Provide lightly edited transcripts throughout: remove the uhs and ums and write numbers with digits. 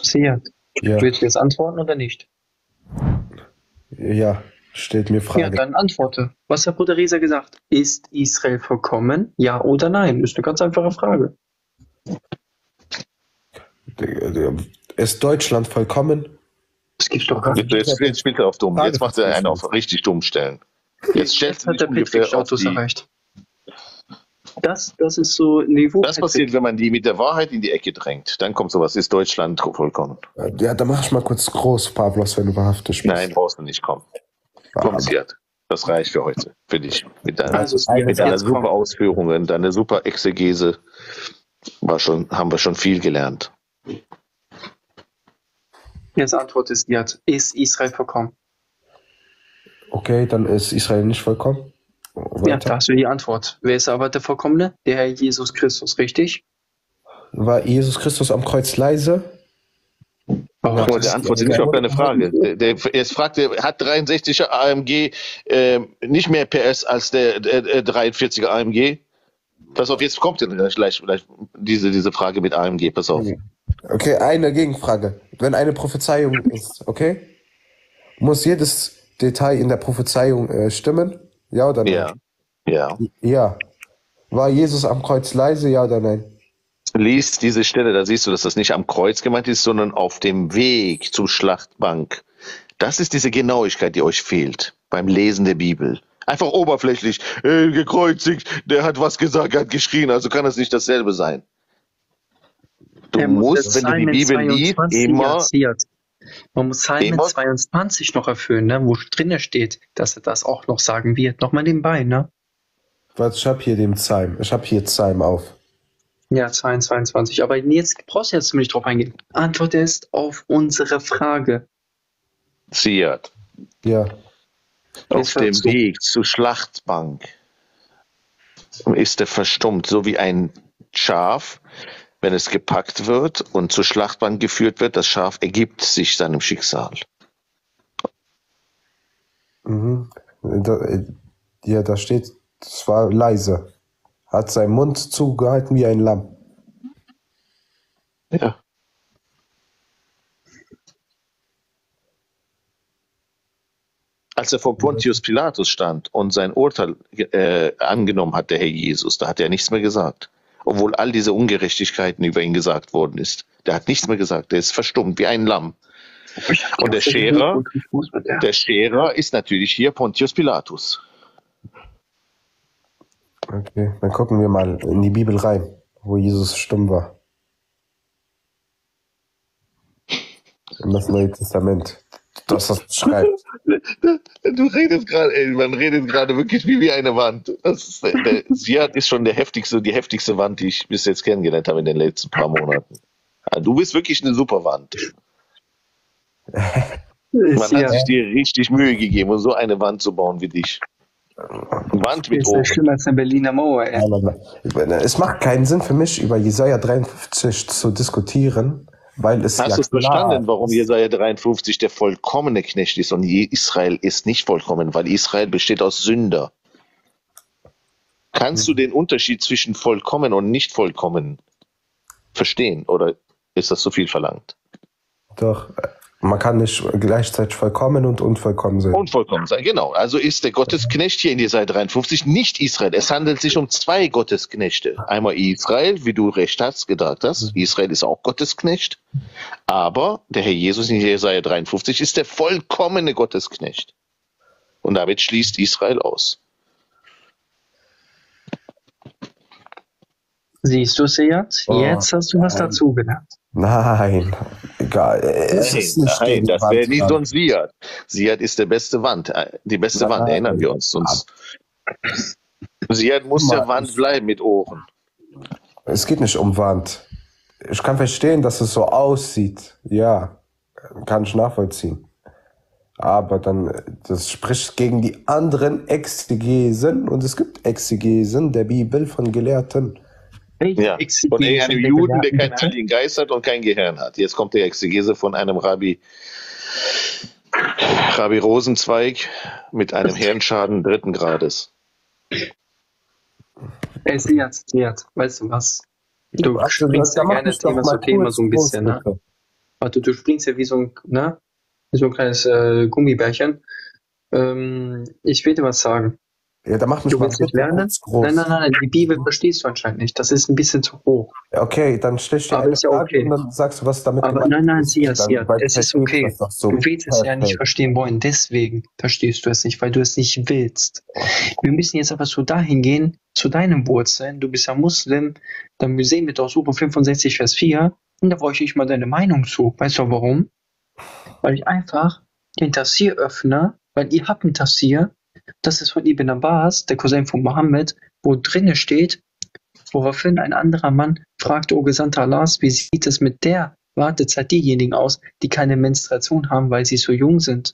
Seat, Ja, willst du jetzt antworten oder nicht? ja, stellt mir Ja, Frage. dann antworte. Was hat Bruder Reza gesagt? Ist Israel vollkommen? Ja oder nein? Ist eine ganz einfache Frage. Ist Deutschland vollkommen? Das gibt's doch gar nicht. Jetzt spielt er auf dumm. Frage Jetzt macht er einen verstanden. auf richtig dumm stellen. Jetzt stellt Jetzt er hat sich der ungefähr auf Patrick-Status die. erreicht. Das ist so Niveau. Das passiert, wenn man die mit der Wahrheit in die Ecke drängt. Dann kommt sowas. Ist Deutschland vollkommen? Ja, dann mach ich mal kurz groß, Pavlos, wenn du wahrhaftig bist. Nein, brauchst du nicht kommen. Komm, Siad. Das reicht für heute. Für dich. Mit deiner, Also, Siad, mit deiner jetzt komm. super Ausführungen, deine super Exegese. Haben wir schon viel gelernt. Jetzt antwortet Siad. Ist Israel vollkommen? Okay, dann ist Israel nicht vollkommen. Ja, Weiter. da hast du die Antwort. Wer ist aber der Vollkommene? Der Herr Jesus Christus, richtig? War Jesus Christus am Kreuz leise? Aber Oh, der antwortet nicht auf deine Frage. Jetzt fragt er, hat 63er AMG nicht mehr PS als der 43er AMG? Pass auf, jetzt kommt ja gleich diese Frage mit AMG, pass auf. Okay, eine Gegenfrage. Wenn eine Prophezeiung ist, okay? Muss jedes Detail in der Prophezeiung stimmen? Ja oder nein? Ja. Ja. Ja. War Jesus am Kreuz leise? Ja oder nein? Lies diese Stelle, da siehst du, dass das nicht am Kreuz gemeint ist, sondern auf dem Weg zur Schlachtbank. Das ist diese Genauigkeit, die euch fehlt beim Lesen der Bibel. Einfach oberflächlich, gekreuzigt, der hat was gesagt, er hat geschrien, also kann es nicht dasselbe sein. Du musst, wenn du die Bibel liest, immer... Man muss Psalmen 22 noch erfüllen, ne, wo drinnen steht, dass er das auch noch sagen wird. Nochmal nebenbei, ne? Warte, ich habe hier den Psalm. Ich habe hier Psalm auf. Ja, 22. Aber jetzt brauchst du jetzt nicht drauf eingehen. Antwort ist auf unsere Frage. Siad. Ja. Auf dem Weg zur Schlachtbank ist er verstummt, so wie ein Schaf, wenn es gepackt wird und zur Schlachtbank geführt wird. Das Schaf ergibt sich seinem Schicksal. Mhm. Da steht, es war leise. Hat seinen Mund zugehalten wie ein Lamm. Ja. Als er vor Pontius Pilatus stand und sein Urteil angenommen hat, der Herr Jesus, da hat er nichts mehr gesagt. Obwohl all diese Ungerechtigkeiten über ihn gesagt worden ist. Der hat nichts mehr gesagt. Der ist verstummt wie ein Lamm. Und der Scherer ist natürlich hier Pontius Pilatus. Okay, dann gucken wir mal in die Bibel rein, wo Jesus stumm war. In das Neue Testament. Das schreibt. Du redest gerade, man redet gerade wirklich wie eine Wand. Siad ist schon die heftigste Wand, die ich bis jetzt kennengelernt habe in den letzten paar Monaten. Also du bist wirklich eine super Wand. Man hat sich dir richtig Mühe gegeben, um so eine Wand zu bauen wie dich. Eine Wand mit Ohren. Das ist schlimmer als eine Berliner Mauer, ey. Es macht keinen Sinn für mich, über Jesaja 53 zu diskutieren, weil es Hast ja du verstanden, warum Jesaja 53 der vollkommene Knecht ist und Israel ist nicht vollkommen, weil Israel besteht aus Sünder. Kannst du den Unterschied zwischen vollkommen und nicht vollkommen verstehen oder ist das zu viel verlangt? Doch, man kann nicht gleichzeitig vollkommen und unvollkommen sein. Unvollkommen sein, genau. Also ist der Gottesknecht hier in Jesaja 53 nicht Israel. Es handelt sich um zwei Gottesknechte. Einmal Israel, wie du recht hast, gesagt hast. Israel ist auch Gottesknecht. Aber der Herr Jesus in Jesaja 53 ist der vollkommene Gottesknecht. Und damit schließt Israel aus. Siehst du, Seat? Jetzt hast du was dazugelernt. Nein, egal. Nein, das wäre nicht so ein Siad. Siad ist die beste Wand, erinnern wir uns. Siad muss der Wand bleiben mit Ohren. Es geht nicht um Wand. Ich kann verstehen, dass es so aussieht. Ja, kann ich nachvollziehen. Aber dann, das spricht gegen die anderen Exegesen. Und es gibt Exegesen der Bibel von Gelehrten. Ja, von einem Juden, der keinen Heiligen Geist hat und kein Gehirn hat. Jetzt kommt der Exegese von einem Rabbi Rosenzweig mit einem Hirnschaden 3. Grades. Siad, weißt du was? Du springst ja gerne Thema so ein bisschen, ne? Warte, du springst ja wie so ein, ne? Wie so ein kleines Gummibärchen. Ich will dir was sagen. Ja, da mach mich Du mal willst nicht bitte lernen? kurz groß. Nein, die Bibel verstehst du anscheinend nicht. Das ist ein bisschen zu hoch. Okay, dann stell ich dir Aber eine ist ja Frage okay. und dann sagst du, was damit Aber gemeint nein, ist. Sia, Dann, weil du es ist verstehst okay. das doch so Du willst es ja nicht perfekt. verstehen wollen, deswegen verstehst du es nicht, weil du es nicht willst. Wir müssen jetzt aber so dahin gehen, zu deinen Wurzeln. Du bist ja Muslim, dann sehen wir doch Super 65, Vers 4. Und da wollte ich mal deine Meinung zu. Weißt du warum? Weil ich einfach den Tafsir öffne, weil ihr habt einen Tafsir, das ist von Ibn Abbas, der Cousin von Mohammed, wo drinne steht, woraufhin ein anderer Mann fragte, O Gesandter Allahs, wie sieht es mit der Wartezeit diejenigen aus, die keine Menstruation haben, weil sie so jung sind?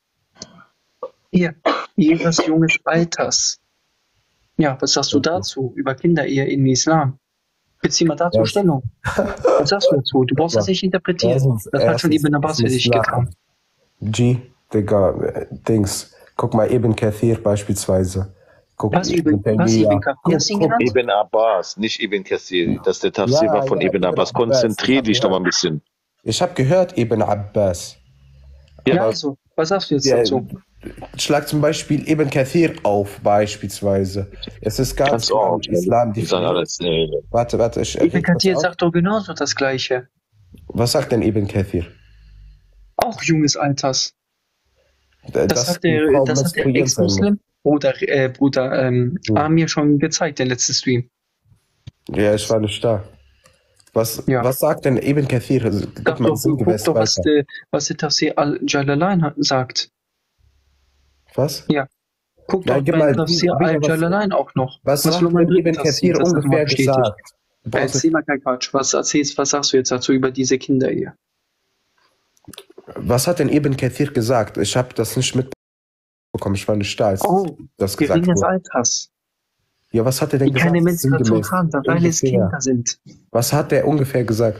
Ihres jungen Alters. Ja, was sagst du dazu über Kinderehe im Islam? Bezieh mal dazu Ja. Stellung. Was sagst du dazu? Du brauchst das nicht interpretieren. Das hat schon Ibn Abbas für dich getan. G, Digga, Dings. Guck mal, Ibn Kathir beispielsweise. Guck, Was Ibn Kathir? Hast du ihn genannt? Ibn Abbas, nicht Ibn Kathir. Das ist der Tafsir war von Ibn Abbas. Konzentrier dich doch mal ein bisschen. Ich habe gehört, Ibn Abbas. Ja, also, was sagst du jetzt dazu? Schlag zum Beispiel Ibn Kathir auf, beispielsweise. Es ist ganz klar im Islam die sagen alles. Warte, Ibn Kathir sagt doch genauso das Gleiche. Was sagt denn Ibn Kathir? Auch junges Alters. Das hat der menstruieren Ex-Muslim oder Bruder Amir schon gezeigt, der letzte Stream. Ja, ich war nicht da. Was sagt denn Ibn Kathir? Guck doch, was der Tafsir al-Jalalain sagt. Was? Ja. Guck doch bei Tafsir al-Jalalain auch noch. Was sagt denn Ibn Kathir ungefähr gesagt? Erzähl mal kein Quatsch. Was sagst du jetzt dazu über diese Kinderehe? Was hat denn Ibn Kathir gesagt? Ich habe das nicht mitbekommen. Ich war nicht da, als das gesagt geringes wurde. Alters. Ja, was hat er denn die gesagt? Keine Menstruation haben, weil es Kinder sind. Was hat er ungefähr gesagt?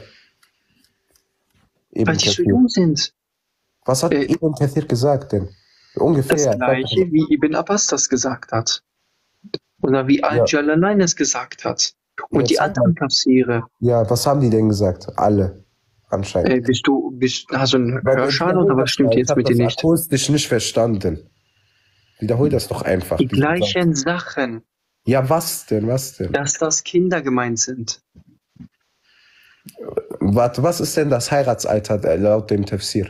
Weil die so jung sind. Was hat Ibn Kathir gesagt denn? Ungefähr. Das gleiche, wie Ibn Abbas das gesagt hat. Oder wie Al-Jalalain es gesagt hat. Und die anderen Tafsire. Ja, was haben die denn gesagt? Alle. Anscheinend. Hast du einen Hörschaden oder was stimmt jetzt mit dir nicht? Ich habe akustisch nicht verstanden. Wiederhol das doch einfach. Die gleichen Sachen. Ja, was denn? Dass das Kinder gemeint sind. Warte, was ist denn das Heiratsalter laut dem Tafsir?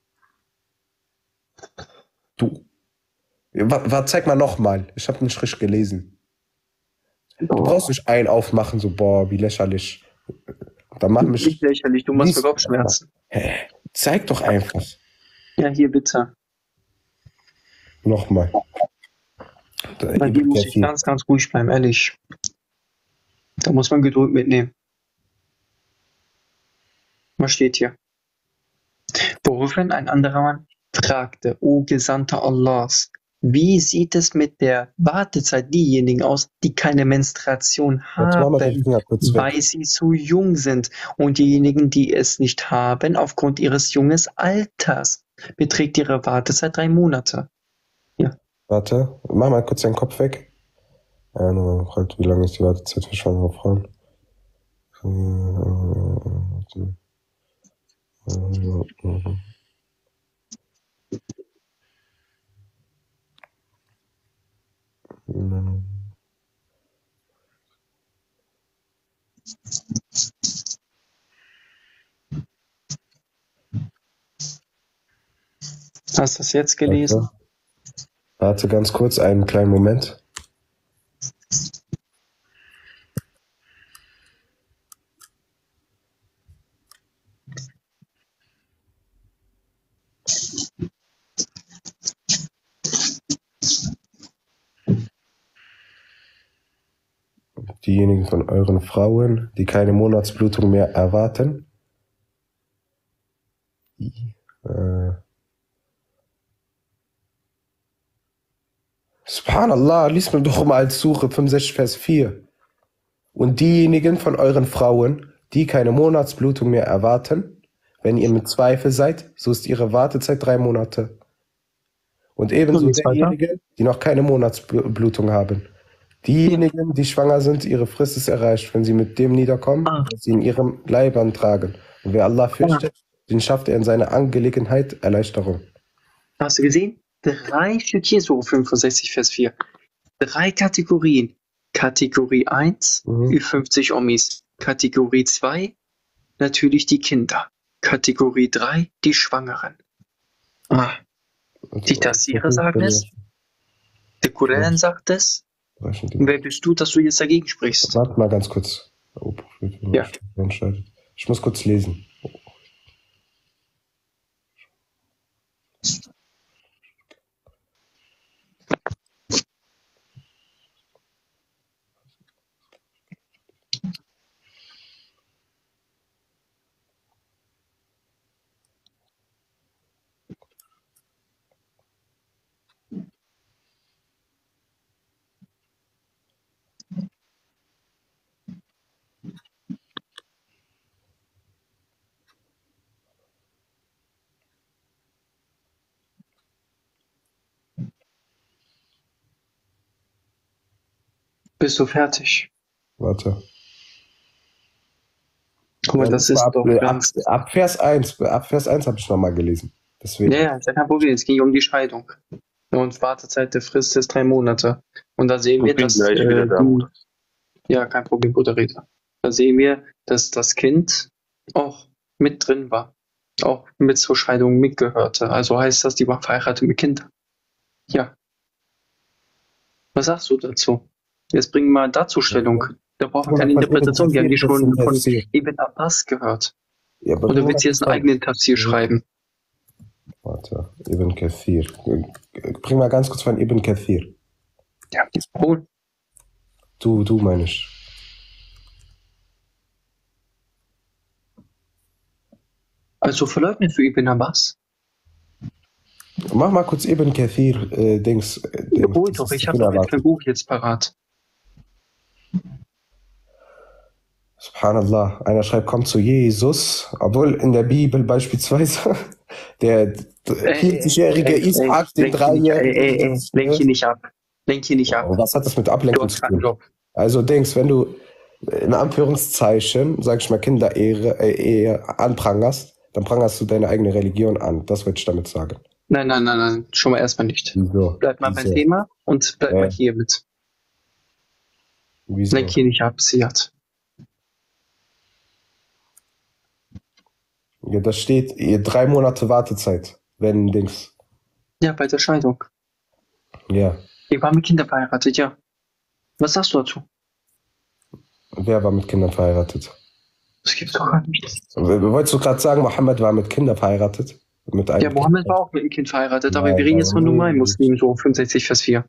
Du. Warte, zeig mal nochmal. Ich habe nicht richtig gelesen. Du brauchst nicht einen aufmachen, so, boah, wie lächerlich. Dann mach mich nicht lächerlich, du machst mir Kopfschmerzen. Zeig doch einfach. Ja, hier bitte. Nochmal. Bei dir muss ich ganz, ganz ruhig bleiben, ehrlich. Da muss man Geduld mitnehmen. Was steht hier? Woraufhin ein anderer Mann fragte, O Gesandter Allahs, wie sieht es mit der Wartezeit diejenigen aus, die keine Menstruation haben, weil sie zu jung sind, und diejenigen, die es nicht haben, aufgrund ihres jungen Alters, beträgt ihre Wartezeit 3 Monate. Ja. Warte, mach mal kurz deinen Kopf weg. Einer fragt, wie lange ist die Wartezeit für schwangere Frauen? Hast du das jetzt gelesen? Warte ganz kurz, einen kleinen Moment. Diejenigen von euren Frauen, die keine Monatsblutung mehr erwarten. Subhanallah, lies mir doch mal Sure 65, Vers 4. Und diejenigen von euren Frauen, die keine Monatsblutung mehr erwarten, wenn ihr mit Zweifel seid, so ist ihre Wartezeit 3 Monate. Und ebenso diejenigen, die noch keine Monatsblutung haben. Diejenigen, die schwanger sind, ihre Frist ist erreicht, wenn sie mit dem niederkommen, was sie in ihrem Leibern tragen. Und wer Allah fürchtet, den schafft er in seiner Angelegenheit Erleichterung. Hast du gesehen? 3 Stück hier, Sure 65, Vers 4. 3 Kategorien. Kategorie 1, Ü50 Omis. Kategorie 2, natürlich die Kinder. Kategorie 3, die Schwangeren. Die Tafsire sagen es. Der Koran sagt es. Wer bist du, dass du jetzt dagegen sprichst? Warte mal ganz kurz. Ja. Ich muss kurz lesen. Bist du fertig? Warte. Guck mal, das ist doch ganz... Ab Vers 1 habe ich nochmal gelesen. Deswegen. Ja, ist ja kein Problem. Es ging um die Scheidung. Und Wartezeit der Frist ist 3 Monate. Und da sehen wir, dass ja, kein Problem, Bruderrede. Da sehen wir, dass das Kind auch mit drin war. Auch mit zur Scheidung mitgehörte. Also heißt das, die war verheiratet mit Kindern. Ja. Was sagst du dazu? Jetzt bringen wir mal dazu Stellung. Da brauchen wir keine Interpretation. Wir haben die schon von Ibn Abbas gehört. Ja, oder willst du jetzt einen eigenen Tafsir schreiben? Warte, Ibn Kathir. Bring mal ganz kurz von Ibn Kathir. Ja, cool. Du meine ich. Also verleugnest du Ibn Abbas? Mach mal kurz Ibn Kathir, Dings. Ruhig doch, ich habe doch jetzt kein Buch jetzt parat. Subhanallah, einer schreibt, kommt zu Jesus, obwohl in der Bibel beispielsweise der 40-jährige Ishak, den 3-jährigen... Lenk hier nicht ab. Was hat das mit Ablenkung zu tun? Also denkst, wenn du in Anführungszeichen, sag ich mal, Kinderehe anprangerst, dann prangerst du deine eigene Religion an. Das würde ich damit sagen. Nein. Schon mal erstmal nicht. Wieso? Bleib mal beim Thema und bleib mal hier mit. Wieso? Lenk hier nicht ab, Siad. Ja, da steht 3 Monate Wartezeit, wenn Dings. Ja, bei der Scheidung. Ja. Ihr war mit Kindern verheiratet, ja. Was sagst du dazu? Wer war mit Kindern verheiratet? Das gibt's doch gar nicht. Wolltest du gerade sagen, Mohammed war mit Kindern verheiratet? Ja, Mohammed war auch mit einem Kind verheiratet, aber wir reden jetzt von normalen Muslimen, so 65 Vers 4.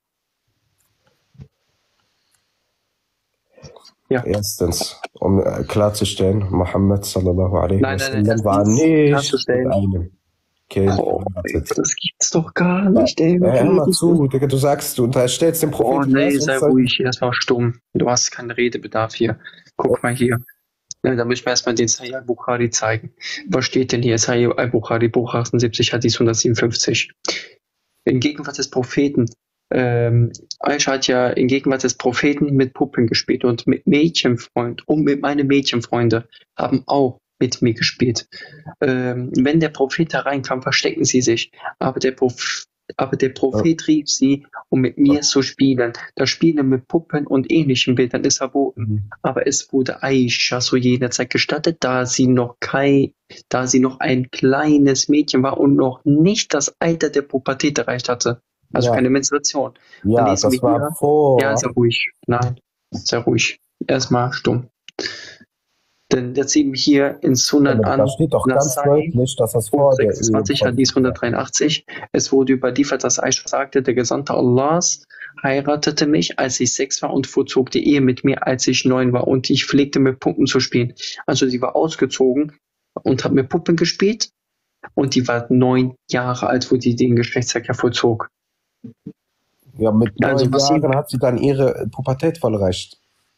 Ja. Erstens, um klarzustellen, Mohammed sallallahu alaihi wasallam war nicht mit einem Kind verheiratet. Das gibt's doch gar nicht, ey. Hör mal zu, Digga, du sagst, du unterstellst dem Propheten. Oh nee, sei ruhig, erstmal stumm. Du hast keinen Redebedarf hier. Guck mal hier. Ja, da müssen wir erstmal den Sahih al-Bukhari zeigen. Was steht denn hier? Sahih al-Bukhari, Buch 78, Hadith 157. In Gegenwart des Propheten. Aisha hat ja in Gegenwart des Propheten mit Puppen gespielt und mit Mädchenfreund und mit meinen Mädchenfreunde haben auch mit mir gespielt. Wenn der Prophet hereinkam, verstecken sie sich. Aber der Prophet rief sie, um mit mir zu spielen. Das Spielen mit Puppen und ähnlichen Bildern ist verboten. Aber es wurde Aisha zu jener Zeit gestattet, da sie noch ein kleines Mädchen war und noch nicht das Alter der Pubertät erreicht hatte. Also keine Menstruation. Ja, das war vor. Ja, sehr ruhig. Nein, sehr ruhig. Erstmal stumm. Denn jetzt sehen wir hier in Sunan an. Da steht doch ganz deutlich, dass das vor 26, Hadith 183. Es wurde überliefert, dass Aisha sagte, der Gesandte Allahs heiratete mich, als ich 6 war und vollzog die Ehe mit mir, als ich 9 war und ich pflegte mit Puppen zu spielen. Also sie war ausgezogen und hat mit Puppen gespielt und die war 9 Jahre alt, wo die den Geschlechtsverkehr vollzog. Ja, mit 9 Jahren hat sie dann ihre Pubertät vollreicht.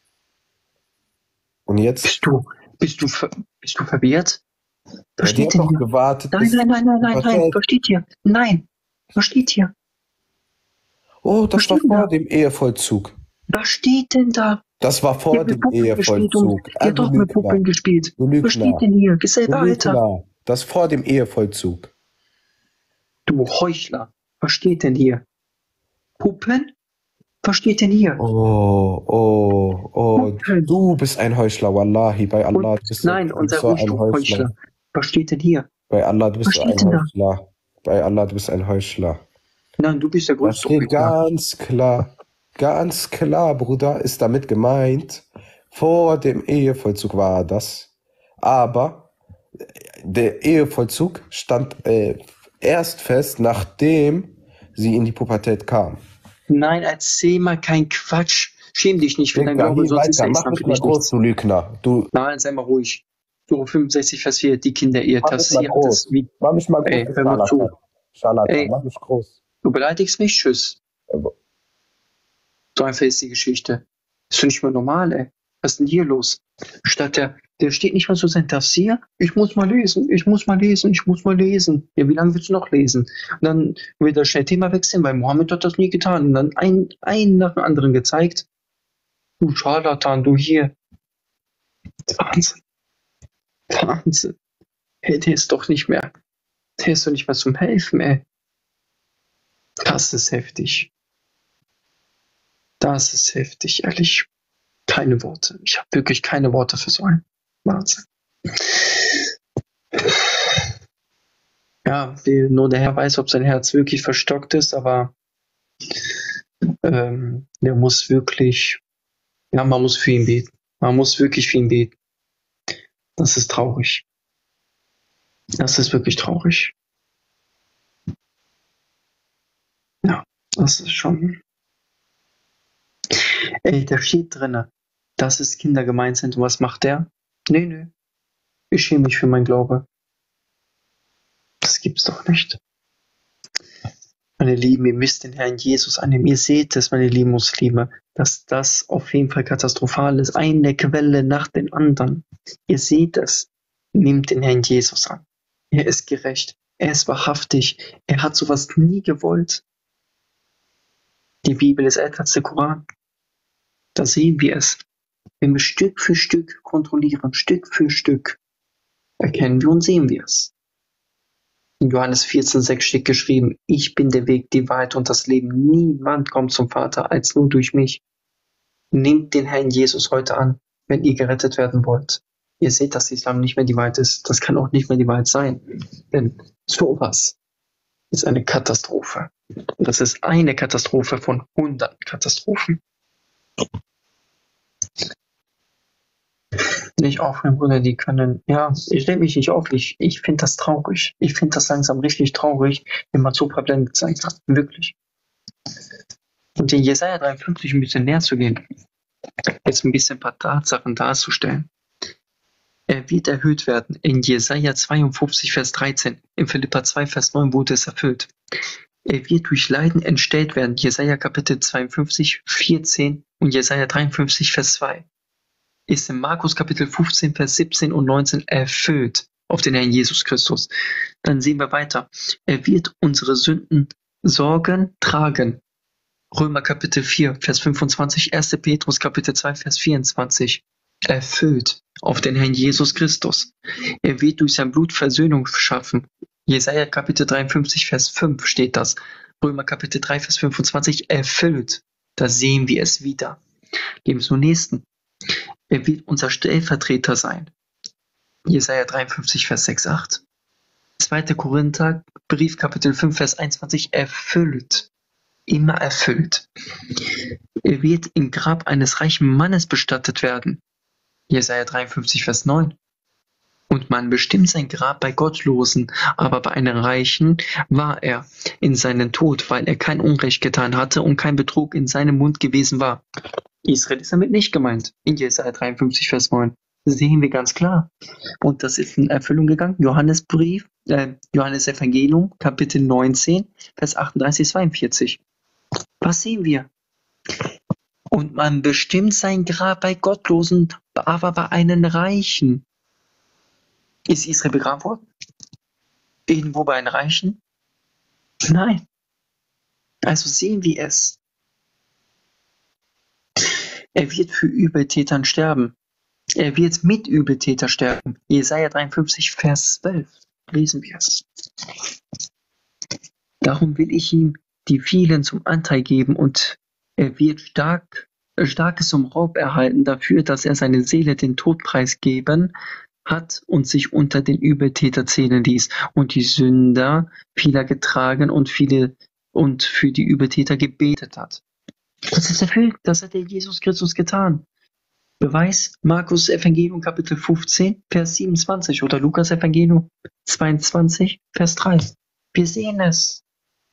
Und jetzt? Bist du verwirrt? Was steht denn hier? Gewartet, nein, was steht hier? Nein, was steht hier? Oh, das war vor dem Ehevollzug. Was steht denn da? Das war vor dem Ehevollzug. Die hat doch mit Puppen gespielt. Was steht denn hier? Gesellter Alter. Das vor dem Ehevollzug. Du Heuchler. Was steht denn hier? Puppen? Was steht denn hier? Puppen. Du bist ein Heuchler, Wallahi. Bei Allah bist Nein, du unser so ein Heuchler. Was steht denn hier? Bei Allah bist Was du ein steht denn da? Heuchler. Bei Allah du bist ein Heuchler. Nein, du bist der Das größte steht ganz klar, Bruder, ist damit gemeint, vor dem Ehevollzug war das. Aber der Ehevollzug stand erst fest, nachdem sie in die Pubertät kam. Nein, erzähl mal kein Quatsch. Schäm dich nicht für dein Digga, Glaube, hier sonst ist weiter. der Mach Islam mich für mal dich groß, nichts. du Lügner. Nein, sei mal ruhig. Sure 65, Vers 4, die Kinder Mach mich mal groß. Mach mich mal Ey, groß, hör mal zu. Scharlatan. Scharlatan, Ey. mach mich groß. Du beleidigst mich, tschüss. So einfach ist die Geschichte. Ist doch nicht mehr normal, ey. Was ist denn hier los? Statt der steht nicht mal so sein Tafsir. Ich muss mal lesen. Ja, wie lange willst du noch lesen? Und dann wird er schnell Thema wechseln, weil Mohammed hat das nie getan. Und dann einen nach dem anderen gezeigt. Du Scharlatan, du hier. Wahnsinn. Hey, der ist doch nicht mehr zum Helfen, ey. Das ist heftig. Das ist heftig, ehrlich. Keine Worte. Ich habe wirklich keine Worte für so einen Wahnsinn. Ja, nur der Herr weiß, ob sein Herz wirklich verstockt ist, aber der muss wirklich, ja, man muss für ihn beten. Man muss wirklich für ihn beten. Das ist traurig. Das ist wirklich traurig. Ja, das ist schon. Ey, da steht drinne, dass es Kinder gemeint sind. Und was macht der? Nee. Ich schäme mich für meinen Glaube. Das gibt's doch nicht. Meine Lieben, ihr müsst den Herrn Jesus annehmen. Ihr seht es, meine lieben Muslime, dass das auf jeden Fall katastrophal ist. Eine Quelle nach den anderen. Ihr seht es. Nehmt den Herrn Jesus an. Er ist gerecht. Er ist wahrhaftig. Er hat sowas nie gewollt. Die Bibel ist älter als der Koran. Da sehen wir es. Wenn wir Stück für Stück kontrollieren, Stück für Stück, erkennen wir und sehen wir es. In Johannes 14,6 steht geschrieben, ich bin der Weg, die Wahrheit und das Leben. Niemand kommt zum Vater als nur durch mich. Nehmt den Herrn Jesus heute an, wenn ihr gerettet werden wollt. Ihr seht, dass Islam nicht mehr die Wahrheit ist. Das kann auch nicht mehr die Wahrheit sein. Denn sowas ist eine Katastrophe. Und das ist eine Katastrophe von 100 Katastrophen. Nicht aufhören, Bruder, die können, ja, ich stelle mich nicht auf, ich finde das traurig. Ich finde das langsam richtig traurig, wenn man so verblendet sein kann. Wirklich. Und in Jesaja 53 ein bisschen näher zu gehen, jetzt ein bisschen ein paar Tatsachen darzustellen. Er wird erhöht werden. In Jesaja 52, Vers 13, in Philipper 2, Vers 9 wurde es erfüllt. Er wird durch Leiden entstellt werden. Jesaja Kapitel 52, 14 und Jesaja 53, Vers 2. Ist in Markus Kapitel 15, Vers 17 und 19 erfüllt auf den Herrn Jesus Christus. Dann sehen wir weiter. Er wird unsere Sünden Sorgen tragen. Römer Kapitel 4, Vers 25, 1. Petrus Kapitel 2, Vers 24. Erfüllt auf den Herrn Jesus Christus. Er wird durch sein Blut Versöhnung schaffen. Jesaja Kapitel 53, Vers 5 steht das. Römer Kapitel 3, Vers 25. Erfüllt. Da sehen wir es wieder. Gehen wir zum nächsten. Er wird unser Stellvertreter sein. Jesaja 53, Vers 6, 8. 2. Korinther, Brief, Kapitel 5, Vers 21, erfüllt. Immer erfüllt. Er wird im Grab eines reichen Mannes bestattet werden. Jesaja 53, Vers 9. Und man bestimmt sein Grab bei Gottlosen, aber bei einem Reichen war er in seinen Tod, weil er kein Unrecht getan hatte und kein Betrug in seinem Mund gewesen war. Israel ist damit nicht gemeint. In Jesaja 53, Vers 9. Das sehen wir ganz klar. Und das ist in Erfüllung gegangen. Johannes Evangelium, Kapitel 19, Vers 38, 42. Was sehen wir? Und man bestimmt sein Grab bei Gottlosen, aber bei einem Reichen. Ist Israel begraben worden? Irgendwo bei einem Reichen? Nein. Also sehen wir es. Er wird für Übeltätern sterben. Er wird mit Übeltäter sterben. Jesaja 53, Vers 12. Lesen wir es. Darum will ich ihm die vielen zum Anteil geben und er wird Starkes zum Raub erhalten dafür, dass er seine Seele den Tod preisgeben hat und sich unter den Übeltäter zählen ließ und die Sünder vieler getragen und für die Übeltäter gebetet hat. Das ist erfüllt, das hat der Jesus Christus getan. Beweis Markus Evangelium Kapitel 15, Vers 27 oder Lukas Evangelium 22, Vers 3. Wir sehen es.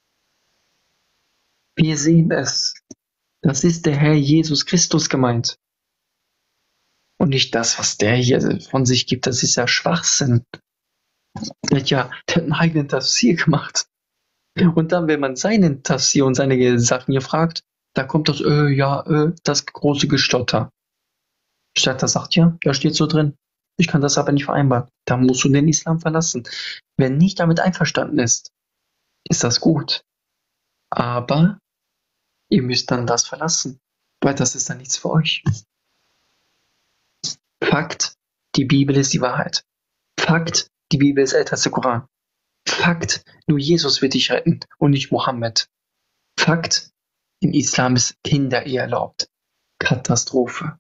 Wir sehen es. Das ist der Herr Jesus Christus gemeint. Und nicht das, was der hier von sich gibt, das ist ja Schwachsinn. Der hat einen eigenen Tafsir gemacht. Und dann, wenn man seinen Tafsir und seine Sachen hier fragt, da kommt das große Gestotter. Statt er sagt, ja, da steht so drin. Ich kann das aber nicht vereinbaren. Da musst du den Islam verlassen. Wer nicht damit einverstanden ist das gut. Aber ihr müsst dann das verlassen, weil das ist dann nichts für euch. Fakt, die Bibel ist die Wahrheit. Fakt, die Bibel ist älter als der Koran. Fakt, nur Jesus wird dich retten und nicht Mohammed. Fakt, im Islam ist Kinderehe erlaubt. Katastrophe.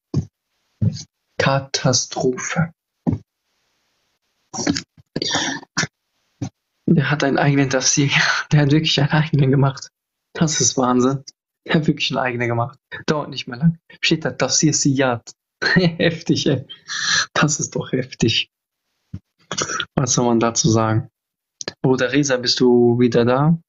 Katastrophe. Der hat einen eigenen Tafsir. Der hat wirklich einen eigenen gemacht. Das ist Wahnsinn. Der hat wirklich einen eigenen gemacht. Dauert nicht mehr lang. Steht da Tafsir Siyat. Heftig, ey. Das ist doch heftig. Was soll man dazu sagen? Bruder Reza, bist du wieder da?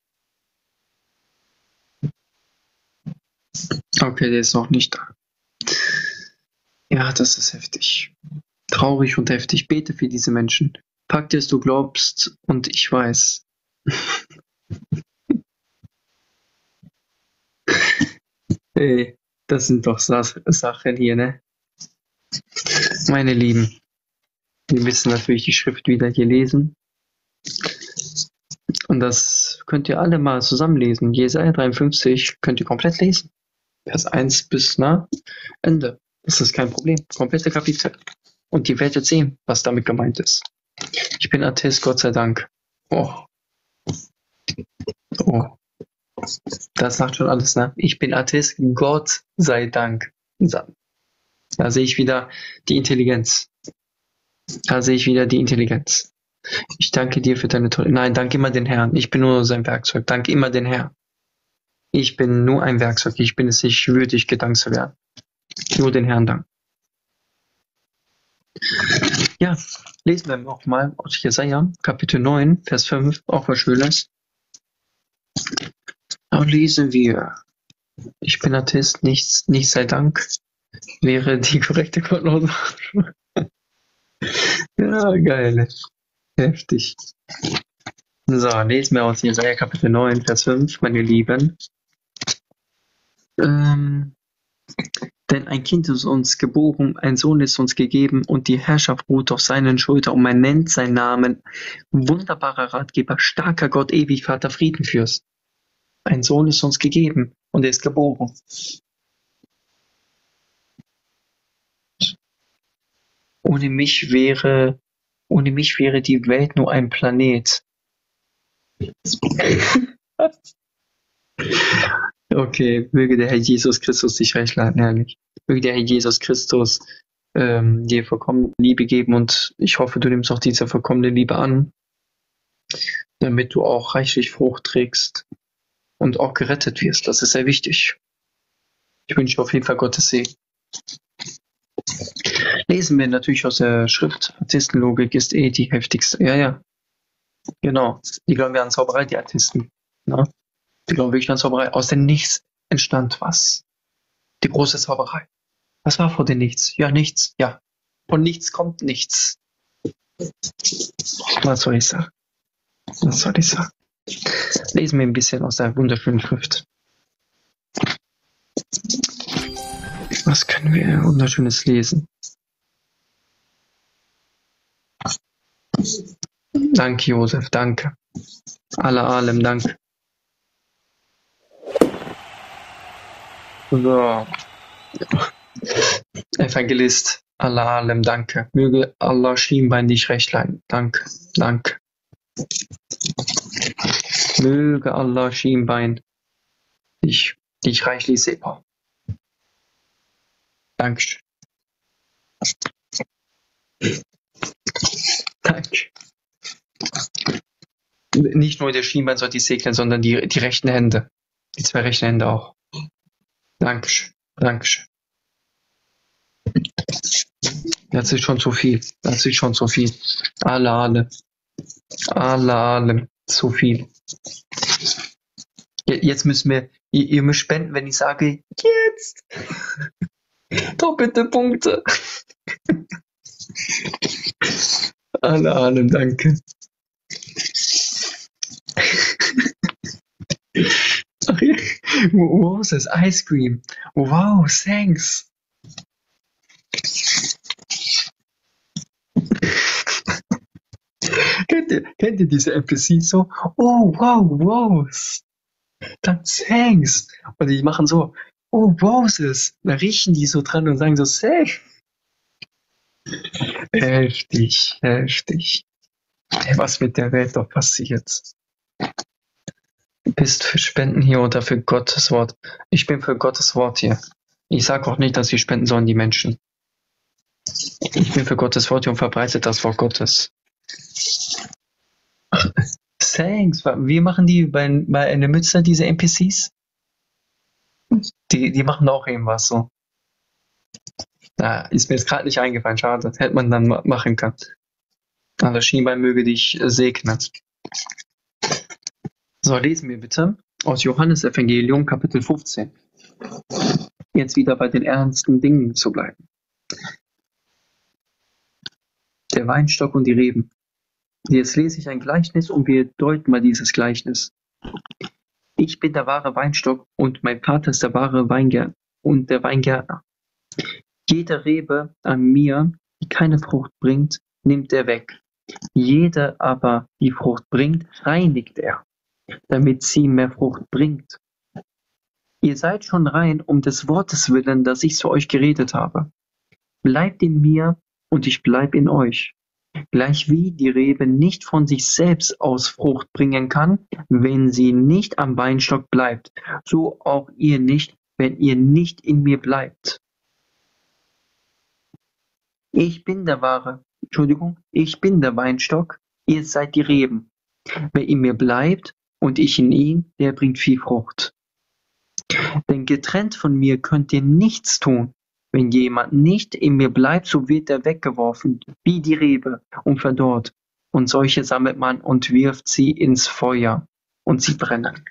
Okay, der ist noch nicht da. Ja, das ist heftig. Traurig und heftig. Bete für diese Menschen. Pack dir, du glaubst, und ich weiß. Ey, das sind doch Sachen hier, ne? Meine Lieben, wir müssen natürlich die Schrift wieder hier lesen. Und das könnt ihr alle mal zusammenlesen. Jesaja 53 könnt ihr komplett lesen. Vers 1 bis Ende. Das ist kein Problem. Komplette Kapitel. Und ihr werdet sehen, was damit gemeint ist. Ich bin Atheist, Gott sei Dank. Oh. Das sagt schon alles, ne? Ich bin Atheist, Gott sei Dank. Da sehe ich wieder die Intelligenz. Ich danke dir für deine tolle... Nein, danke immer den Herrn. Ich bin nur sein Werkzeug. Danke immer den Herrn. Ich bin nur ein Werkzeug. Ich bin es nicht würdig, gedankt zu werden. Nur den Herrn danken. Ja, lesen wir noch mal aus Jesaja, Kapitel 9, Vers 5, auch was Schönes. Da lesen wir. Ich bin Atheist, nicht sei Dank. Wäre die korrekte Wortlaut. Ja, geil. Heftig. So, lesen wir aus Jesaja Kapitel 9, Vers 5, meine Lieben. Denn ein Kind ist uns geboren, ein Sohn ist uns gegeben und die Herrschaft ruht auf seinen Schultern und man nennt seinen Namen wunderbarer Ratgeber, starker Gott, ewig Vater, Friedenfürst. Ein Sohn ist uns gegeben und er ist geboren. Ohne mich wäre die Welt nur ein Planet. Okay, möge der Herr Jesus Christus dich recht leiten, ehrlich. Möge der Herr Jesus Christus dir vollkommene Liebe geben und ich hoffe, du nimmst auch diese vollkommene Liebe an, damit du auch reichlich Frucht trägst und auch gerettet wirst. Das ist sehr wichtig. Ich wünsche dir auf jeden Fall Gottes Segen. Lesen wir natürlich aus der Schrift. Artistenlogik ist die heftigste. Ja. Genau. Die glauben ja an Zauberei, die Artisten. Na? Die glauben wirklich an Zauberei. Aus dem Nichts entstand was. Die große Zauberei. Was war vor dem Nichts? Ja, nichts. Ja. Von nichts kommt nichts. Was soll ich sagen? Lesen wir ein bisschen aus der wunderschönen Schrift. Was können wir Wunderschönes lesen? Danke, Josef, danke. Allem, danke. So. Evangelist, allem, danke. Möge Allah Schienbein dich recht leiten. Danke. Möge Allah Schienbein dich reichlich segnen. Dankeschön. Danke. Nicht nur der Schienbein soll dich segnen, sondern die rechten Hände. Die 2 rechten Hände auch. Dankeschön. Dankeschön. Das ist schon zu viel. Das ist schon zu viel. Alle. Zu viel. Jetzt müssen wir, ihr müsst spenden, wenn ich sage, jetzt. Doppelte Punkte. Alle, danke. Ach ja. Wow, das Ice Cream. Wow, thanks. Kennt ihr diese NPC so? Oh, wow. Dann thanks. Und die machen so, oh, Roses. Da riechen die so dran und sagen so, thanks. Heftig. Ey, was mit der Welt doch passiert? Du bist für Spenden hier oder für Gottes Wort? Ich bin für Gottes Wort hier. Ich sage auch nicht, dass wir spenden sollen, die Menschen. Ich bin für Gottes Wort hier und verbreite das Wort Gottes. Thanks. Wie machen die bei einer Mütze, diese NPCs? Die machen auch irgendwas so. Da ist mir jetzt gerade nicht eingefallen, schade. Hätte man dann machen können. Allah Schienbein möge dich segnen. So, lesen wir bitte aus Johannes Evangelium, Kapitel 15. Jetzt wieder bei den ernsten Dingen zu bleiben. Der Weinstock und die Reben. Jetzt lese ich ein Gleichnis und wir deuten mal dieses Gleichnis. Ich bin der wahre Weinstock und mein Vater ist der wahre Weingärtner und der Weingärtner. Jede Rebe an mir, die keine Frucht bringt, nimmt er weg. Jede aber, die Frucht bringt, reinigt er, damit sie mehr Frucht bringt. Ihr seid schon rein um des Wortes willen, das ich zu euch geredet habe. Bleibt in mir und ich bleib in euch. Gleichwie die Rebe nicht von sich selbst aus Frucht bringen kann, wenn sie nicht am Weinstock bleibt, so auch ihr nicht, wenn ihr nicht in mir bleibt. Ich bin der Weinstock, ihr seid die Reben. Wer in mir bleibt und ich in ihm, der bringt viel Frucht. Denn getrennt von mir könnt ihr nichts tun. Wenn jemand nicht in mir bleibt, so wird er weggeworfen, wie die Rebe, und verdorrt. Und solche sammelt man und wirft sie ins Feuer, und sie brennen.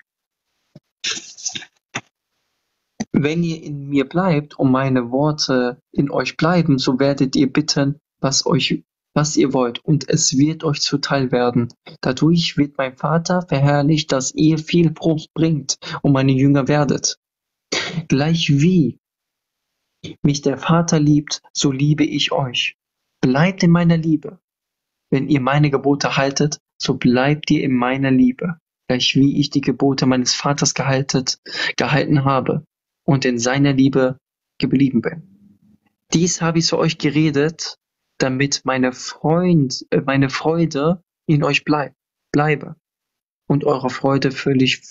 Wenn ihr in mir bleibt und meine Worte in euch bleiben, so werdet ihr bitten, was ihr wollt, und es wird euch zuteil werden. Dadurch wird mein Vater verherrlicht, dass ihr viel Frucht bringt und meine Jünger werdet. Gleichwie mich der Vater liebt, so liebe ich euch. Bleibt in meiner Liebe. Wenn ihr meine Gebote haltet, so bleibt ihr in meiner Liebe, gleichwie ich die Gebote meines Vaters gehalten habe und in seiner Liebe geblieben bin. Dies habe ich zu euch geredet, damit meine Freude in euch bleibe und eure Freude völlig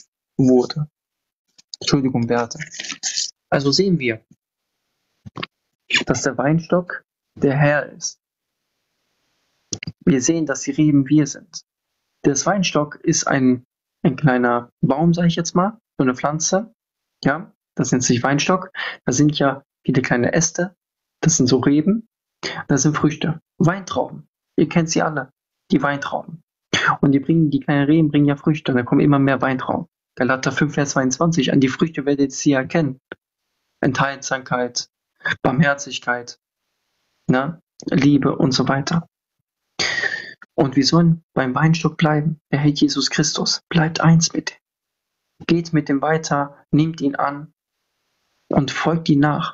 werde. Also sehen wir, dass der Weinstock der Herr ist. Wir sehen, dass die Reben wir sind. Der Weinstock ist ein kleiner Baum, sage ich jetzt mal, so eine Pflanze. Ja, das nennt sich Weinstock. Da sind ja viele kleine Äste. Das sind so Reben. Das sind Früchte. Weintrauben. Ihr kennt sie alle. Die Weintrauben. Und die kleinen Reben bringen ja Früchte. Und da kommen immer mehr Weintrauben. Galater 5, Vers 22. An die Früchte werdet ihr sie erkennen. Enthaltsamkeit, Barmherzigkeit, Liebe und so weiter. Und wir sollen beim Weinstock bleiben. Der Herr Jesus Christus bleibt eins mit ihm. Geht mit ihm weiter, nehmt ihn an und folgt ihm nach.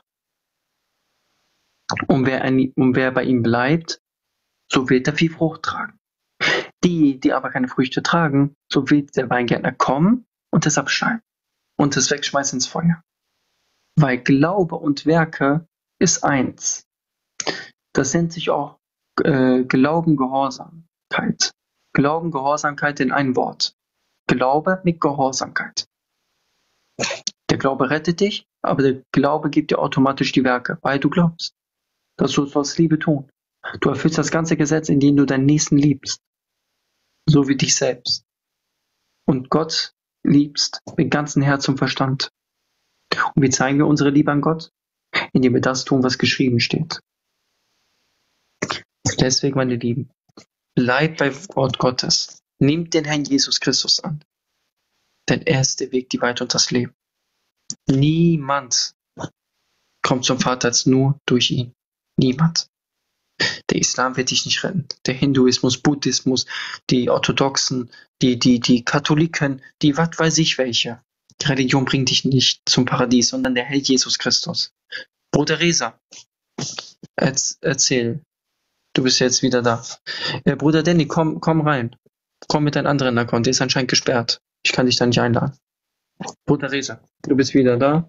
Und wer bei ihm bleibt, so wird er viel Frucht tragen. Die aber keine Früchte tragen, so wird der Weingärtner kommen und es abschneiden und es wegschmeißen ins Feuer. Weil Glaube und Werke ist eins. Das nennt sich auch Glauben, Gehorsamkeit. Glauben, Gehorsamkeit in ein Wort. Glaube mit Gehorsamkeit. Der Glaube rettet dich, aber der Glaube gibt dir automatisch die Werke, weil du glaubst, dass du es aus Liebe tun. Du erfüllst das ganze Gesetz, indem du deinen Nächsten liebst, so wie dich selbst. Und Gott liebst mit ganzem Herz und Verstand. Und wie zeigen wir unsere Liebe an Gott? Indem wir das tun, was geschrieben steht. Deswegen, meine Lieben, bleibt bei Wort Gottes. Nehmt den Herrn Jesus Christus an. Denn er ist der Weg, die Wahrheit und das Leben. Niemand kommt zum Vater als nur durch ihn. Niemand. Der Islam wird dich nicht retten. Der Hinduismus, Buddhismus, die Orthodoxen, die Katholiken, die was weiß ich welche. Die Religion bringt dich nicht zum Paradies, sondern der Herr Jesus Christus. Bruder Reza, erzähl. Du bist jetzt wieder da. Bruder Danny, komm rein. Komm mit deinem anderen Account. Der ist anscheinend gesperrt. Ich kann dich da nicht einladen. Bruder Reza, du bist wieder da.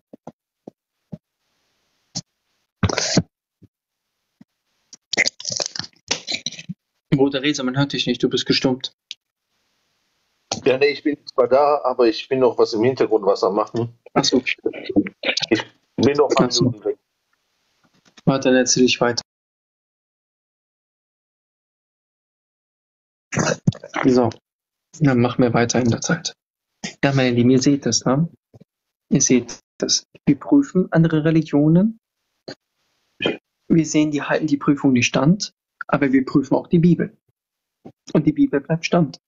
Bruder Reza, man hört dich nicht. Du bist gestummt. Ja, nee, ich bin zwar da, aber ich bin noch was im Hintergrund was am machen. Achso. Ich bin noch ein paar Minuten weg. Warte, dann erzähl ich weiter. So, dann machen wir weiter in der Zeit. Ja, meine Lieben, ihr seht das, ne? Ihr seht das. Wir prüfen andere Religionen. Wir sehen, die halten die Prüfung nicht stand, aber wir prüfen auch die Bibel. Und die Bibel bleibt stand.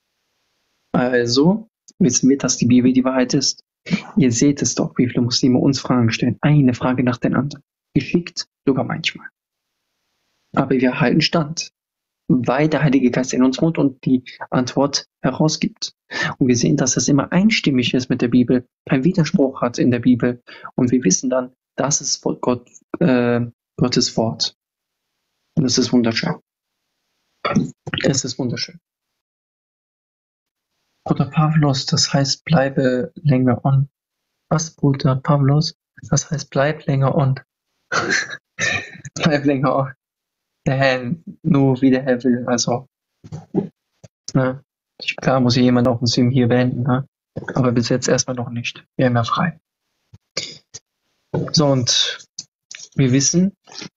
Also wissen wir, dass die Bibel die Wahrheit ist. Ihr seht es doch, wie viele Muslime uns Fragen stellen. Eine Frage nach der anderen. Geschickt, sogar manchmal. Aber wir halten stand, weil der Heilige Geist in uns wohnt und die Antwort herausgibt. Und wir sehen, dass es immer einstimmig ist mit der Bibel, kein Widerspruch hat in der Bibel. Und wir wissen dann, das ist Gottes Wort. Und es ist wunderschön. Es ist wunderschön. Bruder Pavlos, das heißt, bleibe länger on. Was, Bruder Pavlos? Das heißt, bleib länger on. Bleib länger on. Der Herr, nur wie der Herr will, also. Ne? Klar muss hier jemand auch ein Stream hier beenden, ne? Aber bis jetzt erstmal noch nicht. Wir haben ja frei. So, und wir wissen,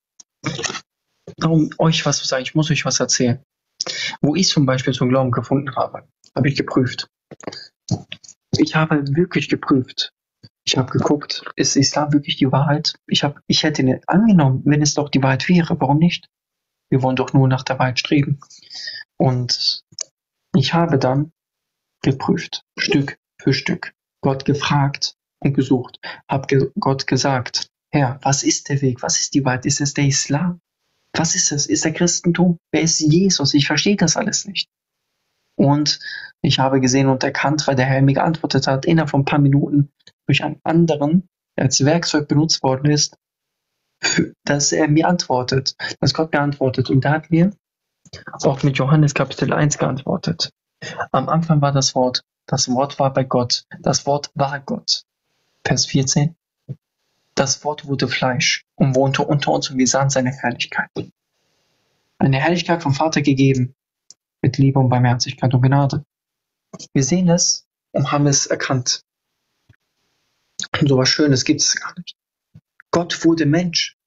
darum euch was zu sagen, ich muss euch was erzählen. Wo ich zum Beispiel zum Glauben gefunden habe ich geprüft. Ich habe wirklich geprüft. Ich habe geguckt, ist Islam wirklich die Wahrheit? Ich hätte nicht angenommen, wenn es doch die Wahrheit wäre. Warum nicht? Wir wollen doch nur nach der Wahrheit streben. Und ich habe dann geprüft, Stück für Stück, Gott gefragt und gesucht, habe Gott gesagt, Herr, was ist der Weg? Was ist die Wahrheit? Ist es der Islam? Was ist es? Ist der Christentum? Wer ist Jesus? Ich verstehe das alles nicht. Und ich habe gesehen und erkannt, weil der Herr mir geantwortet hat, innerhalb von ein paar Minuten durch einen anderen, der als Werkzeug benutzt worden ist, dass er mir antwortet, dass Gott mir antwortet. Und da hat mir auch mit Johannes Kapitel 1 geantwortet. Am Anfang war das Wort war bei Gott, das Wort war Gott. Vers 14. Das Wort wurde Fleisch und wohnte unter uns und wir sahen seine Herrlichkeit. Eine Herrlichkeit vom Vater gegeben, mit Liebe und Barmherzigkeit und Gnade. Wir sehen es und haben es erkannt. Und so was Schönes gibt es gar nicht. Gott wurde Mensch.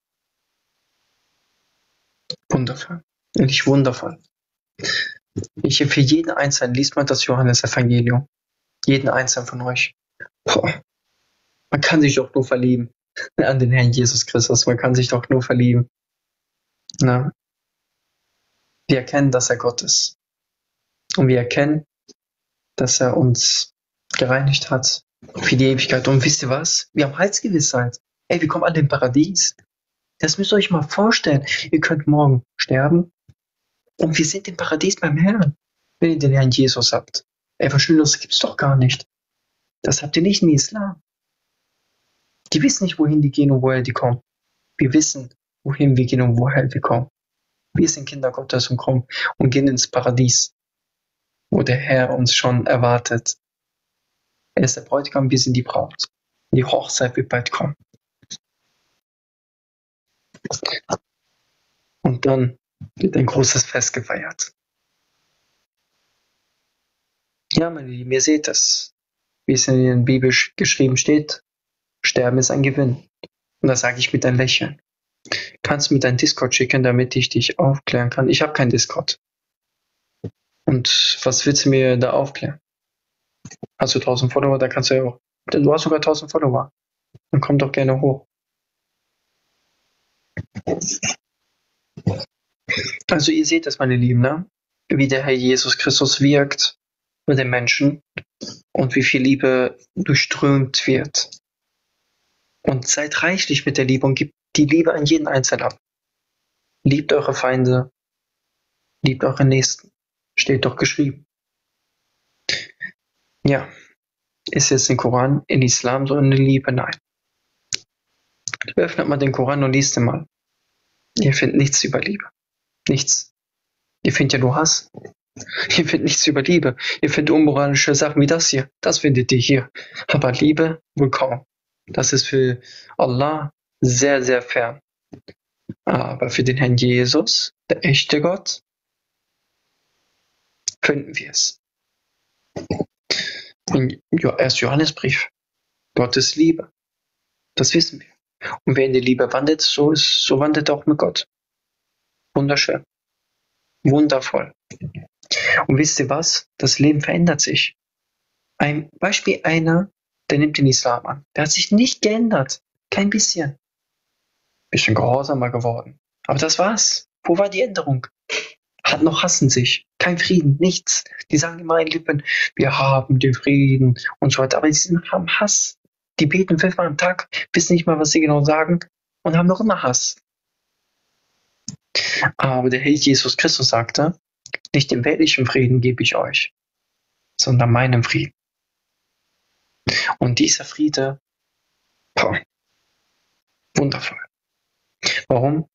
Wundervoll. Wirklich wundervoll. Für jeden Einzelnen liest man das Johannes-Evangelium. Jeden Einzelnen von euch. Boah. Man kann sich doch nur verlieben an den Herrn Jesus Christus. Man kann sich doch nur verlieben. Na? Wir erkennen, dass er Gott ist. Und wir erkennen, dass er uns gereinigt hat für die Ewigkeit. Und wisst ihr was? Wir haben Heilsgewissheit. Ey, wir kommen alle im Paradies. Das müsst ihr euch mal vorstellen. Ihr könnt morgen sterben und wir sind im Paradies beim Herrn, wenn ihr den Herrn Jesus habt. Ey, was Schöneres gibt's doch gar nicht. Das habt ihr nicht im Islam. Die wissen nicht, wohin die gehen und woher die kommen. Wir wissen, wohin wir gehen und woher wir kommen. Wir sind Kinder Gottes und kommen und gehen ins Paradies, wo der Herr uns schon erwartet. Er ist der Bräutigam, wir sind die Braut. Die Hochzeit wird bald kommen. Und dann wird ein großes Fest gefeiert. Ja, meine Lieben, ihr seht das, wie es in der Bibel geschrieben steht. Sterben ist ein Gewinn. Und das sage ich mit einem Lächeln. Kannst du mir deinen Discord schicken, damit ich dich aufklären kann? Ich habe keinen Discord. Und was willst du mir da aufklären? Hast du 1000 Follower, da kannst du ja auch. Du hast sogar 1000 Follower. Dann komm doch gerne hoch. Also ihr seht das, meine Lieben, ne? Wie der Herr Jesus Christus wirkt mit den Menschen und wie viel Liebe durchströmt wird. Und seid reichlich mit der Liebe und gebt die Liebe an jeden Einzelnen ab. Liebt eure Feinde, liebt eure Nächsten. Steht doch geschrieben. Ja, ist jetzt im Koran, in Islam so eine Liebe? Nein. Öffnet mal den Koran und liest ihn mal. Ihr findet nichts über Liebe. Nichts. Ihr findet ja nur Hass. Ihr findet nichts über Liebe. Ihr findet unmoralische Sachen wie das hier. Das findet ihr hier. Aber Liebe wohl kaum. Das ist für Allah sehr, sehr fern. Aber für den Herrn Jesus, der echte Gott, finden wir es. Im 1. Johannesbrief. Gott ist Liebe. Das wissen wir. Und wer in die Liebe wandelt, so wandelt er auch mit Gott. Wunderschön. Wundervoll. Und wisst ihr was? Das Leben verändert sich. Ein Beispiel einer, der nimmt den Islam an. Der hat sich nicht geändert. Kein bisschen. Bisschen gehorsamer geworden. Aber das war's. Wo war die Änderung? Hassen sich. Kein Frieden, nichts. Die sagen immer in Lippen, wir haben den Frieden und so weiter. Aber sie haben Hass. Die beten 5-mal am Tag, wissen nicht mal, was sie genau sagen und haben noch immer Hass. Aber der Herr Jesus Christus sagte, nicht den weltlichen Frieden gebe ich euch, sondern meinen Frieden. Und dieser Friede, wundervoll. Warum?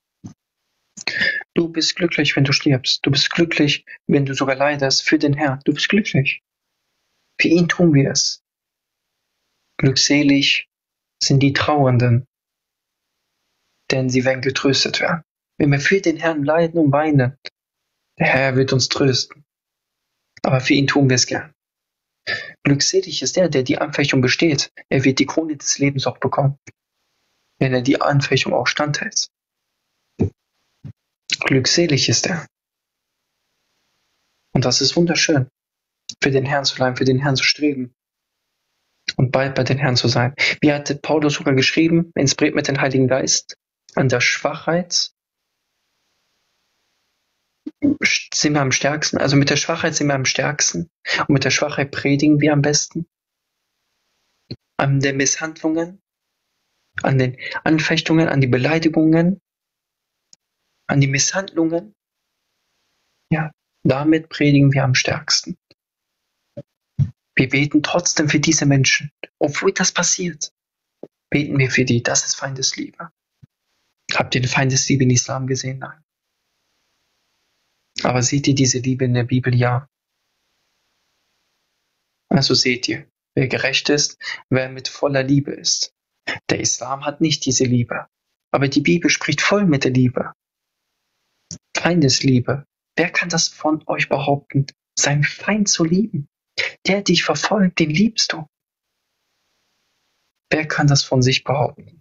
Du bist glücklich, wenn du stirbst. Du bist glücklich, wenn du sogar leidest für den Herrn. Du bist glücklich. Für ihn tun wir es. Glückselig sind die Trauernden, denn sie werden getröstet werden. Wenn wir für den Herrn leiden und weinen, der Herr wird uns trösten. Aber für ihn tun wir es gern. Glückselig ist der die Anfechtung besteht. Er wird die Krone des Lebens auch bekommen, wenn er die Anfechtung auch standhält. Glückselig ist er. Und das ist wunderschön, für den Herrn zu leiden, für den Herrn zu streben und bald bei den Herrn zu sein. Wie hat Paulus sogar geschrieben, inspiriert mit dem Heiligen Geist, an der Schwachheit sind wir am stärksten. Also mit der Schwachheit sind wir am stärksten. Und mit der Schwachheit predigen wir am besten. An den Misshandlungen, an den Anfechtungen, an die Beleidigungen, an die Misshandlungen. Ja, damit predigen wir am stärksten. Wir beten trotzdem für diese Menschen. Obwohl das passiert, beten wir für die. Das ist Feindesliebe. Habt ihr die Feindesliebe in Islam gesehen? Nein. Aber seht ihr diese Liebe in der Bibel? Ja. Also seht ihr, wer gerecht ist, wer mit voller Liebe ist. Der Islam hat nicht diese Liebe. Aber die Bibel spricht voll mit der Liebe. Feindesliebe. Wer kann das von euch behaupten, seinen Feind zu lieben? Der dich verfolgt, den liebst du. Wer kann das von sich behaupten?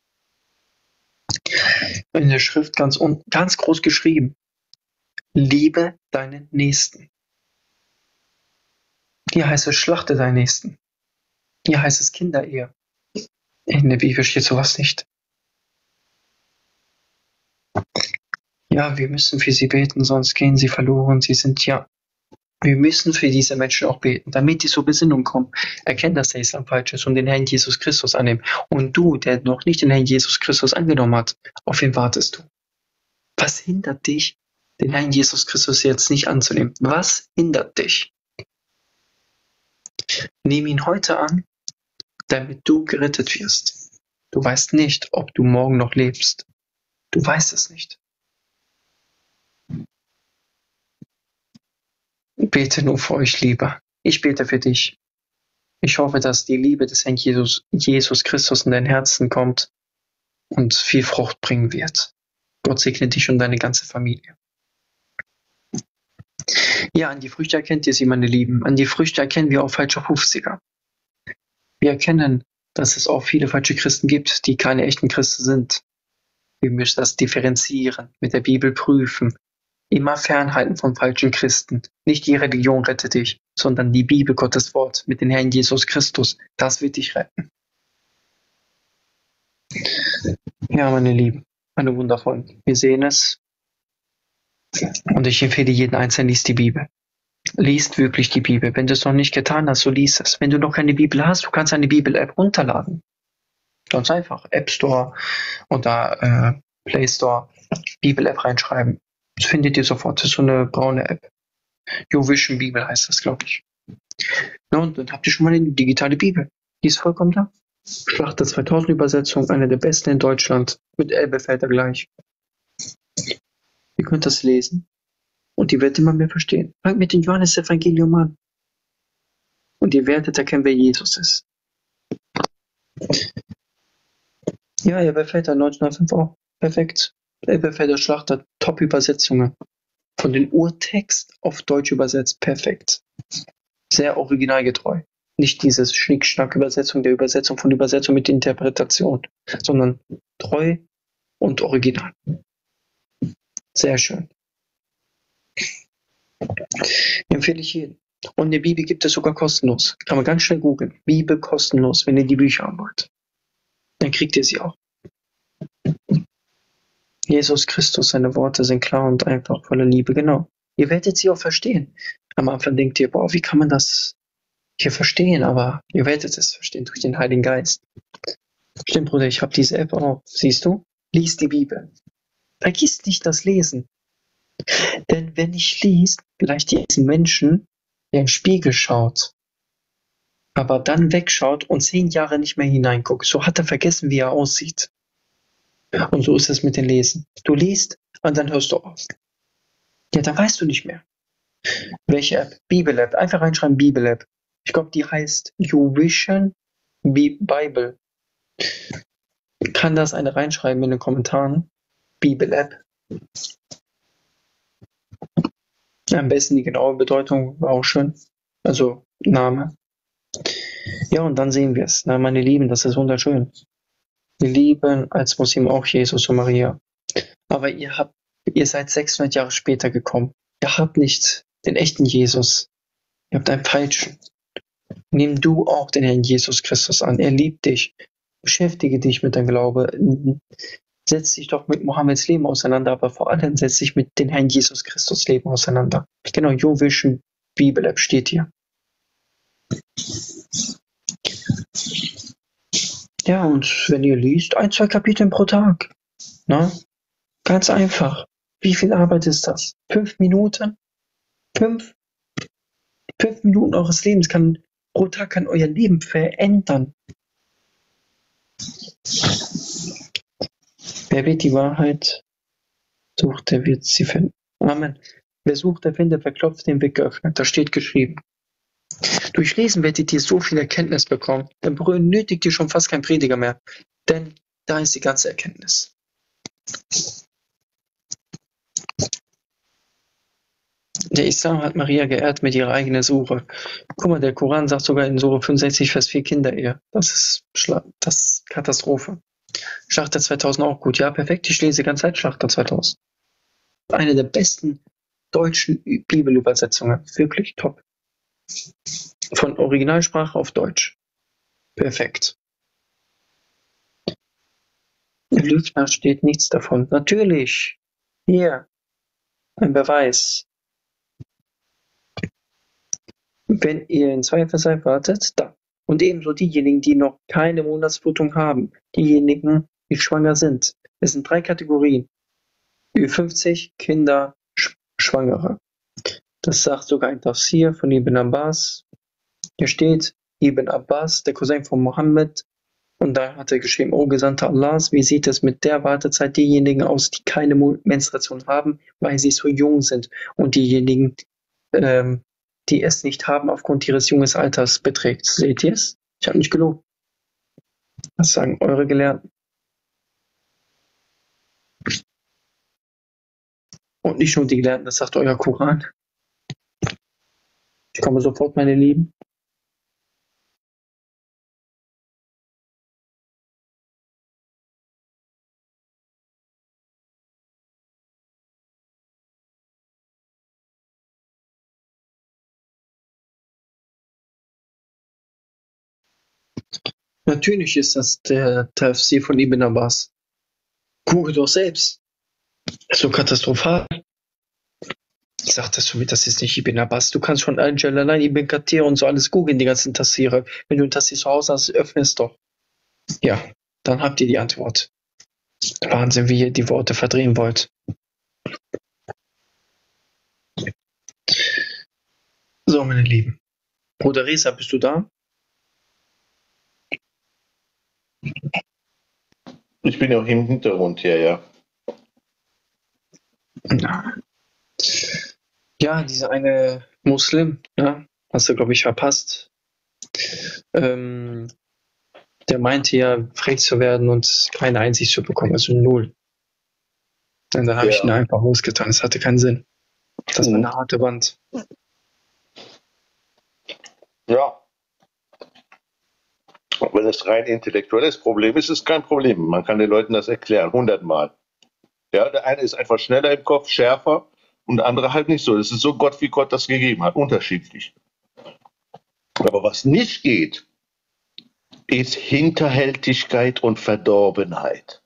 In der Schrift ganz groß geschrieben. Liebe deinen Nächsten. Hier heißt es, schlachte deinen Nächsten. Hier heißt es Kinderehe. In der Bibel steht sowas nicht. Ja, wir müssen für sie beten, sonst gehen sie verloren. Wir müssen für diese Menschen auch beten, damit die zur Besinnung kommen. Erkennen, dass der Islam falsch ist und den Herrn Jesus Christus annehmen. Und du, der noch nicht den Herrn Jesus Christus angenommen hat, auf wen wartest du? Was hindert dich, den Herrn Jesus Christus jetzt nicht anzunehmen? Was hindert dich? Nimm ihn heute an, damit du gerettet wirst. Du weißt nicht, ob du morgen noch lebst. Du weißt es nicht. Ich bete nur für euch, Lieber. Ich bete für dich. Ich hoffe, dass die Liebe des Herrn Jesus Christus in dein Herzen kommt und viel Frucht bringen wird. Gott segne dich und deine ganze Familie. Ja, an die Früchte erkennt ihr sie, meine Lieben. An die Früchte erkennen wir auch falsche 50er. Wir erkennen, dass es auch viele falsche Christen gibt, die keine echten Christen sind. Wir müssen das differenzieren, mit der Bibel prüfen. Immer fernhalten von falschen Christen. Nicht die Religion rettet dich, sondern die Bibel, Gottes Wort, mit dem Herrn Jesus Christus. Das wird dich retten. Ja, meine Lieben, meine Wundervollen, wir sehen es. Und ich empfehle jeden Einzelnen, liest die Bibel. Liest wirklich die Bibel. Wenn du es noch nicht getan hast, so lies es. Wenn du noch keine Bibel hast, du kannst eine Bibel-App runterladen. Ganz einfach. App Store oder Play Store. Bibel-App reinschreiben. Das findet ihr sofort. Das ist so eine braune App. YouVision Bibel heißt das, glaube ich. Ja, und dann habt ihr schon mal eine digitale Bibel. Die ist vollkommen da. Schlachter 2000 Übersetzung, eine der besten in Deutschland. Mit Elberfelder gleich. Ihr könnt das lesen. Und ihr werdet immer mehr verstehen. Fangt mit dem Johannes-Evangelium an. Und ihr werdet erkennen, wer Jesus ist. Ja, Elberfelder 1905 auch. Perfekt. Elberfelder Schlachter, Top-Übersetzungen. Von den Urtext auf Deutsch übersetzt. Perfekt. Sehr originalgetreu. Nicht dieses Schnickschnack-Übersetzung der Übersetzung von Übersetzung mit Interpretation, sondern treu und original. Sehr schön. Empfehle ich jedem. Und die Bibel gibt es sogar kostenlos. Kann man ganz schnell googeln. Bibel kostenlos, wenn ihr die Bücher haben wollt. Dann kriegt ihr sie auch. Jesus Christus, seine Worte sind klar und einfach, voller Liebe, genau. Ihr werdet sie auch verstehen. Am Anfang denkt ihr, boah, wie kann man das hier verstehen? Aber ihr werdet es verstehen durch den Heiligen Geist. Stimmt, Bruder, ich habe diese App auch. Siehst du? Lies die Bibel. Vergiss nicht das Lesen. Denn wenn ich liest, vielleicht diesen Menschen, der im Spiegel schaut, aber dann wegschaut und 10 Jahre nicht mehr hineinguckt, so hat er vergessen, wie er aussieht. Und so ist es mit dem Lesen. Du liest und dann hörst du auf. Ja, dann weißt du nicht mehr. Welche App? Bibel-App. Einfach reinschreiben Bibel-App. Ich glaube, die heißt YouVision Bible. Kann das eine reinschreiben in den Kommentaren? Bibel-App. Am besten die genaue Bedeutung, war auch schön. Also Name. Ja, und dann sehen wir es. Na, meine Lieben, das ist wunderschön. Wir lieben als Muslim auch Jesus und Maria. Aber ihr seid 600 Jahre später gekommen. Ihr habt nicht den echten Jesus. Ihr habt einen falschen. Nimm du auch den Herrn Jesus Christus an. Er liebt dich. Beschäftige dich mit deinem Glaube. Setz dich doch mit Mohammeds Leben auseinander, aber vor allem setz dich mit dem Herrn Jesus Christus Leben auseinander. Genau, YouVision Bibel-App steht hier. Ja, und wenn ihr liest, 1, 2 Kapitel pro Tag. Na? Ganz einfach. Wie viel Arbeit ist das? 5 Minuten? 5 Minuten eures Lebens pro Tag kann euer Leben verändern. Wer wird die Wahrheit sucht, der wird sie finden. Amen. Wer sucht, der findet, wer klopft, den Weg geöffnet. Das steht geschrieben. Durch Lesen werdet ihr so viel Erkenntnis bekommen, dann benötigt ihr schon fast keinen Prediger mehr. Denn da ist die ganze Erkenntnis. Der Islam hat Maria geehrt mit ihrer eigenen Sure. Guck mal, der Koran sagt sogar in Sure 65, Vers 4 Kinderehe. Das ist Katastrophe. Schlachter 2000 auch gut. Ja, perfekt. Ich lese die ganze Zeit Schlachter 2000. Eine der besten deutschen Bibelübersetzungen. Wirklich top. Von Originalsprache auf Deutsch. Perfekt. Im Lügner steht nichts davon. Natürlich. Hier. Ein Beweis. Wenn ihr in Zweifel seid, wartet, da. Und ebenso diejenigen, die noch keine Monatsblutung haben. Diejenigen, die schwanger sind. Es sind 3 Kategorien. Ü50, Kinder, Schwangere. Das sagt sogar ein Tafsir von Ibn Abbas. Hier steht, Ibn Abbas, der Cousin von Mohammed. Und da hat er geschrieben, O Gesandter Allahs, wie sieht es mit der Wartezeit derjenigen aus, die keine Menstruation haben, weil sie so jung sind. Und diejenigen, die es nicht haben, aufgrund ihres jungen Alters beträgt. Seht ihr es? Ich habe nicht gelogen. Was sagen eure Gelehrten? Und nicht nur die Gelehrten, das sagt euer Koran. Ich komme sofort, meine Lieben. Natürlich ist das der Tafsir von Ibn Abbas. Google doch selbst. Das ist so katastrophal. Sagtest du mir, das ist nicht Ibn Abbas. Du kannst von Al-Jalalain, Ibn Kathir und so alles googeln, die ganzen Tafsire. Wenn du ein Tafsir zu Hause hast, öffne es doch. Ja, dann habt ihr die Antwort. Wahnsinn, wie ihr die Worte verdrehen wollt. So, meine Lieben. Bruder Reza, bist du da? Ich bin ja auch im Hintergrund hier, ja. Ja, dieser eine Muslim, ja, hast du, glaube ich, verpasst. Der meinte ja, frech zu werden und keine Einsicht zu bekommen, also null. Und dann habe ich ihn einfach losgetan. Es hatte keinen Sinn. Das war eine harte Wand. Ja. Wenn es rein intellektuelles Problem ist, ist es kein Problem. Man kann den Leuten das erklären, 100-mal. Ja, der eine ist einfach schneller im Kopf, schärfer und der andere halt nicht so. Das ist so Gott, wie Gott das gegeben hat, unterschiedlich. Aber was nicht geht, ist Hinterhältigkeit und Verdorbenheit.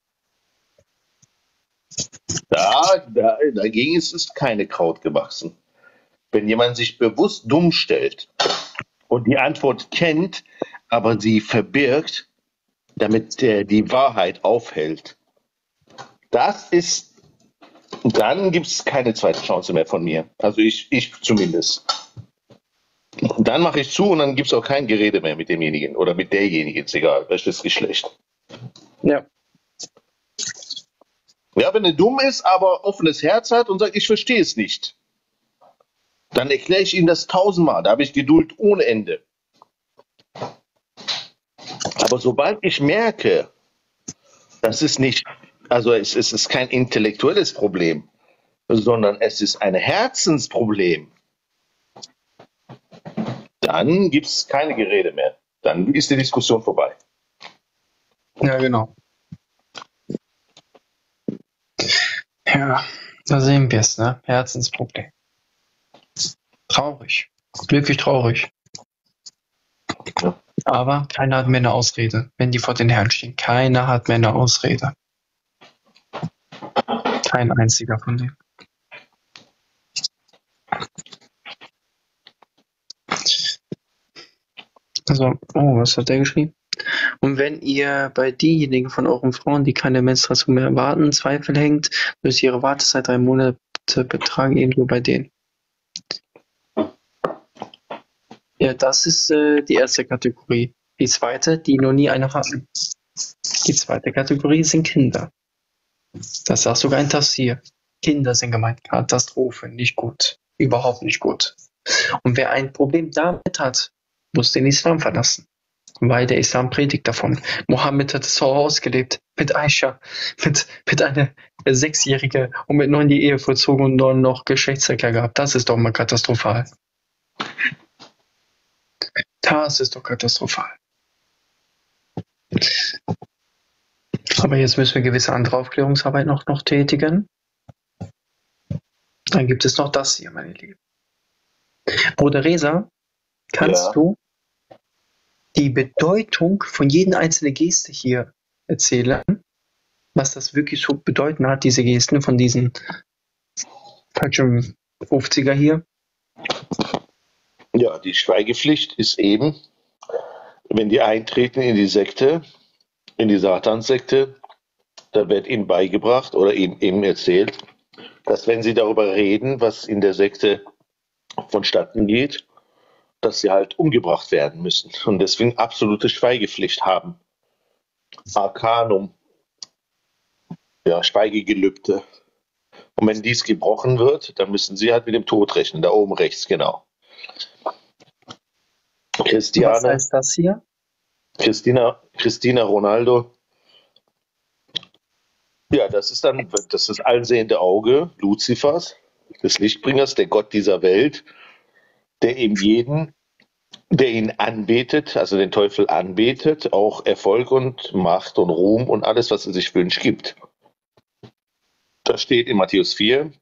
Dagegen ist es keine Kraut gewachsen. Wenn jemand sich bewusst dumm stellt und die Antwort kennt, aber sie verbirgt, damit die Wahrheit aufhält, dann gibt es keine zweite Chance mehr von mir. Also ich zumindest. Dann mache ich zu und dann gibt es auch kein Gerede mehr mit demjenigen oder mit derjenigen, ist egal, welches Geschlecht. Ja. Ja, wenn er dumm ist, aber offenes Herz hat und sagt, ich verstehe es nicht, dann erkläre ich ihm das 1000-mal. Da habe ich Geduld ohne Ende. Aber sobald ich merke, das ist nicht, also es ist kein intellektuelles Problem, sondern es ist ein Herzensproblem, dann gibt es keine Gerede mehr. Dann ist die Diskussion vorbei. Ja, genau. Ja, da sehen wir es, ne? Herzensproblem. Traurig. Glücklich traurig. Ja. Aber keiner hat mehr eine Ausrede, wenn die vor den Herrn stehen. Keiner hat mehr eine Ausrede. Kein einziger von denen. Also, oh, was hat der geschrieben? Und wenn ihr bei diejenigen von euren Frauen, die keine Menstruation mehr erwarten, Zweifel hängt, müsst ihr ihre Wartezeit 3 Monate betragen, ebenso bei denen. Ja, das ist die erste Kategorie. Die zweite, die noch nie eine hatten. Die zweite Kategorie sind Kinder. Das sagt sogar ein Tafsir. Kinder sind gemeint. Katastrophe, nicht gut. Überhaupt nicht gut. Und wer ein Problem damit hat, muss den Islam verlassen. Weil der Islam predigt davon. Mohammed hat es so ausgelebt. Mit Aisha. Mit einer 6-Jährige und mit 9 die Ehe vollzogen und dann noch Geschlechtsverkehr gehabt. Das ist doch mal katastrophal. Das ist doch katastrophal. Aber jetzt müssen wir gewisse andere Aufklärungsarbeit noch tätigen. Dann gibt es noch das hier, meine Lieben. Bruder Reza, kannst du die Bedeutung von jeder einzelnen Geste hier erzählen? Was das wirklich so bedeuten hat, diese Gesten von diesen 50er hier? Ja, die Schweigepflicht ist eben, wenn die eintreten in die Sekte, in die Satanssekte, da wird ihnen beigebracht oder ihnen eben erzählt, dass wenn sie darüber reden, was in der Sekte vonstatten geht, dass sie halt umgebracht werden müssen und deswegen absolute Schweigepflicht haben. Arkanum, ja, Schweigegelübde. Und wenn dies gebrochen wird, dann müssen sie halt mit dem Tod rechnen, da oben rechts, genau. Was heißt das hier? Christina Ronaldo. Ja, das ist das allsehende Auge Luzifers, des Lichtbringers, der Gott dieser Welt. der ihm jeden, der ihn anbetet, also den Teufel anbetet, auch Erfolg und Macht und Ruhm und alles, was er sich wünscht, gibt. Das steht in Matthäus 4,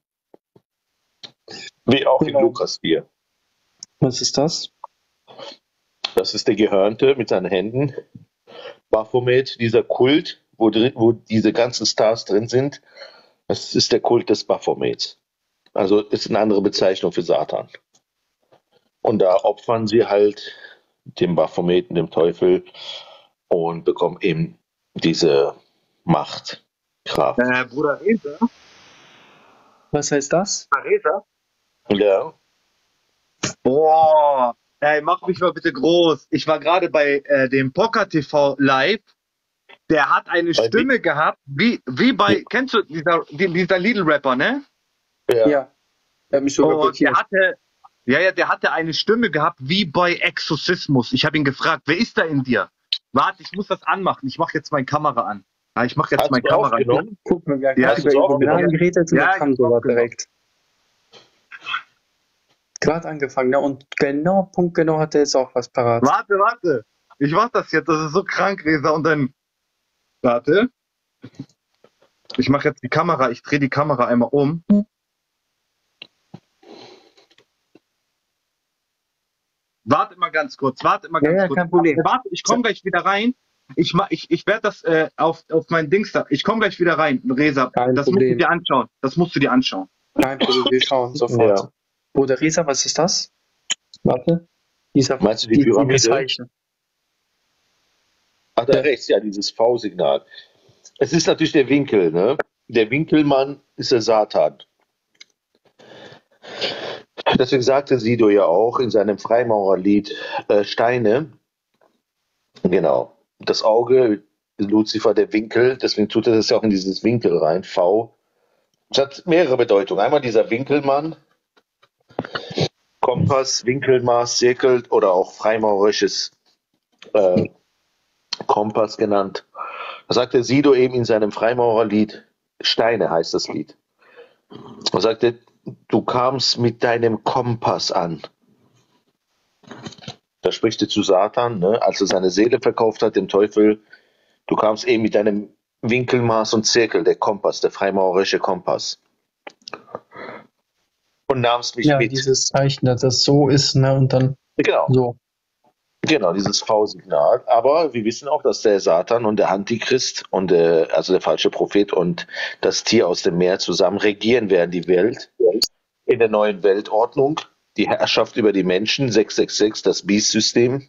wie auch in Genau. Lukas 4. Was ist das? Das ist der Gehörnte mit seinen Händen. Baphomet, dieser Kult, wo diese ganzen Stars drin sind, das ist der Kult des Baphomets. Also ist eine andere Bezeichnung für Satan. Und da opfern sie halt dem Baphometen, dem Teufel, und bekommen eben diese Macht, Kraft. Bruder Reza? Was heißt das? Reza? Ja, Boah, ey, mach mich mal bitte groß. Ich war gerade bei dem Poker TV live. Der hat eine Bei Stimme gehabt, wie bei, kennst du dieser Little Rapper, ne? ja. Ja. Er hat mich sogar Und der blockiert. der hatte eine Stimme gehabt wie bei Exorzismus. Ich habe ihn gefragt, wer ist da in dir? Warte, ich muss das anmachen. Ich mache jetzt meine Kamera an. Ja, ich mache jetzt Hast meine du Kamera an. aufgenommen? Guck mal, wir haben Ja, gerade hast du's über aufgenommen? Illuminaten geredet und Ja, dann ich kam hab's sowas aufgenommen. direkt. Gerade angefangen, ne? Und genau, punktgenau hat er jetzt auch was parat. Warte. Ich mach das jetzt. Das ist so krank, Reza. Und dann, warte. Ich mache jetzt die Kamera. Ich drehe die Kamera einmal um. Warte mal ganz kurz. Ja, kein Problem. Warte, ich komme gleich wieder rein. Ich werde das auf mein Dings da. Ich komme gleich wieder rein, Reza. Kein Das musst Problem. du dir anschauen. Das musst du dir anschauen. Kein Problem, wir schauen sofort. Ja. Bruder Reza, was ist das? Warte. Meinst du die Pyramide? Zeichen. Ach, da Ja. rechts, ja, dieses V-Signal. Es ist natürlich der Winkel, ne? Der Winkelmann ist der Satan. Deswegen sagte Sido ja auch in seinem Freimaurerlied Steine, genau, das Auge, Luzifer, der Winkel, deswegen tut er das ja auch in dieses Winkel rein, V. Es hat mehrere Bedeutungen. Einmal dieser Winkelmann, Kompass, Winkelmaß, Zirkel oder auch freimaurerisches Kompass genannt. Da sagte Sido eben in seinem Freimaurerlied, Steine heißt das Lied. Er sagte, du kamst mit deinem Kompass an. Da spricht er zu Satan, ne, als er seine Seele verkauft hat, dem Teufel. Du kamst eben mit deinem Winkelmaß und Zirkel, der Kompass, der freimaurerische Kompass. Und nahmst mich Ja, mit. dieses Zeichen, dass das so ist, ne? Und dann Genau. so. Genau, dieses V-Signal. Aber wir wissen auch, dass der Satan und der Antichrist und also der falsche Prophet und das Tier aus dem Meer zusammen regieren werden die Welt in der neuen Weltordnung. Die Herrschaft über die Menschen, 666, das Beast-System.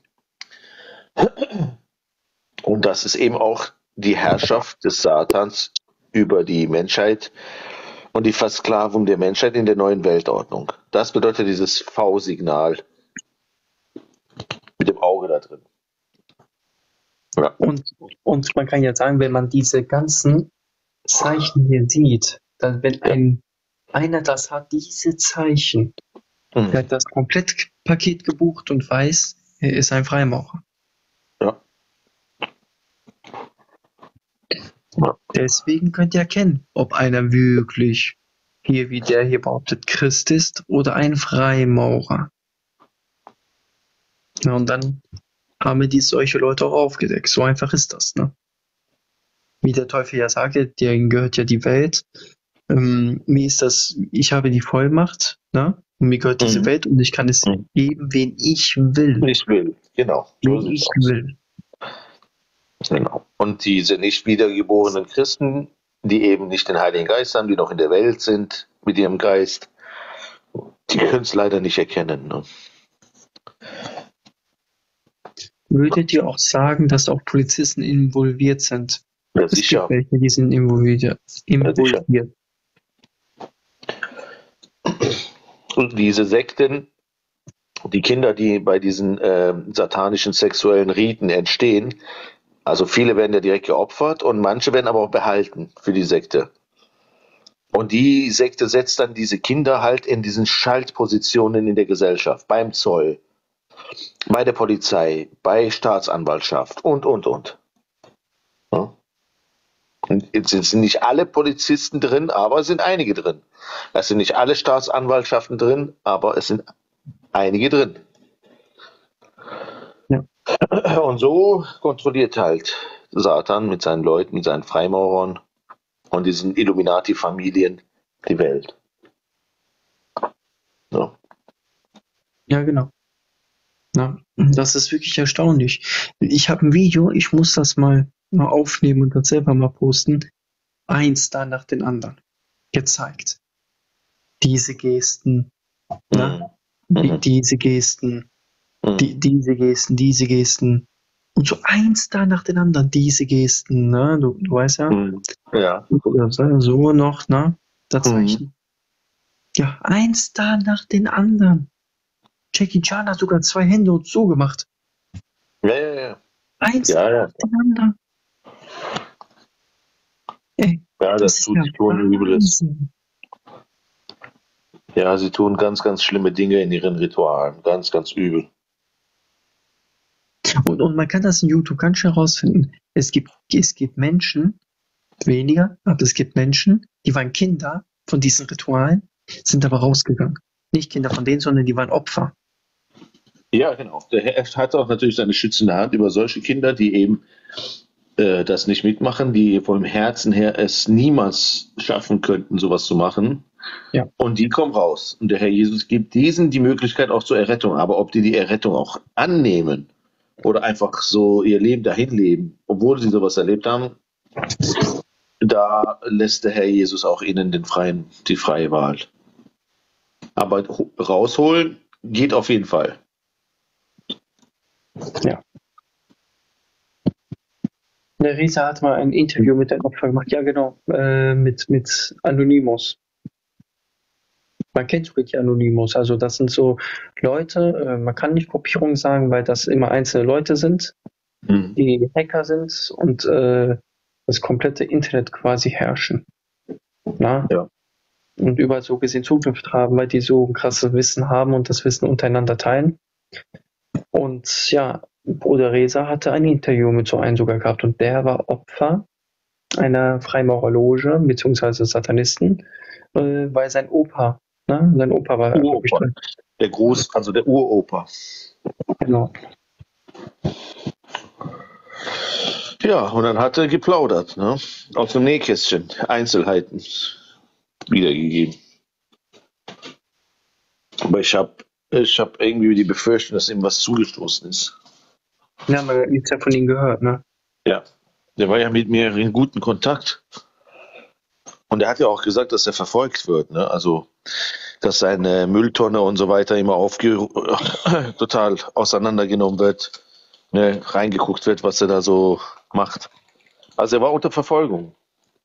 Und das ist eben auch die Herrschaft des Satans über die Menschheit und die Versklavung der Menschheit in der neuen Weltordnung. Das bedeutet dieses V-Signal mit dem Auge da drin. Ja. Und man kann ja sagen, wenn man diese ganzen Zeichen hier sieht, dann wenn einer das hat, diese Zeichen, der hat das Komplettpaket gebucht und weiß, er ist ein Freimaurer. Ja. Ja. Deswegen könnt ihr erkennen, ob einer wirklich hier, wie der hier behauptet, Christ ist oder ein Freimaurer. Ja, und dann haben wir solche Leute auch aufgedeckt. So einfach ist das, ne? Wie der Teufel ja sagte, denen gehört ja die Welt. Mir ist das, ich habe die Vollmacht, ne? Und mir gehört diese Welt und ich kann es geben, wen ich will. Ich will, genau. So Wen sieht's ich aus. will. Genau. Und diese nicht wiedergeborenen Christen, die eben nicht den Heiligen Geist haben, die noch in der Welt sind mit ihrem Geist, die können es leider nicht erkennen. Ne? Würdet ihr auch sagen, dass auch Polizisten involviert sind? Ja, Es sicher. gibt welche, die sind involviert. Und diese Sekten, die Kinder, die bei diesen satanischen sexuellen Riten entstehen, also viele werden ja direkt geopfert und manche werden aber auch behalten für die Sekte. Und die Sekte setzt dann diese Kinder halt in diesen Schaltpositionen in der Gesellschaft, beim Zoll, bei der Polizei, bei Staatsanwaltschaft und. Ja? Und jetzt sind nicht alle Polizisten drin, aber es sind einige drin. Es sind nicht alle Staatsanwaltschaften drin, aber es sind einige drin. Ja. Und so kontrolliert halt Satan mit seinen Leuten, mit seinen Freimaurern und diesen Illuminati-Familien die Welt. So. Ja, genau. Ja, das ist wirklich erstaunlich. Ich habe ein Video, ich muss das mal aufnehmen und das selber mal posten. Eins da nach den anderen gezeigt. Diese Gesten, ne? Mhm. Diese Gesten, Mhm. diese Gesten, diese Gesten. Und so eins da nach den anderen, diese Gesten, ne? Du weißt ja. Mhm. Ja. So noch, ne? Dazwischen. Ja, eins da nach den anderen. Jackie Chan hat sogar 2 Hände und so gemacht. Ja. Eins Ja, ja. nach den anderen. Ey, Ja, das ist tut ja sie tun Übles. Wahnsinn. Ja, sie tun ganz, ganz schlimme Dinge in ihren Ritualen. Ganz, ganz übel. Und man kann das in YouTube ganz schnell herausfinden. Es gibt Menschen, weniger, aber es gibt Menschen, die waren Kinder von diesen Ritualen, sind aber rausgegangen. Nicht Kinder von denen, sondern die waren Opfer. Ja, genau. Der Herr hat auch natürlich seine schützende Hand über solche Kinder, die eben das nicht mitmachen, die vom Herzen her es niemals schaffen könnten, sowas zu machen. Ja. Und die kommen raus. Und der Herr Jesus gibt diesen die Möglichkeit auch zur Errettung. Aber ob die Errettung auch annehmen oder einfach so ihr Leben dahin leben, obwohl sie sowas erlebt haben, da lässt der Herr Jesus auch ihnen die freie Wahl. Aber rausholen geht auf jeden Fall. Ja. Der Risa hat mal ein Interview mit einem Opfer gemacht. Ja, genau. Mit Anonymous. Man kennt wirklich Anonymous. Also das sind so Leute, man kann nicht Gruppierung sagen, weil das immer einzelne Leute sind, die Hacker sind und das komplette Internet quasi herrschen. Na? Ja. Und überall so gesehen Zukunft haben, weil die so ein krasses Wissen haben und das Wissen untereinander teilen. Und ja, Bruder Reza hatte ein Interview mit so einem sogar gehabt und der war Opfer einer Freimaurerloge bzw. Satanisten, weil sein Opa war Uropa. Der Uropa. Genau. Ja, und dann hat er geplaudert, ne? Aus dem Nähkästchen, Einzelheiten wiedergegeben. Aber ich hab irgendwie die Befürchtung, dass ihm was zugestoßen ist. Ja, man hat nichts ja von ihm gehört, ne? Ja, der war ja mit mir in guten Kontakt. Und er hat ja auch gesagt, dass er verfolgt wird, ne? Also, dass seine Mülltonne und so weiter immer total auseinandergenommen wird, ne? Reingeguckt wird, was er da so macht. Also er war unter Verfolgung.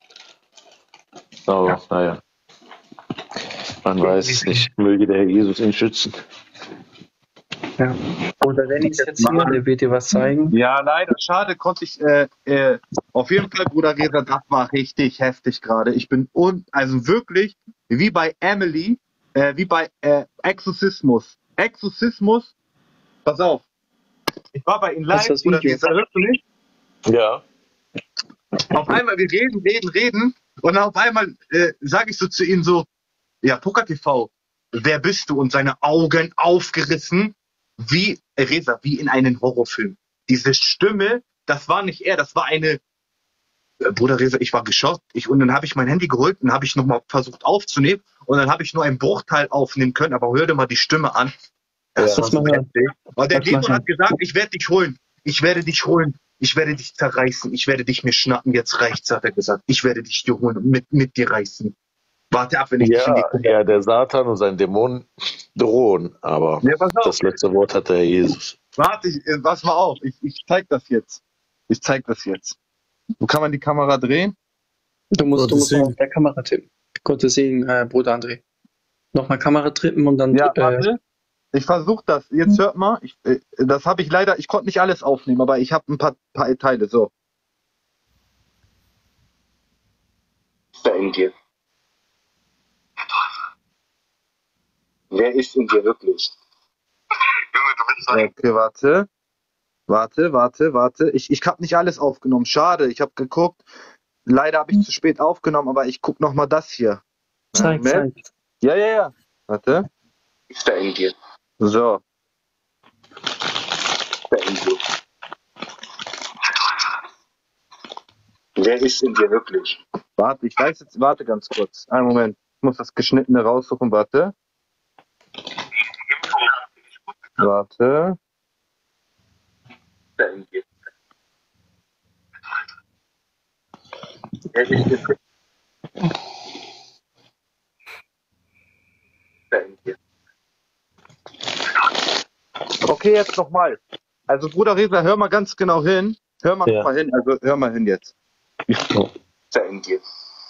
Aber naja, man weiß es nicht. Möge der Herr Jesus ihn schützen. Ja. Oder Dennis jetzt hier, der wird dir was zeigen. Ja, leider, schade, konnte ich, auf jeden Fall, Bruder Reza, das war richtig heftig gerade. Ich bin also wirklich, wie bei Emily, wie bei Exorzismus. Exorzismus, pass auf, ich war bei ihm Das live, ist das Bruder Video. Reza, hörst du nicht? Ja. Auf einmal, wir reden und dann auf einmal sage ich so zu ihm so, ja, Poker TV, wer bist du? Und seine Augen aufgerissen, wie Reza, wie in einem Horrorfilm. Diese Stimme, das war nicht er, das war eine, Bruder Reza, ich war geschockt. Und dann habe ich mein Handy geholt und habe ich nochmal versucht aufzunehmen und dann habe ich nur einen Bruchteil aufnehmen können, aber hör dir mal die Stimme an. Das war so heftig. Und der Dämon hat gesagt, ich werde dich holen. Ich werde dich holen. Ich werde dich zerreißen. Ich werde dich mir schnappen. Jetzt reicht's, hat er gesagt. Ich werde dich dir holen und mit dir reißen. Warte ab, wenn ich dich in die Kuppe. Ja, der Satan und sein Dämon drohen, aber Ja, pass auf. das letzte Wort hat der Herr Jesus. Warte, pass mal auf. Ich zeig das jetzt. Wo kann man die Kamera drehen? Du musst auf der Kamera tippen. Gottes Segen, Bruder André. Nochmal Kamera tippen und dann. Ja, warte. Ich versuche das. Jetzt hört mal. Das habe ich leider, ich konnte nicht alles aufnehmen, aber ich habe ein paar Teile. So. Da in dir. Der Teufel. Wer ist in dir wirklich? Junge, du bist ein... Okay, warte. Ich habe nicht alles aufgenommen. Schade, ich habe geguckt. Leider habe ich zu spät aufgenommen, aber ich gucke nochmal das hier. Zeig. Ja. Warte. Ist da in dir. So. Beende. Wer ist in dir wirklich? Warte, ich weiß jetzt, warte ganz kurz. Einen Moment. Ich muss das Geschnittene raussuchen, warte. Warte. Beende. Wer ist in dir wirklich? Beende. Okay, jetzt nochmal. Also Bruder Reza, hör mal ganz genau hin. Hör mal Ja. noch mal hin. Also hör mal hin jetzt. Beende.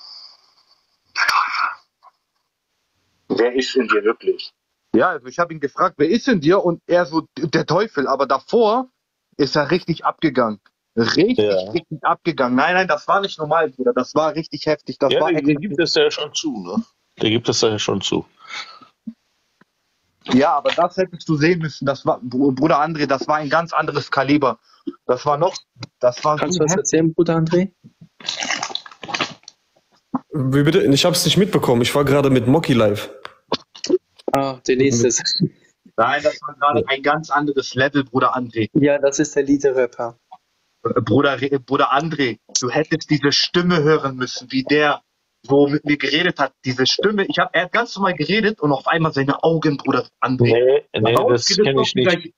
Wer ist in dir wirklich? Ja, also ich habe ihn gefragt, wer ist in dir? Und er so, der Teufel. Aber davor ist er richtig abgegangen. Richtig abgegangen. Nein, das war nicht normal, Bruder. Das war richtig heftig. Das Ja, war der gibt es ja schon zu, ne? Der gibt es ja schon zu. Ja, aber das hättest du sehen müssen. Das war, Bruder André, das war ein ganz anderes Kaliber. Das war Kannst so du was heftig. erzählen, Bruder André? Wie bitte? Ich habe es nicht mitbekommen. Ich war gerade mit Moki live. Ah, der nächste ist. Nein, das war gerade ein ganz anderes Level, Bruder André. Ja, das ist der Liederrapper. Bruder André, du hättest diese Stimme hören müssen, wie der so mit mir geredet hat. Diese Stimme, er hat ganz normal geredet und auf einmal seine Augen, Bruder André. Nee, das kenne ich nicht.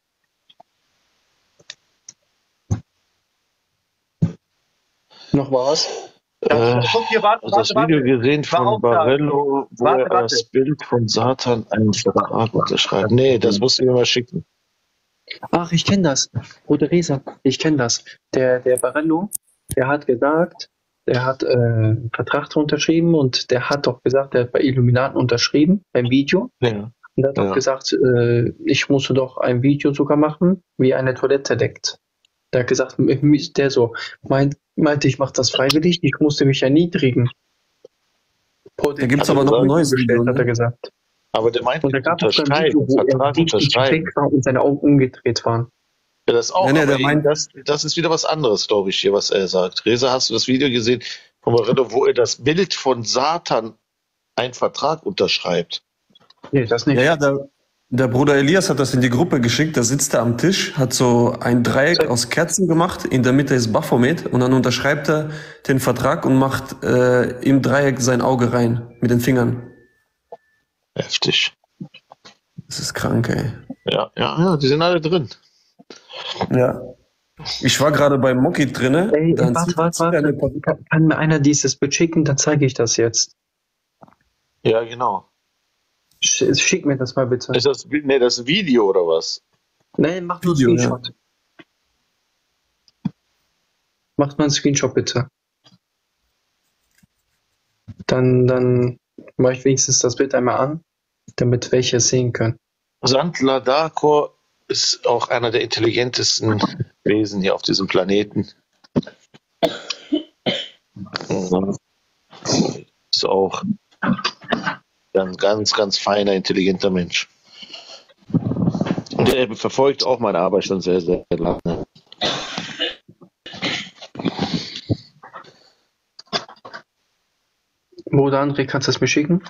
Noch was? Guck hier, warte, Das Video gesehen von Barello, wo Warte, er das Bild von Satan einen Vertrag unterschreibt. Nee, das musst du mir mal schicken. Ach, ich kenne das. Bruder Reza, ich kenne das. Der Barello, der hat gesagt, der hat einen Vertrag unterschrieben und der hat doch gesagt, der hat bei Illuminaten unterschrieben, beim Video. Ja. Und er hat doch gesagt, ich musste doch ein Video sogar machen, wie eine Toilette deckt. Der hat gesagt, der so, meinte, ich mache das freiwillig, ich musste mich erniedrigen. Da gibt es aber noch ein neues Video. hat er gesagt. Aber der meinte, Und da gab es ein unterschreiben, Video, wo er Vertrag richtig unterschreiben. weg war und seine Augen umgedreht waren. Ja, das auch, Nee, aber der meint- das ist wieder was anderes, glaube ich, hier, was er sagt. Reza, hast du das Video gesehen von Barello, wo er das Bild von Satan einen Vertrag unterschreibt? Nee, das nicht. Ja, der Bruder Elias hat das in die Gruppe geschickt. Da sitzt er am Tisch, hat so ein Dreieck aus Kerzen gemacht. In der Mitte ist Baphomet und dann unterschreibt er den Vertrag und macht im Dreieck sein Auge rein mit den Fingern. Heftig. Das ist krank, ey. Ja, die sind alle drin. Ja. Ich war gerade bei Moki drinne. Ey, Dann warte. Kann mir einer dieses Bild schicken, dann zeige ich das jetzt. Ja, genau. Schick mir das mal bitte. Ist das Video oder was? Nein, mach nur einen Video, Screenshot. Macht mal einen Screenshot bitte. Dann mache ich wenigstens das Bild einmal an, damit welche es sehen können. Sandler Darkor ist auch einer der intelligentesten Wesen hier auf diesem Planeten. Ist auch ein ganz, ganz feiner, intelligenter Mensch. Und der verfolgt auch meine Arbeit schon sehr, sehr lange. Bruder André, kannst du das mir schicken?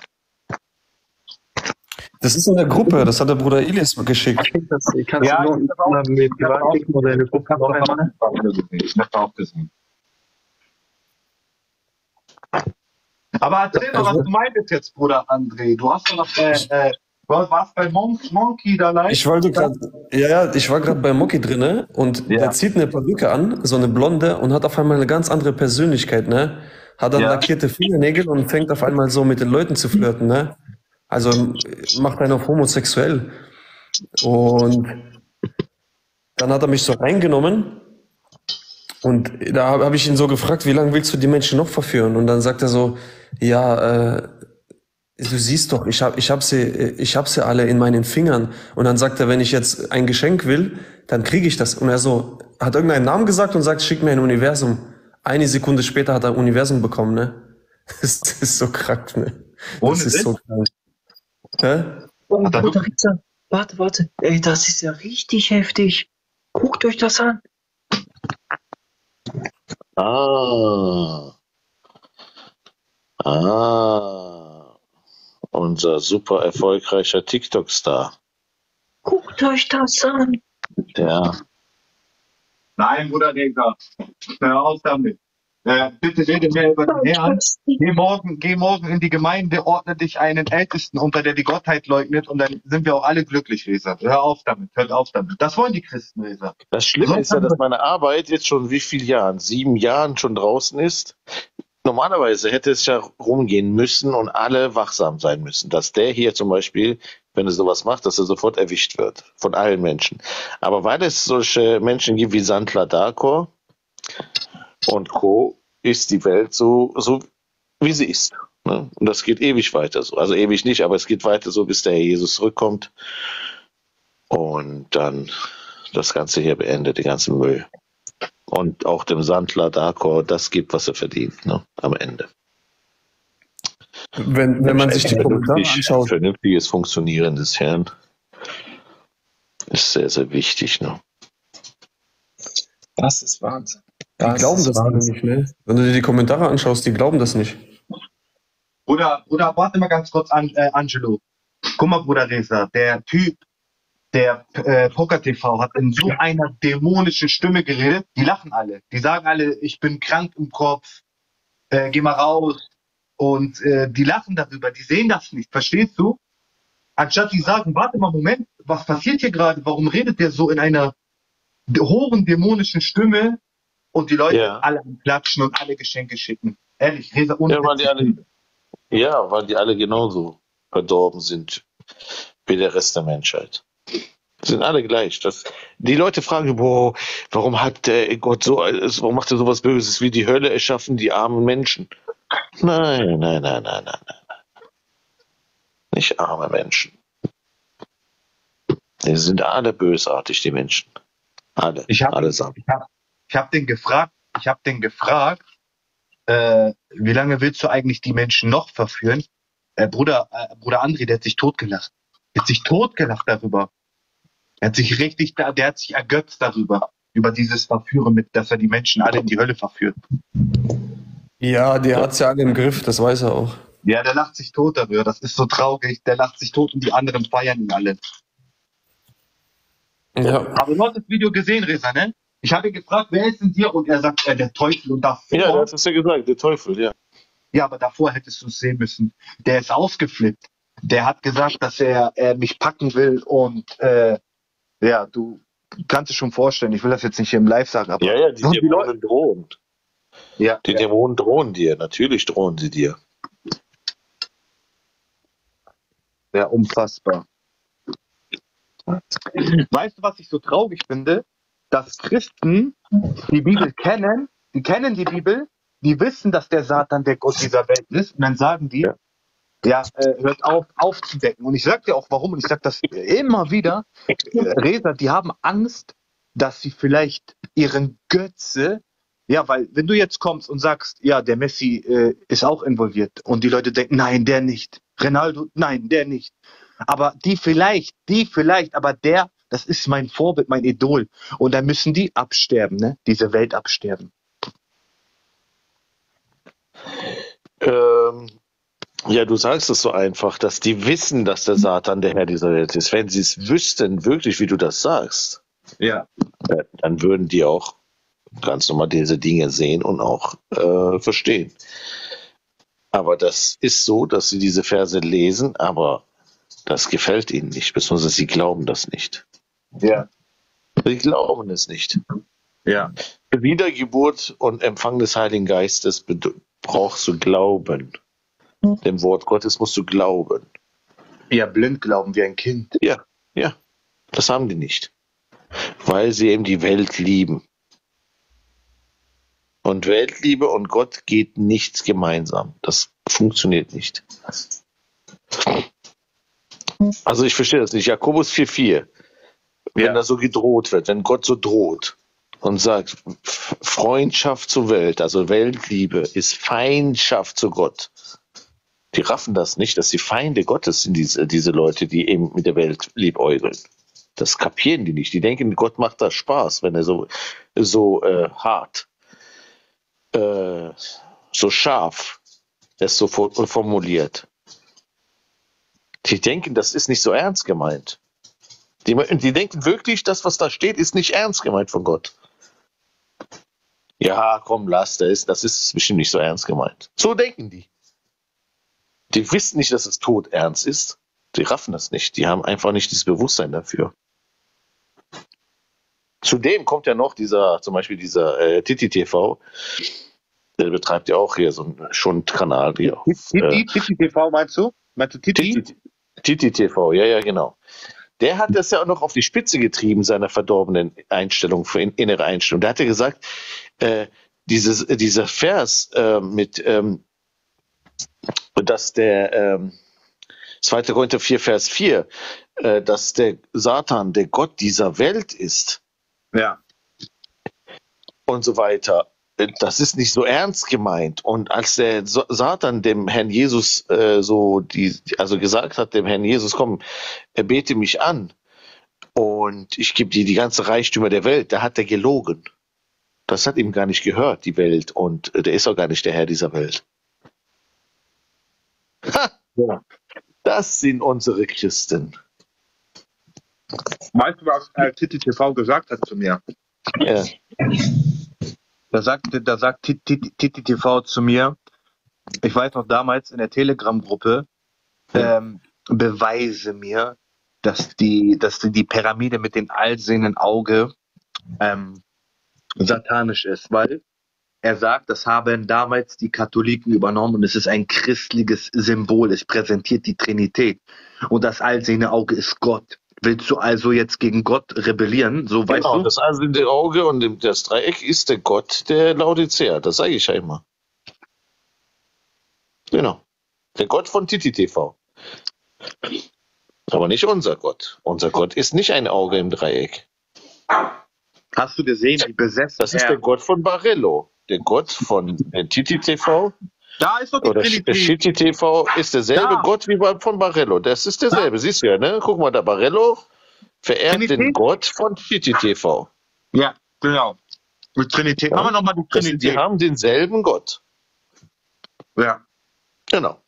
Das ist in der Gruppe, das hat der Bruder Elias geschickt. Ich kann es nur mir privat schicken oder in der Gruppe noch einmal. Ich habe auch gesehen. Aber erzähl mal, was du meintest jetzt, Bruder André. Du hast doch noch, du warst bei Monkey da live. Ich war gerade bei Moki drinne und der zieht eine Perücke an, so eine blonde, und hat auf einmal eine ganz andere Persönlichkeit, ne? Hat dann lackierte Fingernägel und fängt auf einmal so mit den Leuten zu flirten, ne? Also macht einen auf homosexuell. Und dann hat er mich so reingenommen und da habe ich ihn so gefragt, wie lange willst du die Menschen noch verführen? Und dann sagt er so, ja, du siehst doch, ich hab sie alle in meinen Fingern. Und dann sagt er, wenn ich jetzt ein Geschenk will, dann kriege ich das. Und er so, hat irgendeinen Namen gesagt und sagt, schick mir ein Universum. Eine Sekunde später hat er ein Universum bekommen, ne? Das ist so krank, ne? Das ist so krank. Hä? Oh, Bruder Reza, warte. Ey, das ist ja richtig heftig. Guckt euch das an. Unser super erfolgreicher TikTok-Star. Guck Guckt euch das an. Ja. Nein, Bruder Digga. Hör auf damit. Bitte rede mehr über den Herrn. Geh morgen in die Gemeinde, ordne dich einen Ältesten unter, der die Gottheit leugnet, und dann sind wir auch alle glücklich, Reza. Hör auf damit, hört auf damit. Das wollen die Christen, Reza. Das Schlimme ist ja, dass meine Arbeit jetzt schon wie viele Jahren? 7 Jahren schon draußen ist. Normalerweise hätte es ja rumgehen müssen und alle wachsam sein müssen, dass der hier zum Beispiel, wenn er sowas macht, dass er sofort erwischt wird von allen Menschen. Aber weil es solche Menschen gibt wie Sandler Darkor und Co., ist die Welt so wie sie ist. Ne? Und das geht ewig weiter so. Also ewig nicht, aber es geht weiter so, bis der Herr Jesus zurückkommt und dann das Ganze hier beendet, den ganzen Müll. Und auch dem Sandler Darkor das gibt, was er verdient, ne? Am Ende. Wenn man sich die Kommentare anschaut. Vernünftiges, funktionierendes Hirn ist sehr, sehr wichtig. Ne? Das ist Wahnsinn. Die glauben das nicht, ne? Wenn du dir die Kommentare anschaust, die glauben das nicht. Bruder, warte mal ganz kurz an, Angelo. Guck mal, Bruder Reza, der Typ, der Poker TV hat in so einer dämonischen Stimme geredet, die lachen alle. Die sagen alle, ich bin krank im Kopf, geh mal raus. Und die lachen darüber, die sehen das nicht, verstehst du? Anstatt die sagen, warte mal, Moment, was passiert hier gerade? Warum redet der so in einer hohen dämonischen Stimme? Und die Leute alle klatschen und alle Geschenke schicken. Ehrlich, Reza, ohne weil die alle genauso verdorben sind wie der Rest der Menschheit. Sind alle gleich. Die Leute fragen, boah, warum hat Gott warum macht er sowas Böses wie die Hölle erschaffen, die armen Menschen? Nein. Nicht arme Menschen. Die sind alle bösartig, die Menschen. Alle. Allesamt. Ich hab den gefragt, wie lange willst du eigentlich die Menschen noch verführen? Bruder André, der hat sich totgelacht. Darüber. Der hat sich ergötzt darüber. Über dieses Verführen, dass er die Menschen alle in die Hölle verführt. Ja, der hat's ja alle im Griff, das weiß er auch. Ja, der lacht sich tot darüber. Das ist so traurig. Der lacht sich tot und die anderen feiern ihn alle. Ja. Aber du hast das Video gesehen, Reza, ne? Ich habe ihn gefragt, wer ist denn dir? Und er sagt, der Teufel. Und davor. Ja, du hast es ja gesagt, der Teufel, ja. Ja, aber davor hättest du es sehen müssen. Der ist ausgeflippt. Der hat gesagt, dass er mich packen will. Und ja, du kannst es schon vorstellen. Ich will das jetzt nicht hier im Live sagen, aber ja, die Dämonen drohen. Ja, die Dämonen drohen dir. Natürlich drohen sie dir. Ja, unfassbar. Weißt du, was ich so traurig finde? Dass Christen die Bibel kennen, die kennen die Bibel, die wissen, dass der Satan der Gott dieser Welt ist, und dann sagen die, hört auf, aufzudecken. Und ich sag dir auch warum, und ich sag das immer wieder, Reza, die haben Angst, dass sie vielleicht ihren Götze, ja, weil wenn du jetzt kommst und sagst, ja, der Messi ist auch involviert, und die Leute denken, nein, der nicht. Ronaldo, nein, der nicht. Aber die vielleicht, aber der, das ist mein Vorbild, mein Idol. Und dann müssen die absterben, ne? Diese Welt absterben. Ja, du sagst es so einfach, dass die wissen, dass der Satan der Herr dieser Welt ist. Wenn sie es wüssten, wirklich, wie du das sagst, ja, dann würden die auch ganz normal diese Dinge sehen und auch verstehen. Aber das ist so, dass sie diese Verse lesen, aber das gefällt ihnen nicht, beziehungsweise sie glauben das nicht. Ja. Sie glauben es nicht. Ja. Wiedergeburt und Empfang des Heiligen Geistes brauchst du Glauben. Dem Wort Gottes musst du glauben. Ja, blind glauben wie ein Kind. Ja, das haben die nicht. Weil sie eben die Welt lieben. Und Weltliebe und Gott geht nichts gemeinsam. Das funktioniert nicht. Also ich verstehe das nicht. Jakobus 4,4. Wenn da so gedroht wird, wenn Gott so droht und sagt, Freundschaft zur Welt, also Weltliebe, ist Feindschaft zu Gott. Die raffen das nicht, dass die Feinde Gottes sind, diese Leute, die eben mit der Welt liebäugeln. Das kapieren die nicht. Die denken, Gott macht da Spaß, wenn er so hart, so scharf es so formuliert. Die denken, das ist nicht so ernst gemeint. Die denken wirklich, das, was da steht, ist nicht ernst gemeint von Gott. Ja, komm, lass, das ist bestimmt nicht so ernst gemeint. So denken die. Die wissen nicht, dass es tot ernst ist. Die raffen das nicht. Die haben einfach nicht dieses Bewusstsein dafür. Zudem kommt ja noch zum Beispiel dieser Titi TV, der betreibt ja auch hier so einen Schundkanal. Titi TV meinst du? Meinst du Titi? Titi TV, ja, genau. Der hat das ja auch noch auf die Spitze getrieben, seiner verdorbenen Einstellung, für innere Einstellung. Der hat ja gesagt, dieser Vers dass der 2. Korinther 4, Vers 4, dass der Satan der Gott dieser Welt ist. Ja. Und so weiter. Das ist nicht so ernst gemeint. Und als der Satan dem Herrn Jesus gesagt hat, dem Herrn Jesus, komm, bete mich an und ich gebe dir die ganze Reichtümer der Welt, da hat er gelogen. Das hat ihm gar nicht gehört, die Welt. Und der ist auch gar nicht der Herr dieser Welt. Ha! Ja. Das sind unsere Christen. Weißt du, was Titi TV gesagt hat zu mir? Ja. Da sagt Titi TV zu mir, ich weiß noch damals in der Telegram-Gruppe, beweise mir, dass die Pyramide mit dem allsehenden Auge satanisch ist, weil er sagt, das haben damals die Katholiken übernommen und es ist ein christliches Symbol, es präsentiert die Trinität und das allsehende Auge ist Gott. Willst du also jetzt gegen Gott rebellieren? So, weißt du? Das allsehende Auge und das Dreieck ist der Gott der Laodicea, das sage ich ja immer. Genau. Der Gott von Titi TV. Aber nicht unser Gott. Unser Gott ist nicht ein Auge im Dreieck. Hast du gesehen, wie besessen Das ist der Gott von Barello. Der Gott von Titi TV. Da ist doch die Oder Trinität. Shitty TV ist derselbe Da. Gott wie von Barello. Das ist derselbe. Siehst du ja, ne? Guck mal, der Barello verehrt Trinität? den Gott von Shitty TV. Ja, genau. Mit Trinität. Machen wir nochmal die Die Trinität. haben denselben Gott. Ja. Genau.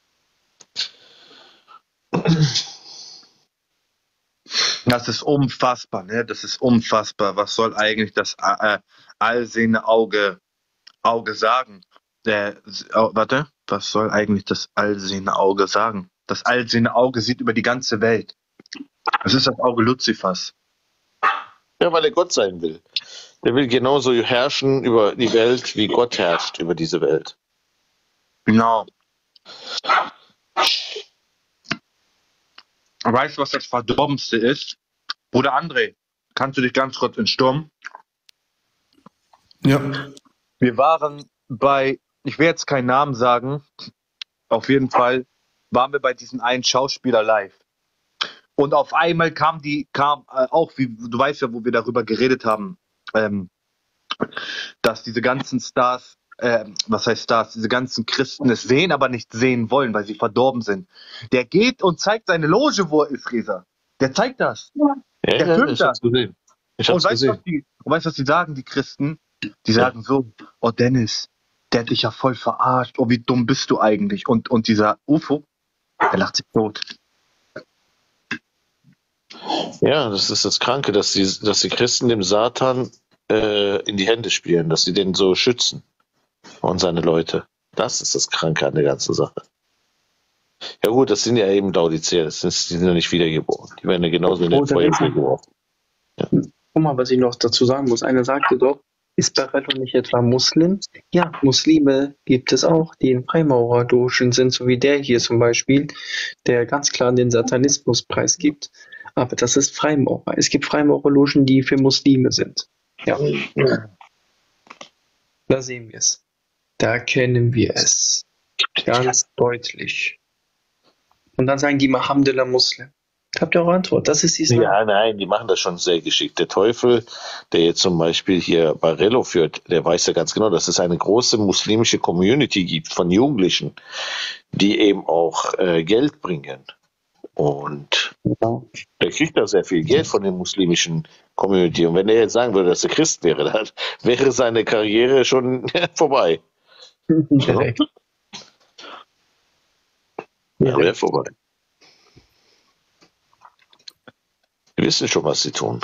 Das ist unfassbar, ne? Das ist unfassbar. Was soll eigentlich das allsehende Auge sagen? Was soll eigentlich das allsehende Auge sagen? Das allsehende Auge sieht über die ganze Welt. Das ist das Auge Luzifers. Ja, weil er Gott sein will. Der will genauso herrschen über die Welt, wie Gott herrscht über diese Welt. Genau. Weißt du, was das Verdorbenste ist? Bruder André, kannst du dich ganz kurz entsturmen? Ja. Wir waren ich will jetzt keinen Namen sagen, auf jeden Fall waren wir bei diesem einen Schauspieler live. Und auf einmal kam auch, wie du weißt ja, wo wir darüber geredet haben, dass diese ganzen Stars, was heißt Stars, diese ganzen Christen es sehen, aber nicht sehen wollen, weil sie verdorben sind. Der geht und zeigt seine Loge, wo er ist, Reza. Der zeigt das. Ja, Der filmt ich hab's das. gesehen. Ich Und hab's weißt du, gesehen. was die sagen, die Christen? Die sagen so, oh Dennis, der hat dich ja voll verarscht, oh wie dumm bist du eigentlich? Und dieser UFO, der lacht sich tot. Ja, das ist das Kranke, dass die Christen dem Satan in die Hände spielen, dass sie den so schützen und seine Leute. Das ist das Kranke an der ganzen Sache. Ja gut, das sind ja eben Laodicea, die sind ja nicht wiedergeboren. Die werden ja genauso in den Feuer geworfen. Guck mal, was ich noch dazu sagen muss. Einer sagte doch, ist Barello nicht etwa Muslim? Ja, Muslime gibt es auch, die in Freimaurerlogen sind, so wie der hier zum Beispiel, der ganz klar den Satanismus preisgibt. Aber das ist Freimaurer. Es gibt Freimaurerlogen, die für Muslime sind. Ja. Da sehen wir es. Da kennen wir es. Ganz deutlich. Und dann sagen die Mahamdullah Muslim. Habt ihr auch Antwort? Das ist Islam. Ja, nein, die machen das schon sehr geschickt. Der Teufel, der jetzt zum Beispiel hier Barello führt, der weiß ja ganz genau, dass es eine große muslimische Community gibt von Jugendlichen, die eben auch Geld bringen. Und Genau. der kriegt da sehr viel Geld von der muslimischen Community. Und wenn er jetzt sagen würde, dass er Christ wäre, dann wäre seine Karriere schon vorbei. Direkt. Ja, wäre vorbei. wissen schon, was sie tun.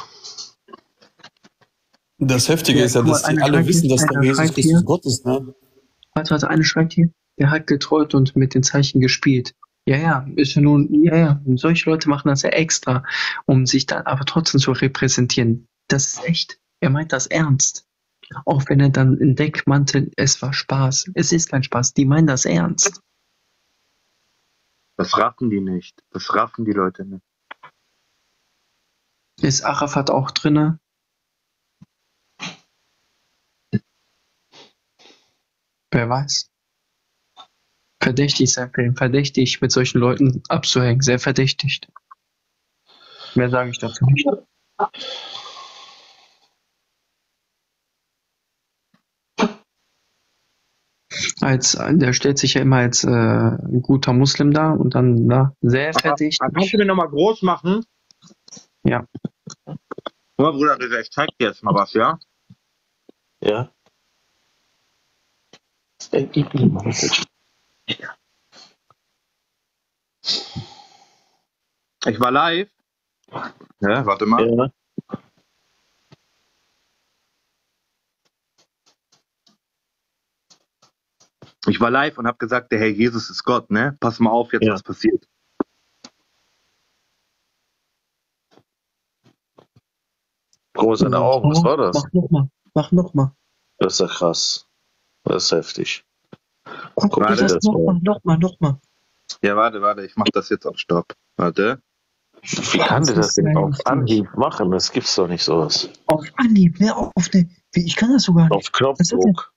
Das Heftige Ja, ist ja, guck mal, dass die einer alle schreibt wissen, hier, dass der einer Jesus schreibt Christus hier. Gott ist, ne? Warte, einer schreibt hier, der hat geträumt und mit den Zeichen gespielt. Ja, ist ja nun, ja. Solche Leute machen das ja extra, um sich dann aber trotzdem zu repräsentieren. Das ist echt. Er meint das ernst. Auch wenn er dann in Deckmantel, es war Spaß. Es ist kein Spaß. Die meinen das ernst. Das raffen die nicht. Das raffen die Leute nicht. Ist Arafat auch drinne? Wer weiß. Verdächtig sein Film. Verdächtig, mit solchen Leuten abzuhängen. Sehr verdächtigt. Mehr sage ich dazu nicht. Der stellt sich ja immer als ein guter Muslim dar und dann sehr verdächtig. Kannst du mir nochmal groß machen? Ja. Ja, Bruder, ich zeig dir jetzt mal was, ja? Ja. Ich war live. Ja, warte mal. Ja. Ich war live und habe gesagt, der Herr Jesus ist Gott, ne? Pass mal auf jetzt, Ja. was passiert. Guck seine Augen, was war das? Mach nochmal. Das ist ja krass. Das ist heftig. Guck dir Warte, das das war- nochmal. Ja, warte, ich mach das jetzt auf Stopp. Warte. Wie kann der das denn auf Anhieb machen? Das gibt's doch nicht sowas. Auf Anhieb, ne? Ich kann das sogar nicht. Auf Knopfdruck.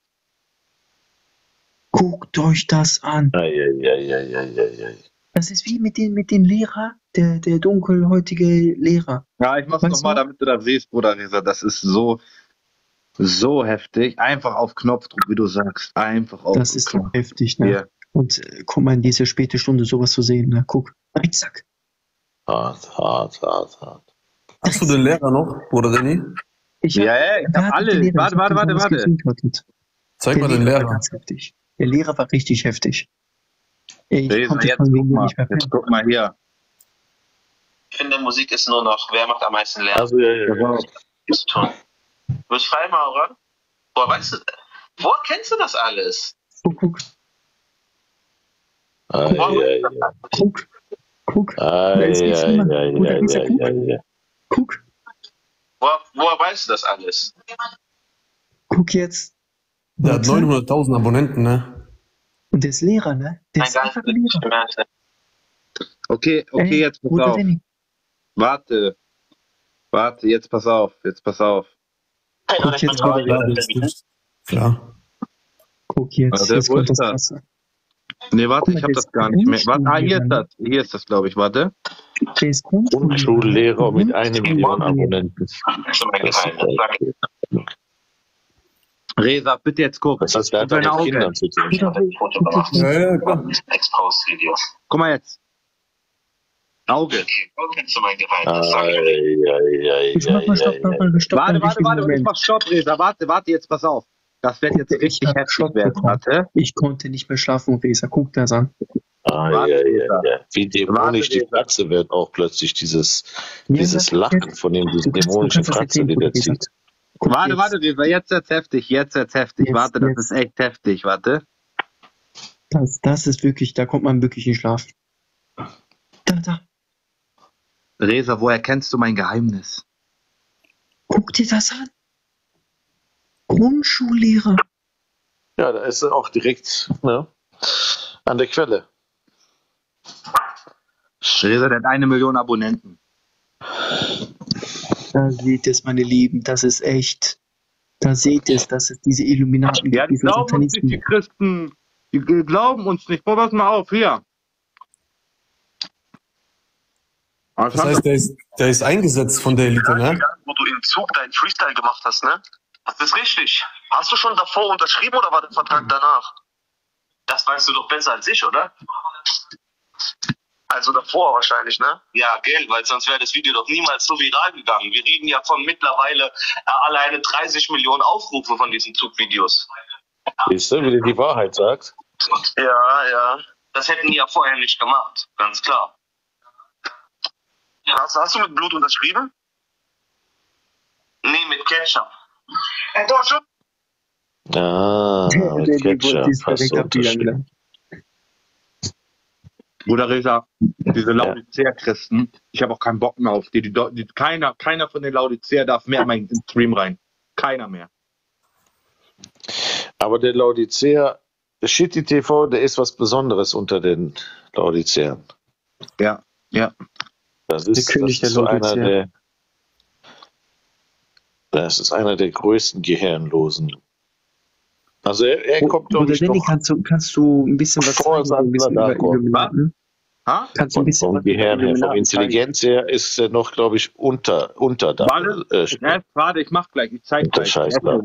Guckt euch das an. Ei. Das ist wie mit den Lehrer, der dunkelhäutige Lehrer. Ja, ich mach's Weißt nochmal, du? damit du das siehst, Bruder Reza. Das ist so heftig. Einfach auf Knopfdruck, wie du sagst. Einfach auf Das ist doch heftig, ne? Ja. Und guck mal, in diese späte Stunde sowas zu sehen, ne? Guck. Zack. Hart. Hast du den Lehrer noch, Bruder Danny? Ich hab alle. Warte. Zeig mal den Lehrer war Lehrer. ganz heftig. Der Lehrer war richtig heftig. Ich Reza, konnte jetzt von guck wegen mal. nicht mehr Jetzt pennen. guck mal hier. Ich finde, Musik ist nur noch, wer macht am meisten Lärm? Also, ja. Zu tun. Du bist Freimaurer? Boah, weißt du, woher kennst du das alles? Guck. Ei. Guck. Da ist jetzt jemand. Oder dieser Guck. Woher weißt du das alles? Guck jetzt. Der hat 900.000 Abonnenten, ne? Und der ist Lehrer, ne? Der Mein ist einfach Geist ein nicht Lehrer. gemerkt. Okay, Ey, jetzt pass Bruder auf. Danny. Warte, jetzt pass auf. Guck jetzt, Ja, das ist nicht. Klar. Guck jetzt. Warte, Jetzt wo kommt ist das das? Krasse. Nee, warte, Guck mal, ich hab der das ist gar nicht mehr. Warte, Grundschullehrer, hier ist das, glaube ich. Warte. Der ist Grundschullehrer mit 1 Million Abonnenten. Das ist mein Geheimnis. Sag Reza, bitte jetzt guck. Das heißt, der hat Guck deine auch mit Augen. Kindern zu tun. ich habe ein Foto gemacht. Ja, klar. Exposed-Video. Guck mal jetzt. Auge. Wo kennst du mein Geheimnis? Sag Ich mach mal Stopp. Warte, und ich mach Stopp, Reza. Warte, jetzt pass auf. Das wird jetzt richtig hab heftig Schock werden. bekommen. Warte. Ich konnte nicht mehr schlafen, Resa. Guck das an. Wie dämonisch die Fratze wird auch plötzlich dieses Lachen von dem, diese dämonische Fratze, die der zieht. Warte, Reza. Jetzt wird's heftig. Warte, das Jetzt. ist echt heftig. Warte. Das ist wirklich, da kommt man wirklich in Schlaf. Da. Reza, woher kennst du mein Geheimnis? Guck dir das an. Grundschullehrer. Ja, da ist er auch direkt an der Quelle. Reza, der hat 1 Million Abonnenten. Da seht ihr es, meine Lieben. Das ist echt. Da seht ihr es, das ist diese Illuminaten. Ja, die diese glauben uns nicht, die Christen. Die glauben uns nicht. Pass mal auf, hier. Das heißt, der ist eingesetzt von der Elite, ne? wo du im Zug deinen Freestyle gemacht hast, ne? Das ist richtig. Hast du schon davor unterschrieben oder war der Vertrag danach? Das weißt du doch besser als ich, oder? Also davor wahrscheinlich, ne? Ja, Geld, weil sonst wäre das Video doch niemals so viral gegangen. Wir reden ja von mittlerweile alleine 30 Millionen Aufrufe von diesen Zugvideos. Siehst du, wie der die Wahrheit sagt? Ja. Das hätten die ja vorher nicht gemacht, ganz klar. Hast du mit Blut unterschrieben? Nee, mit Ketchup. Enttäuschung? Ah, mit Die Ketchup ist hast direkt du abgegangen. unterschrieben. Bruder Reza, diese Laodicea-Christen, ich habe auch keinen Bock mehr auf die. Keiner von den Laodicea darf mehr in meinen Stream rein. Keiner mehr. Aber der Laodicea, der Shitty TV, der ist was Besonderes unter den Laodiceern. Ja. Das ist König der so Laodicea. Das ist einer der größten Gehirnlosen. Also er kommt, glaube Bruder ich, Danny, noch kannst du ein bisschen was vor sagen? Ein bisschen über Sandra Illuminaten? Ha? Kannst du ein bisschen vom was über Gehirn her, vom Illuminaten zeigen? Intelligenz her ist er noch, glaube ich, unter da. Warte, ich mach gleich, ich zeig Der gleich. Scheißler.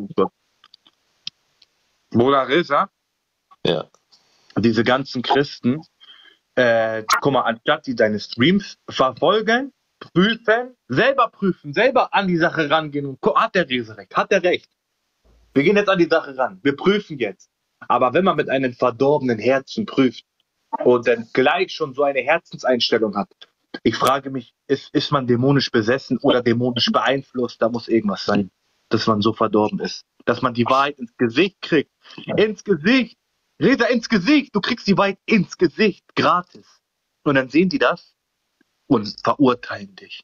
Bruder Reza, Ja. diese ganzen Christen, guck mal, anstatt die deine Streams verfolgen, selber prüfen, selber an die Sache rangehen und hat der Reza recht, hat der recht. Wir gehen jetzt an die Sache ran, wir prüfen jetzt. Aber wenn man mit einem verdorbenen Herzen prüft und dann gleich schon so eine Herzenseinstellung hat, ich frage mich, ist man dämonisch besessen oder dämonisch beeinflusst? Da muss irgendwas sein, dass man so verdorben ist. Dass man die Wahrheit ins Gesicht kriegt. Ins Gesicht! Reza, ins Gesicht! Du kriegst die Wahrheit ins Gesicht, gratis. Und dann sehen die das und verurteilen dich.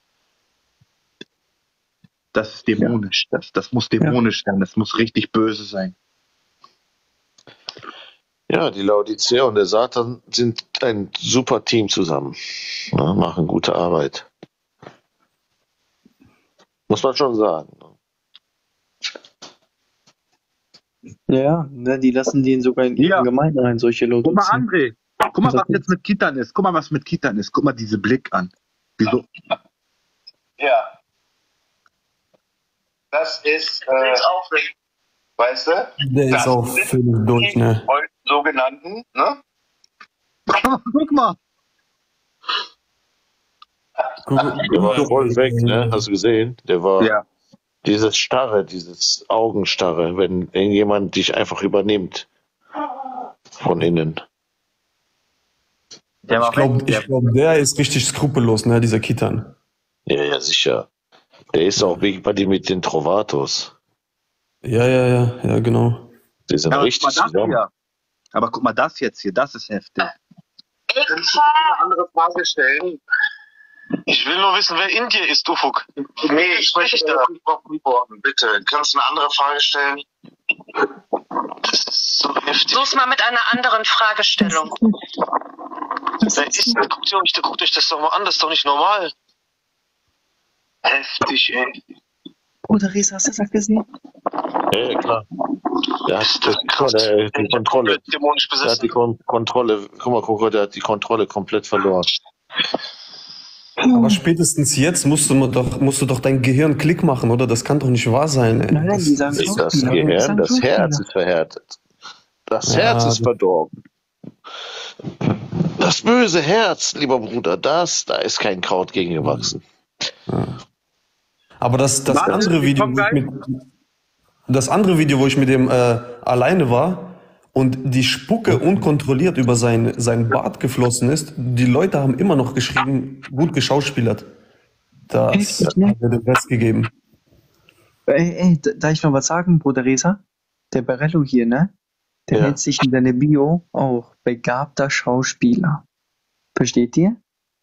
Das ist dämonisch. Das muss dämonisch sein. Das muss richtig böse sein. Ja, die Laodicea und der Satan sind ein super Team zusammen. Ja, machen gute Arbeit. Muss man schon sagen. Ja, ne, die lassen den sogar in ihre Gemeinde rein, solche Leute. Guck mal, André. Guck mal, was jetzt mit Kitan ist. Guck mal, diese Blick an. Wieso? Ja. Das ist, weißt du? Der ist das auch sind völlig durch, ne? die sogenannten, ne? Guck mal. Der war voll weg, ne? Hast du gesehen? Der war Ja. dieses Starre, dieses Augenstarre, wenn jemand dich einfach übernimmt. Von innen. Der war Ich glaube, der ist richtig skrupellos, ne, dieser Kitan. Ja, sicher. Der ist auch wie bei dir mit den Trovatos. Ja, genau. Die sind Aber richtig guck mal das zusammen. hier. Aber guck mal das jetzt hier, das ist heftig. Kannst du eine andere Frage stellen? Ich will nur wissen, wer in dir ist, Ufuk. Nee, ich spreche da. Bitte, kannst du eine andere Frage stellen? Das ist so heftig. Such's mal mit einer anderen Fragestellung. Wer ist der? Guckt euch das doch mal an, das ist doch nicht normal. Heftig, ey. Bruder Reza, hast du das gesehen? Ja, klar. Der hat die Kontrolle. Dämonisch Der hat besessen. die Kontrolle. Guck mal, der hat die Kontrolle komplett verloren. Aber spätestens jetzt musst du doch dein Gehirn Klick machen, oder? Das kann doch nicht wahr sein, ey. Nein, die sagen Nicht das Schauspieler. Die Gehirn, sagen das Schauspieler. Herz ist verhärtet. Das Ja, Herz ist verdorben. Das böse Herz, lieber Bruder, da ist kein Kraut gegen gewachsen. Aber das Warte, andere ich Video, komm gleich. wo ich mit dem alleine war und die Spucke unkontrolliert über sein Bart geflossen ist, die Leute haben immer noch geschrieben, gut geschauspielert. Das Heftig, ne? hat mir den Rest gegeben. Ey, darf ich noch was sagen, Bruder Reza? Der Barello hier, ne? Der Ja. nennt sich in seiner Bio auch begabter Schauspieler. Versteht ihr?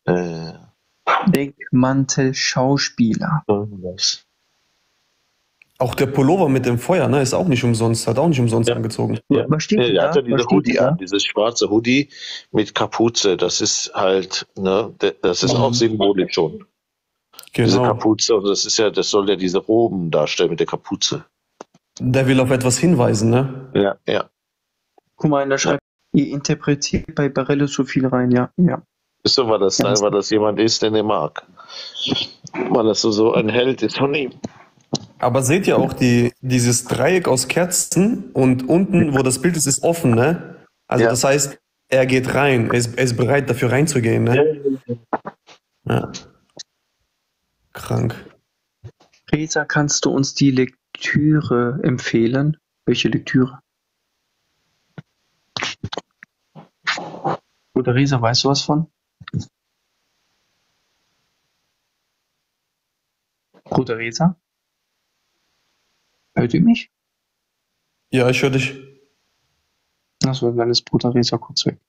Deckmantel Schauspieler. Was? Auch der Pullover mit dem Feuer, ne, ist auch nicht umsonst, hat auch nicht umsonst angezogen. Ja. Was steht Der da? hat ja Was diese steht Hoodie da? an, dieses schwarze Hoodie mit Kapuze. Das ist halt, ne, das ist auch symbolisch schon. Diese Genau. Kapuze, und das soll ja diese Roben darstellen mit der Kapuze. Der will auf etwas hinweisen, ne? Ja. Guck mal, da schreibt, ihr interpretiert bei Barello so viel rein, ja. Wisst ihr, weil das jemand ist, den er mag. Weil das so ein Held ist von ihm. Aber seht ihr auch dieses Dreieck aus Kerzen und unten, wo das Bild ist offen, ne? Also Ja. das heißt, er geht rein, er ist bereit dafür reinzugehen, ne? Ja. Krank. Reza, kannst du uns die Lektüre empfehlen? Welche Lektüre? Bruder Reza, weißt du was von? Bruder Reza? Hört ihr mich? Ja, ich höre dich. Achso, dann ist Bruder Reza kurz weg.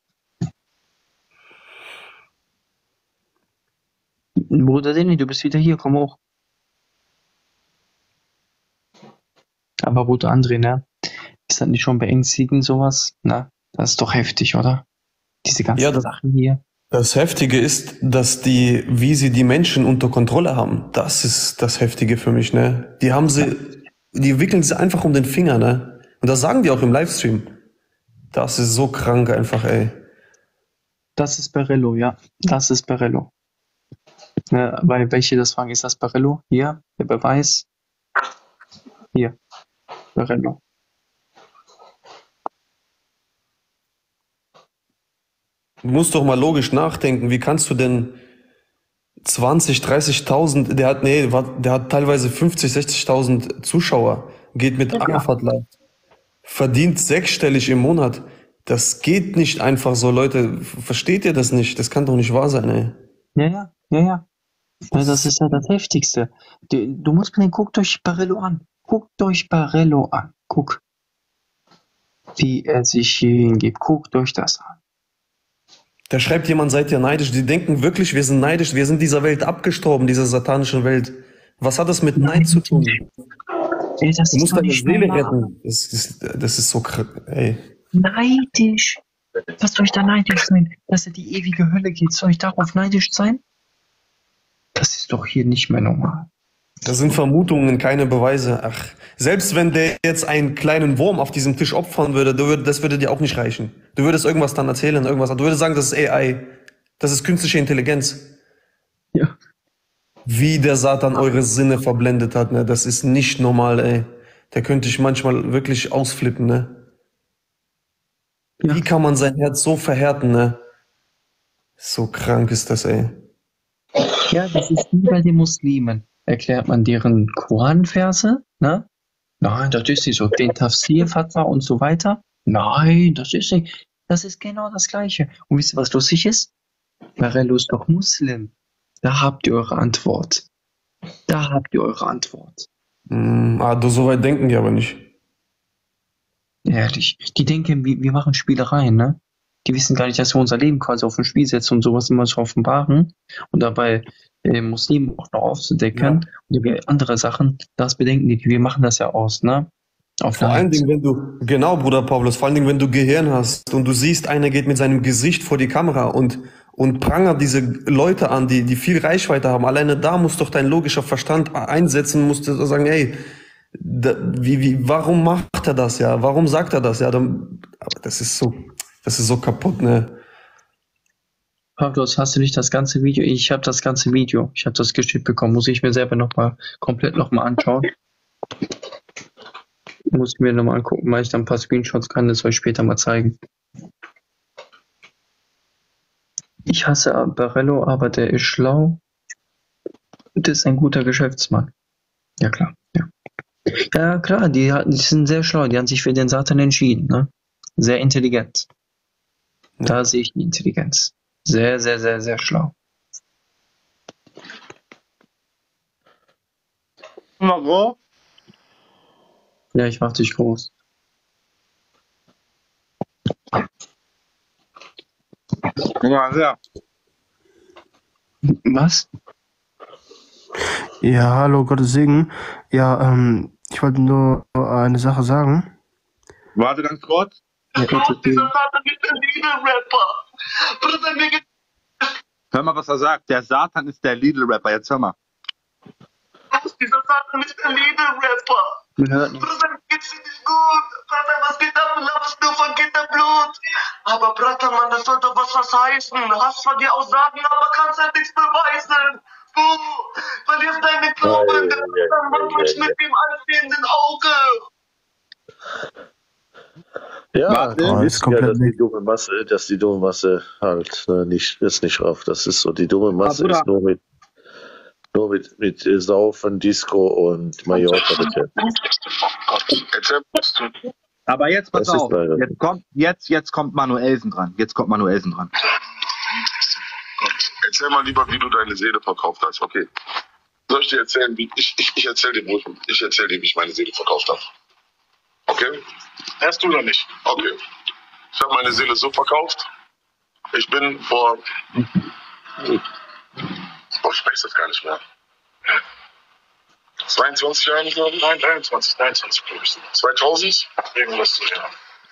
Bruder Danny, du bist wieder hier, komm hoch. Aber Bruder André, ne? Ist das nicht schon beängstigend, sowas? Na, das ist doch heftig, oder? Diese ganzen Ja, Sachen hier. das Heftige ist, dass wie sie die Menschen unter Kontrolle haben. Das ist das Heftige für mich, ne? Die wickeln sie einfach um den Finger, ne? Und das sagen die auch im Livestream. Das ist so krank einfach, ey. Das ist Barello, ja. Das ist Barello. Ne, weil welche das fragen, ist das Barello? Hier, der Beweis. Hier, Barello. Du musst doch mal logisch nachdenken, wie kannst du denn 20, 30.000, der hat teilweise 50, 60.000 Zuschauer, geht mit Arafat live, verdient sechsstellig im Monat. Das geht nicht einfach so, Leute. Versteht ihr das nicht? Das kann doch nicht wahr sein, ey. Ja. Ja, das ist ja das Heftigste. Du musst mir guckt euch Barello an. Guckt euch Barello an. Guck, wie er sich hier hingibt. Guckt euch das an. Da schreibt jemand, seid ihr neidisch? Die denken wirklich, wir sind neidisch. Wir sind dieser Welt abgestorben, dieser satanischen Welt. Was hat das mit Neid zu tun? Ey, das Du ist musst doch deine nicht Seele normal. retten. Das ist so krank, ey. Neidisch. Was soll ich da neidisch sein? Dass er die ewige Hölle geht. Soll ich darauf neidisch sein? Das ist doch hier nicht mehr normal. Das sind Vermutungen, keine Beweise. Ach, selbst wenn der jetzt einen kleinen Wurm auf diesem Tisch opfern würde, das würde dir auch nicht reichen. Du würdest irgendwas dann erzählen, Du würdest sagen, das ist AI. Das ist künstliche Intelligenz. Ja. Wie der Satan eure Sinne verblendet hat, ne? Das ist nicht normal, ey. Da könnte ich manchmal wirklich ausflippen, ne? Ja. Wie kann man sein Herz so verhärten, ne? So krank ist das, ey. Ja, das ist wie bei den Muslimen. Erklärt man deren Koranverse, ne? Nein, das ist nicht so. Den Tafsir, Fatwa und so weiter. Nein, das ist nicht. Das ist genau das Gleiche. Und wisst ihr, was lustig ist? Barello ist doch Muslim. Da habt ihr eure Antwort. So weit denken die aber nicht. Ehrlich. Die denken, wir machen Spielereien, ne? Die wissen gar nicht, dass wir unser Leben quasi auf ein Spiel setzen und sowas immer zu offenbaren und dabei Muslimen auch noch aufzudecken und andere Sachen, das bedenken die, wir machen das ja aus, ne? Vor allen Dingen, genau, Bruder Pavlos, vor allen Dingen, wenn du Gehirn hast und du siehst, einer geht mit seinem Gesicht vor die Kamera und prangert diese Leute an, die viel Reichweite haben. Alleine da muss doch dein logischer Verstand einsetzen, musst du sagen, ey, warum macht er das, ja? Warum sagt er das, ja? Aber das ist so kaputt, ne? Pavlos, hast du nicht das ganze Video? Ich habe das ganze Video. Ich habe das geschickt bekommen. Muss ich mir selber komplett nochmal anschauen. Muss ich mir nochmal angucken, weil ich dann ein paar Screenshots kann, das euch später mal zeigen. Ich hasse Barello, aber der ist schlau. Der ist ein guter Geschäftsmann. Ja, klar. Ja, klar, die sind sehr schlau. Die haben sich für den Satan entschieden, ne? Sehr intelligent. Da sehe ich die Intelligenz. Sehr, sehr, sehr, sehr schlau. Mal groß. Ja, ich mach dich groß. Ja, sehr. Was? Ja, hallo, Gottes Segen. Ja, ich wollte nur eine Sache sagen. Warte ganz kurz. Ja, Dieser Satan ist der Lidl-Rapper. Bruder, mir geht Hör mal, was er sagt. Der Satan ist der Lidl-Rapper. Jetzt hör mal. dieser Satan ist der Lidl-Rapper. Man hört nicht. Bruder, mir geht's dir nicht gut. Bruder, was geht ab? Laufst du von Kinderblut? Aber Bruder, Mann, das soll doch was heißen. Hast von dir Aussagen, aber kannst halt nichts beweisen. Du verlierst deine Glauben. Man bricht mit dem anstehenden Auge. Ja, Warte. die Oh, ist wissen ja, komplett dass die dumme Masse halt nicht rauf. Das ist so, die dumme Masse Bruder. ist nur mit Saufen, Disco und Mallorca bitte. Aber jetzt pass Das ist auf. leider Jetzt kommt Manuelsen dran. Erzähl mal lieber, wie du deine Seele verkauft hast. Okay. Soll ich dir erzählen, ich erzähle dir, wie ich meine Seele verkauft habe? Okay? Erst du oder nicht? Okay. Ich habe meine Seele so verkauft. Ich bin vor... ich weiß das gar nicht mehr. 22 Jahren, glaube ich? Nein, 23, glaube ich. 2000? Irgendwas, ja.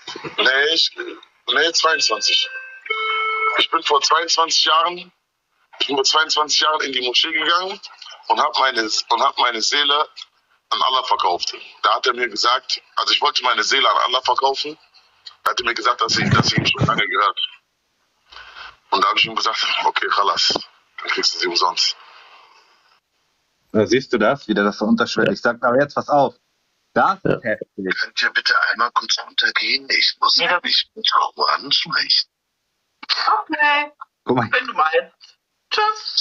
Nee, 22. Ich bin vor 22 Jahren in die Moschee gegangen und habe meine Seele an Allah verkauft. Da hat er mir gesagt, also ich wollte meine Seele an Allah verkaufen. Da hat er mir gesagt, dass sie ihm schon lange gehört. Und da habe ich ihm gesagt, okay, Khalas, dann kriegst du sie umsonst. Siehst du das? Wieder das so unterschwellig. Ich sag aber jetzt pass auf. Das ist heftig. Könnt ihr bitte einmal kurz runtergehen? Ich muss mich mit Ruhe ansprechen. Okay. Guck mal, Wenn du meinst. Tschüss.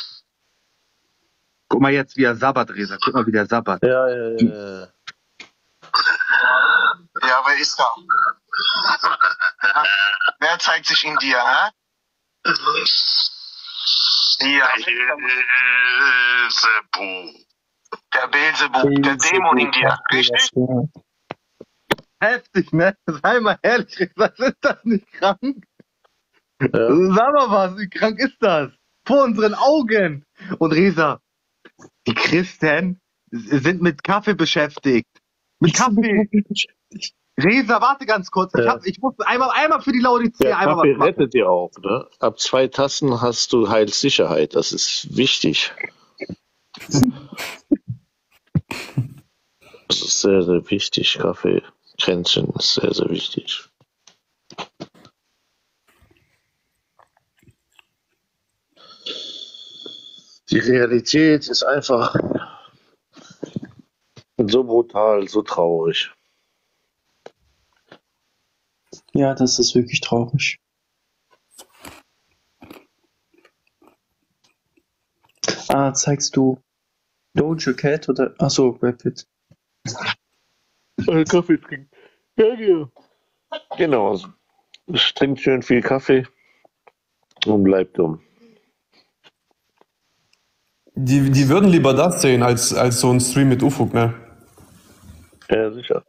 guck mal jetzt, wie er sabbert, Resa. Guck mal, wie der sabbert. Ja. Ja, wer ist da? Wer zeigt sich in dir, hä? Ja, der Beelzebub, der Dämon in dir, richtig? Heftig, ne? Sei mal ehrlich, Resa. Ist das nicht krank? Ja. Sag mal was, wie krank ist das? Vor unseren Augen. Und Resa, die Christen sind mit Kaffee beschäftigt. Mit Kaffee. Resa, warte ganz kurz. Ja. Ich muss einmal für die Laodicea Der einmal Kaffee was machen. rettet dir auch. Ne? Ab 2 Tassen hast du Heilsicherheit. Das ist wichtig. Das ist sehr, sehr wichtig. Kaffeekränzchen ist sehr, sehr wichtig. Die Realität ist einfach so brutal, so traurig. Ja, das ist wirklich traurig. Zeigst du Doja Cat oder... Achso, Rapid. Kaffee trinken. Ja. Genau. Trinkt schön viel Kaffee und bleibt dumm. Die würden lieber das sehen, als so ein Stream mit Ufuk, ne? Ja, sicher.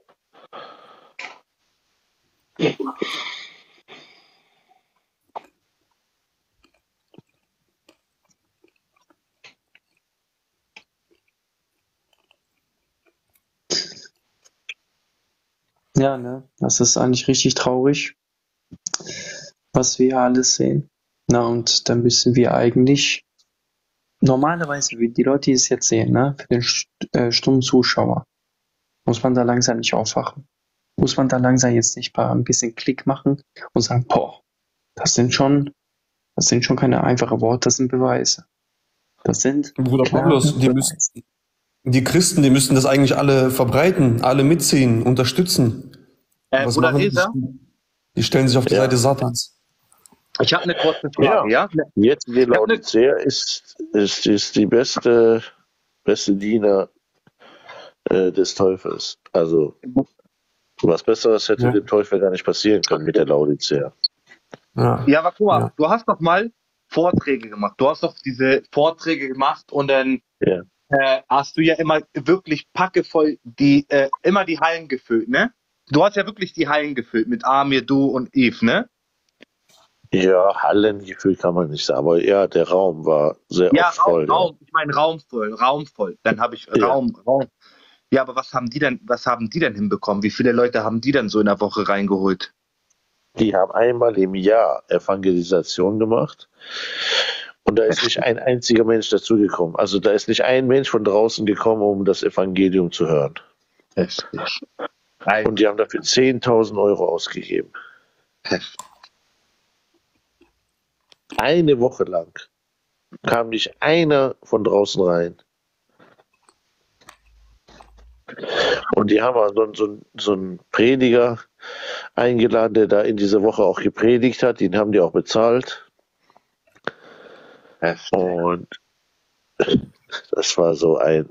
Ja, ne? Das ist eigentlich richtig traurig, was wir hier alles sehen. Na, und dann müssen wir eigentlich, normalerweise, wie die Leute, die es jetzt sehen, ne? Für den stummen Zuschauer, muss man da langsam nicht aufwachen. Muss man da langsam jetzt nicht ein bisschen Klick machen und sagen, boah, das sind schon keine einfachen Worte, das sind Beweise. Das sind Bruder klare Pavlos, Beweise. die Christen, die müssten das eigentlich alle verbreiten, alle mitziehen, unterstützen. Was Bruder machen die? Resa, Die stellen sich auf die Ja. Seite Satans. ich habe eine kurze Frage, ja? Jetzt die Laodicea ist die beste Diener des Teufels. Also was Besseres hätte Ja. dem Teufel gar nicht passieren können mit der Laodicea. Ja. Ja, aber guck mal, Ja. du hast doch mal Vorträge gemacht. Du hast doch diese Vorträge gemacht und dann Ja. hast du ja immer wirklich packevoll immer die Hallen gefüllt, ne? Du hast ja wirklich die Hallen gefüllt mit Amir, du und Eve, ne? Ja, Hallengefühl kann man nicht sagen, aber ja, der Raum war sehr Ja, oft voll. Raum. Ich meine Raumvoll. Dann habe ich Ja. Raum. Ja, aber was haben die denn hinbekommen? Wie viele Leute haben die dann so in der Woche reingeholt? Die haben einmal im Jahr Evangelisation gemacht und da ist nicht ein einziger Mensch dazugekommen. Also da ist nicht ein Mensch von draußen gekommen, um das Evangelium zu hören. Heftig. Und die haben dafür 10.000 Euro ausgegeben. Eine Woche lang kam nicht einer von draußen rein. Und die haben so einen Prediger eingeladen, der da in dieser Woche auch gepredigt hat. Den haben die auch bezahlt. Und das war so ein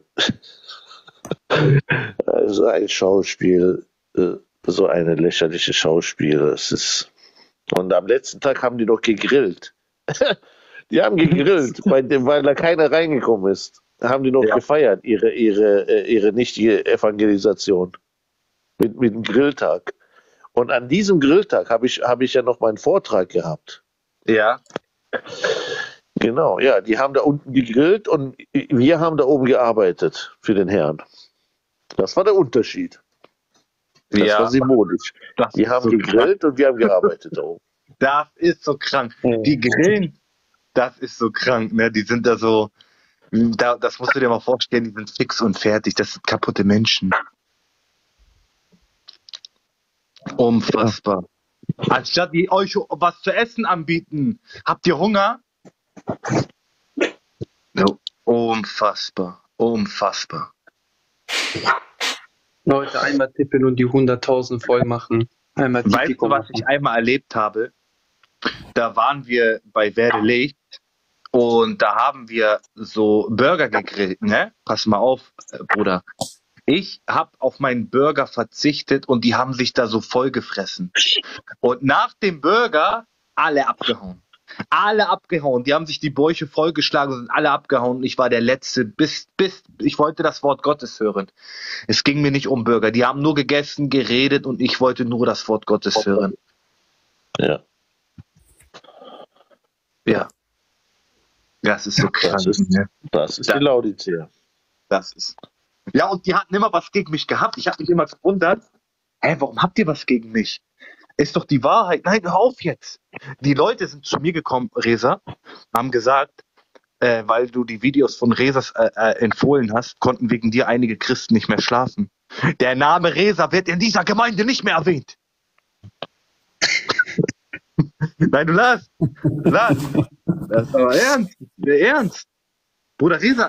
Schauspiel, so eine lächerliche Schauspiel. Und am letzten Tag haben die noch gegrillt. Die haben gegrillt, weil da keiner reingekommen ist. haben die noch gefeiert, ihre nichtige Evangelisation. Mit dem Grilltag. Und an diesem Grilltag habe ich ja noch meinen Vortrag gehabt. Ja. Genau, ja, die haben da unten gegrillt und wir haben da oben gearbeitet für den Herrn. Das war der Unterschied. Das war symbolisch. Die haben gegrillt und wir haben gearbeitet da oben. Das ist so krank. Die grillen, das ist so krank. Ne? Die sind da so, das musst du dir mal vorstellen, die sind fix und fertig. Das sind kaputte Menschen. Unfassbar. Anstatt die euch was zu essen anbieten, habt ihr Hunger? No. Unfassbar. Unfassbar. Leute, einmal tippen und die 100.000 voll machen. Einmal weißt du, was ich einmal erlebt habe? Da waren wir bei Werde Licht und da haben wir so Burger gegrillt, ne? Pass mal auf, Bruder. Ich habe auf meinen Burger verzichtet und die haben sich da so voll gefressen. Und nach dem Burger alle abgehauen. Alle abgehauen. Die haben sich die Bäuche vollgeschlagen und sind alle abgehauen. Ich war der Letzte, bis ich wollte das Wort Gottes hören. Es ging mir nicht um Burger. Die haben nur gegessen, geredet und ich wollte nur das Wort Gottes hören. Ja. Ja. Das ist so krass. Das ist die Laodicea. Das ist. Ja, und die hatten immer was gegen mich gehabt. Ich habe mich immer gewundert, warum habt ihr was gegen mich? Ist doch die Wahrheit. Nein, hör auf jetzt. Die Leute sind zu mir gekommen, Reza, haben gesagt, weil du die Videos von Rezas empfohlen hast, konnten wegen dir einige Christen nicht mehr schlafen. Der Name Reza wird in dieser Gemeinde nicht mehr erwähnt. Nein, du lass. Das ist aber ernst. Ernst. Bruder Reza,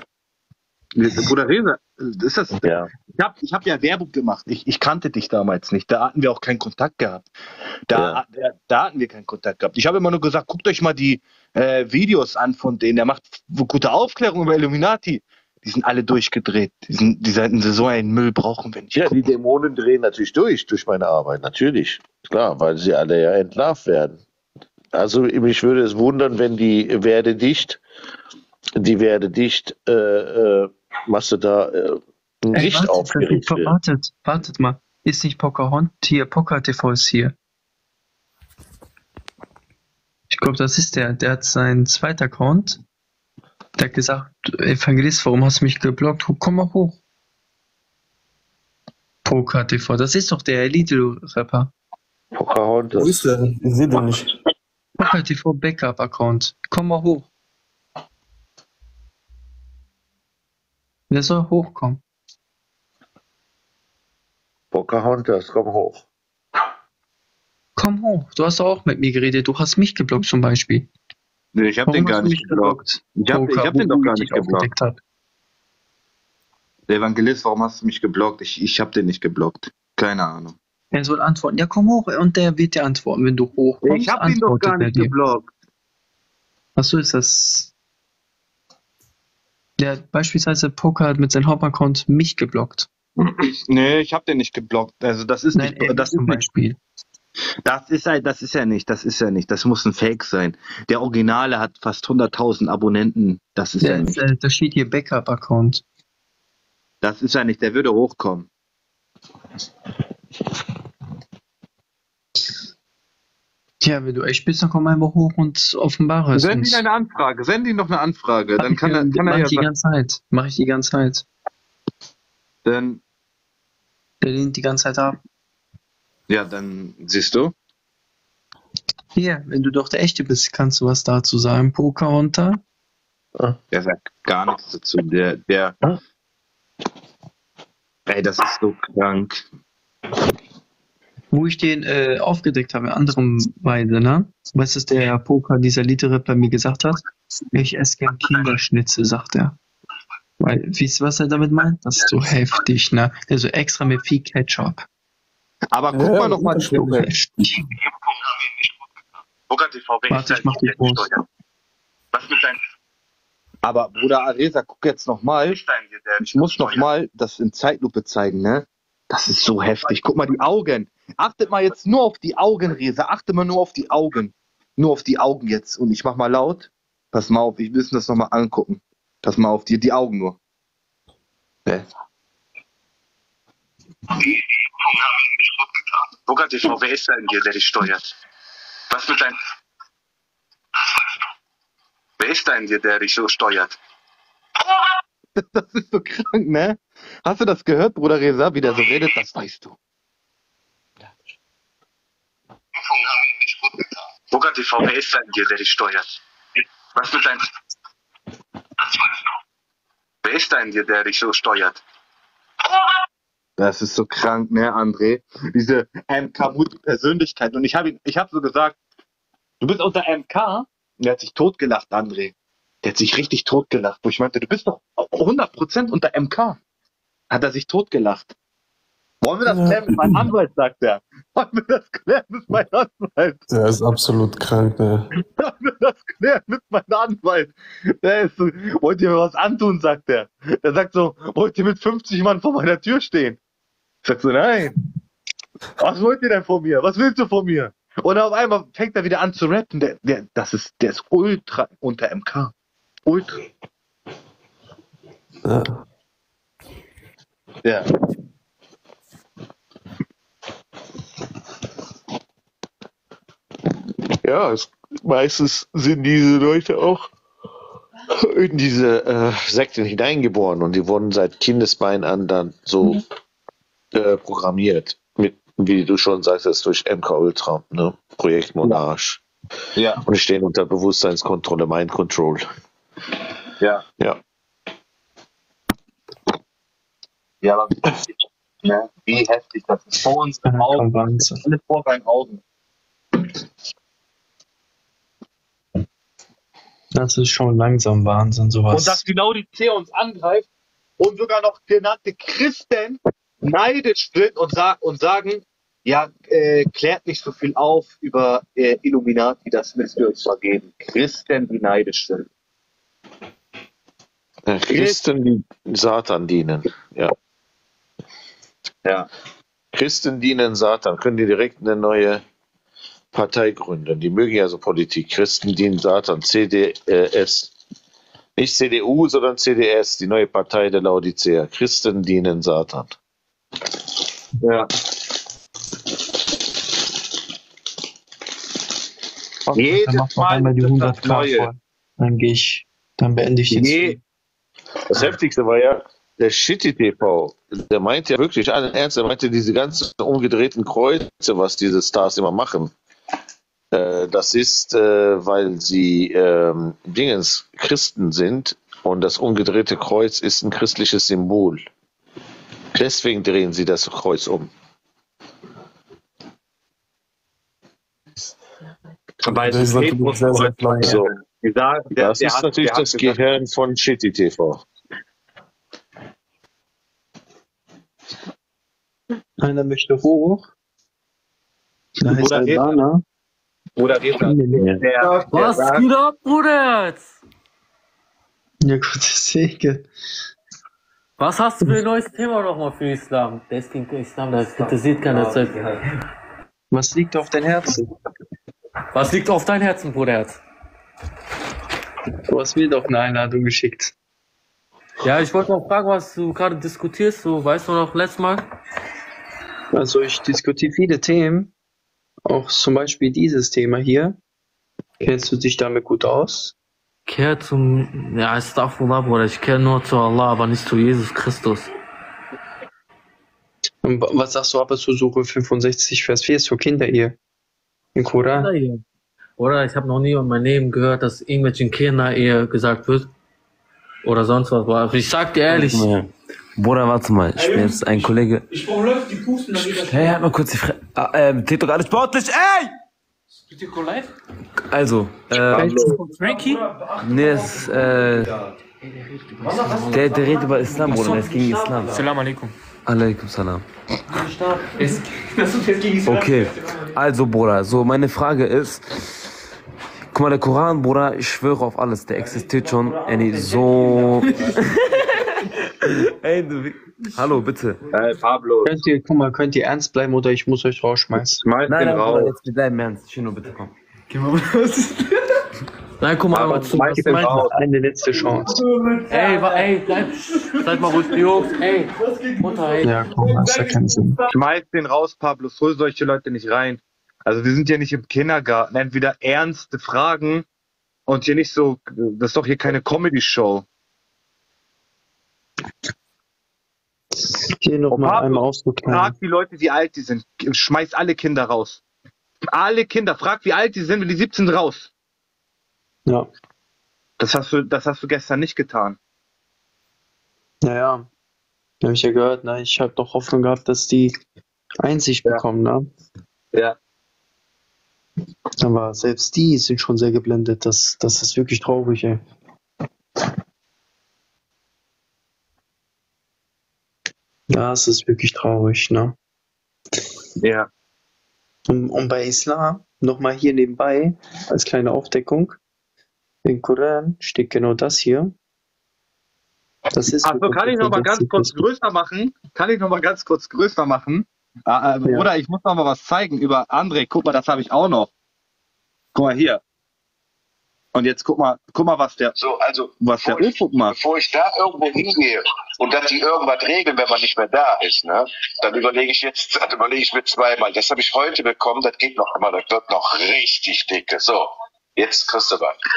ist das? Ja. Ich hab ja Werbung gemacht. Ich kannte dich damals nicht. Da hatten wir auch keinen Kontakt gehabt. Da hatten wir keinen Kontakt gehabt. Ich habe immer nur gesagt, guckt euch mal die Videos an von denen. Der macht gute Aufklärung über Illuminati. Die sind alle durchgedreht. Die sollten so einen Müll brauchen, wenn ich. Ja, die Dämonen drehen natürlich durch meine Arbeit. Natürlich. Klar, weil sie alle ja entlarvt werden. Also mich würde es wundern, wenn die Werde dicht, machst du da nicht aufgeregt wird. Wartet mal. Ist nicht Pocahontas hier? Poker TV ist hier. Ich glaube, das ist der. Der hat seinen zweiten Account. Der hat gesagt, Evangelist, warum hast du mich geblockt? Komm mal hoch. Poker TV, das ist doch der Elite-Rapper. Pocahontas. Wo ist der? Ich sehe den nicht. Poker TV Backup-Account. Komm mal hoch. Der soll hochkommen. Pocahontas, komm hoch. Komm hoch. Du hast doch auch mit mir geredet. Du hast mich geblockt zum Beispiel. Nee, ich habe den gar nicht geblockt. Ich hab den doch gar nicht geblockt. Der Evangelist, warum hast du mich geblockt? Ich habe den nicht geblockt. Keine Ahnung. Er soll antworten. Ja, komm hoch. Und der wird dir antworten, wenn du hochkommst. Ich habe ihn doch gar nicht geblockt. Achso, ist das... Der beispielsweise Poker hat mit seinem Hauptaccount mich geblockt. Nee, ich habe den nicht geblockt. Also das ist Nein, nicht das zum Beispiel. Das ist ja nicht. Das muss ein Fake sein. Der Originale hat fast 100.000 Abonnenten. Das ist ja nicht. Da steht hier Backup-Account. Das ist ja nicht. Der würde hochkommen. Ja, wenn du echt bist, dann komm einfach hoch und offenbare es Send uns. ihm eine Anfrage. Send ihm noch eine Anfrage. Dann kann er Mach ja ich die ganze Zeit. Mach ich die ganze Zeit. Dann, Der lehnt die ganze Zeit ab. ja, dann siehst du. Hier, wenn du doch der Echte bist, kannst du was dazu sagen, Pocahontas? Der sagt gar nichts dazu. Ey, das ist so krank. Wo ich den aufgedeckt habe, in anderem Weise, ne? Weißt du, was der Poker, dieser Liederrapper mir gesagt hat? Ich esse gern Kinderschnitzel, sagt er. Weil, weißt du, was er damit meint? Das ist so heftig, ne? Also extra mit viel Ketchup. Aber guck mal noch mal so heftig. Warte, ich mach die groß. Was mit deinem Aber Bruder Areza, guck jetzt noch mal. Ich muss noch mal das in Zeitlupe zeigen, ne? Das ist so heftig. Guck mal die Augen. Achtet mal jetzt nur auf die Augen, Reza. Achte mal nur auf die Augen. Nur auf die Augen jetzt. Und ich mach mal laut. Pass mal auf, wir müssen das noch mal angucken. Pass mal auf, die Augen nur. Ne? Die Impfungen haben Ihnen nicht gut getan. Burger TV, wer ist da in dir, der dich steuert? Was mit deinem... Wer ist da in dir, der dich so steuert? Das ist so krank, ne? Hast du das gehört, Bruder Reza, wie der so redet? Das weißt du. Impfungen haben Ihnen nicht gut getan. Burger TV, wer ist da in dir, der dich steuert? Was mit deinem... Wer ist da in dir, der dich so steuert? Das ist so krank, ne, André? Diese MK-Multi-Persönlichkeit. Und ich hab so gesagt, du bist unter MK. Und der hat sich totgelacht, André. Der hat sich richtig totgelacht. Wo ich meinte, du bist doch 100% unter MK. Hat er sich totgelacht. Wollen wir das klären mit meinem Anwalt, sagt er. Wollen wir das klären mit meinem Anwalt? Der ist absolut krank, ne? Wollen wir das klären mit meinem Anwalt? Der ist so, wollt ihr mir was antun, sagt er. Der sagt so, wollt ihr mit 50 Mann vor meiner Tür stehen? Ich sag so, nein. Was wollt ihr denn von mir? Was willst du von mir? Und auf einmal fängt er wieder an zu rappen. Der ist ultra unter MK. Ultra. Ja. Ja. Ja, meistens sind diese Leute auch in diese Sekten hineingeboren und die wurden seit Kindesbein an dann so programmiert. Mit, wie du schon sagtest, durch MK Ultra, ne? Projekt Monarch. Ja. Und die stehen unter Bewusstseinskontrolle, Mind Control. Ja. Ja. Ja, aber wie heftig, ne? Wie heftig. Das ist vor unseren Augen. Wahnsinn. Alles vor deinen Augen. Das ist schon langsam Wahnsinn, sowas. Und dass die Laodicea uns angreift und sogar noch genannte Christen neidisch sind und sagen, ja, klärt nicht so viel auf über Illuminati, das müsst ihr uns mal geben. Christen, die neidisch sind. Christen, die Satan dienen. Ja. Ja. Christen dienen Satan. Können die direkt eine neue Partei gründen? Die mögen ja so Politik. Christen dienen Satan. CDS. Nicht CDU, sondern CDS, die neue Partei der Laodicea. Christen dienen Satan. Ja. Dann mach noch einmal die 100k voll. Dann beende ich die. Das Heftigste war ja, der Shitty TV, der meinte ja wirklich allen Ernst, der meinte diese ganzen umgedrehten Kreuze, was diese Stars immer machen. Das ist, weil sie Christen sind und das umgedrehte Kreuz ist ein christliches Symbol. Deswegen drehen sie das Kreuz um. Weil Das ist natürlich sehr, sehr klein. So. Das ist natürlich das Gehirn von Shitty TV. Einer möchte hoch. Da heißt Albaner. Oder Was geht ab, Bruder? Ja, Gottes Segen. Was hast du für ein neues Thema nochmal für Islam? Das klingt Islam, das interessiert keiner Zeit. Was liegt auf dein Herzen? Was liegt auf dein Herzen, Bruderherz? Du hast mir doch eine Einladung geschickt. Ja, ich wollte mal fragen, was du gerade diskutierst. So, weißt du noch, letztes Mal? Also ich diskutiere viele Themen. Auch zum Beispiel dieses Thema hier. Kennst du dich damit gut aus? Ich kehre zum... Ja, Astaghfirullah, Bruder. Ich kehre nur zu Allah, aber nicht zu Jesus Christus. Und was sagst du aber zu Suche 65, Vers 4 ist für Kinderehe? Im Koran? Oder ich habe noch nie in meinem Leben gehört, dass irgendwelchen Kinderehe gesagt wird. Oder sonst was. Aber ich sag dir ehrlich... Bruder, warte mal. Ich bin jetzt ein Kollege... Ich brauche Leute, die pusten, dann geht das... Hey, halt mal kurz die Frage... TikTok, alles sportlich, ey! TikTok live? Also, Frankie? Nee, es ist, der redet über Islam, Bruder, es ging Islam. Salam alaikum. Alaikum salam. Okay, also, Bruder, so meine Frage ist, guck mal, der Koran, Bruder, ich schwöre auf alles, der existiert schon, so... Ey, du... Hallo, bitte. Hey, Pablo. Könnt ihr ernst bleiben oder ich muss euch rausschmeißen? Nein, Bruder, jetzt wir bleiben ernst. Chino, bitte komm. Geh mal raus. Nein, guck mal, Aber was schmeiß den meinst raus. Eine letzte Chance. du? Ey, seid mal ruhig, Jungs, ey. Mutter, ey. Ja, komm, das hat keinen Sinn. Schmeiß den raus, Pablo. Hol solche Leute nicht rein. Also wir sind ja nicht im Kindergarten. Entweder ernste Fragen und hier nicht so, das ist doch hier keine Comedy-Show. Hier nochmal einmal ausgeklärt. Frag die Leute, wie alt die sind. Schmeiß alle Kinder raus. Alle Kinder. Frag, wie alt die sind, wenn die 17 sind, raus. Ja. Das hast du gestern nicht getan. Naja. Habe ich ja gehört, ne? Ich habe doch Hoffnung gehabt, dass die Einsicht bekommen, ne? Ja. Aber selbst die sind schon sehr geblendet. Das ist wirklich traurig, ey. Ja, es ist wirklich traurig, ne? Ja. Und bei Islam, nochmal hier nebenbei, als kleine Aufdeckung, im Koran steht genau das hier. Das ist Achso, kann ich noch mal ganz kurz größer machen? Bruder, ich muss noch mal was zeigen über André. Guck mal, das habe ich auch noch. Guck mal hier. Und jetzt guck mal, was der Ufuk macht. Bevor ich da irgendwo hingehe und dass die irgendwas regeln, wenn man nicht mehr da ist, ne, dann überlege ich mir zweimal. Das habe ich heute bekommen, das geht noch immer, das wird noch richtig dicke. So, jetzt kriegst du was.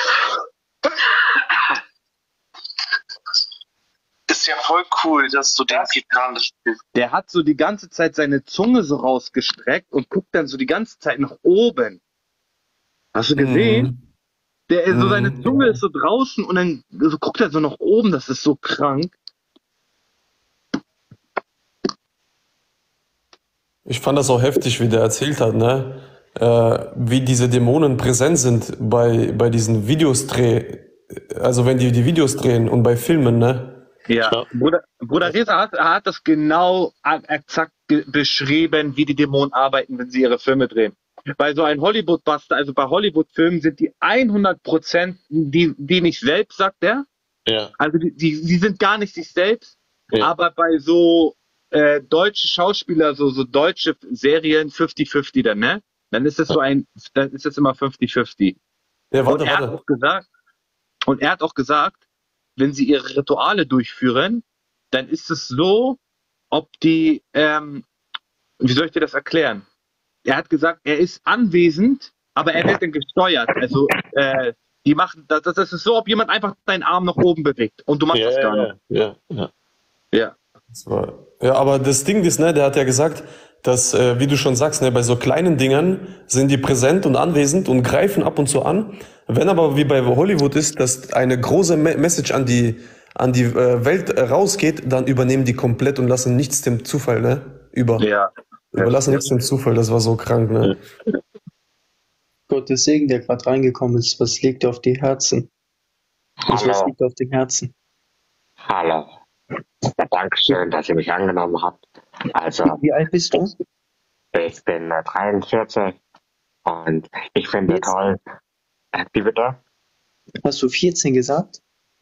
Ist ja voll cool, dass du den Gitarren spielst. Der hat so die ganze Zeit seine Zunge so rausgestreckt und guckt dann so die ganze Zeit nach oben. Hast du gesehen? So seine Zunge ist so draußen und dann so guckt er so nach oben, das ist so krank. Ich fand das auch heftig, wie der erzählt hat, ne? Wie diese Dämonen präsent sind bei diesen Videos also wenn die Videos drehen und bei Filmen, ne? Ja, Bruder Reza hat das genau exakt beschrieben, wie die Dämonen arbeiten, wenn sie ihre Filme drehen. Bei so einem Hollywood-Buster, also bei Hollywood-Filmen sind die 100% die nicht selbst, sagt er. Ja. Also die sind gar nicht sich selbst. Ja. Aber bei so deutsche Schauspieler, so deutsche Serien 50-50 dann, ne? Dann ist das dann ist das immer 50-50. Ja, Und er hat auch gesagt, wenn sie ihre Rituale durchführen, dann ist es so, ob die, wie soll ich dir das erklären? Er hat gesagt, er ist anwesend, aber er wird dann gesteuert. Also die machen das ist so, ob jemand einfach deinen Arm nach oben bewegt und du machst das gar nicht. Ja. Ja, aber das Ding ist, ne, der hat ja gesagt, dass, wie du schon sagst, ne, bei so kleinen Dingern sind die präsent und anwesend und greifen ab und zu an. Wenn aber wie bei Hollywood ist, dass eine große Message an die Welt rausgeht, dann übernehmen die komplett und lassen nichts dem Zufall, ne, über. Ja. Überlassen nichts dem Zufall, das war so krank, ne? Gottes Segen, der gerade reingekommen ist, was liegt dir auf die Herzen? Also, was liegt auf den Herzen? Hallo. Ja, Dankeschön, dass ihr mich angenommen habt. Also, Wie alt bist du? ich bin 43 und ich finde toll. Wie bitte? Hast du 14 gesagt?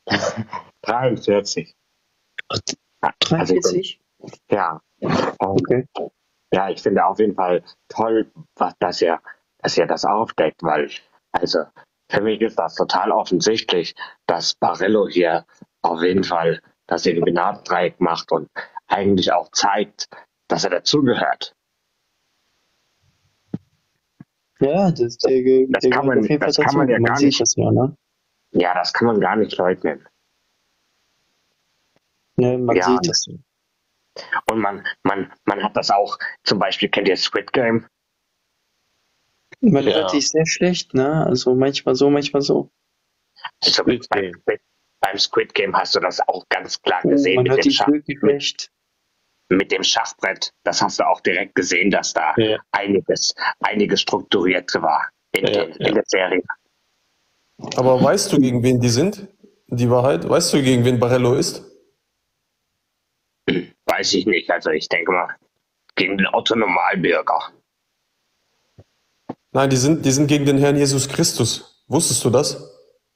43. Also 43? Ja. Okay. Ja, ich finde auf jeden Fall toll, dass ihr das aufdeckt, weil, also, für mich ist das total offensichtlich, dass Barello hier auf jeden Fall das Eliminatdreieck macht und eigentlich auch zeigt, dass er dazugehört. Ja, das kann man, das kann man ja gar nicht. Das ja, ne? Ja, das kann man gar nicht leugnen. Ja, man sieht das. Und man hat das auch, zum Beispiel, kennt ihr Squid Game? Man hört sich sehr schlecht, ne? Also manchmal so, manchmal so. Also beim Squid Game hast du das auch ganz klar gesehen. Man hört dich wirklich schlecht. Mit dem Schachbrett, das hast du auch direkt gesehen, dass da einiges strukturiert war in der Serie. Aber weißt du, gegen wen die sind? Die Wahrheit? Weißt du, gegen wen Barello ist? Weiß ich nicht. Also ich denke mal, gegen den Otto-Normalbürger. Nein, die sind gegen den Herrn Jesus Christus. Wusstest du das?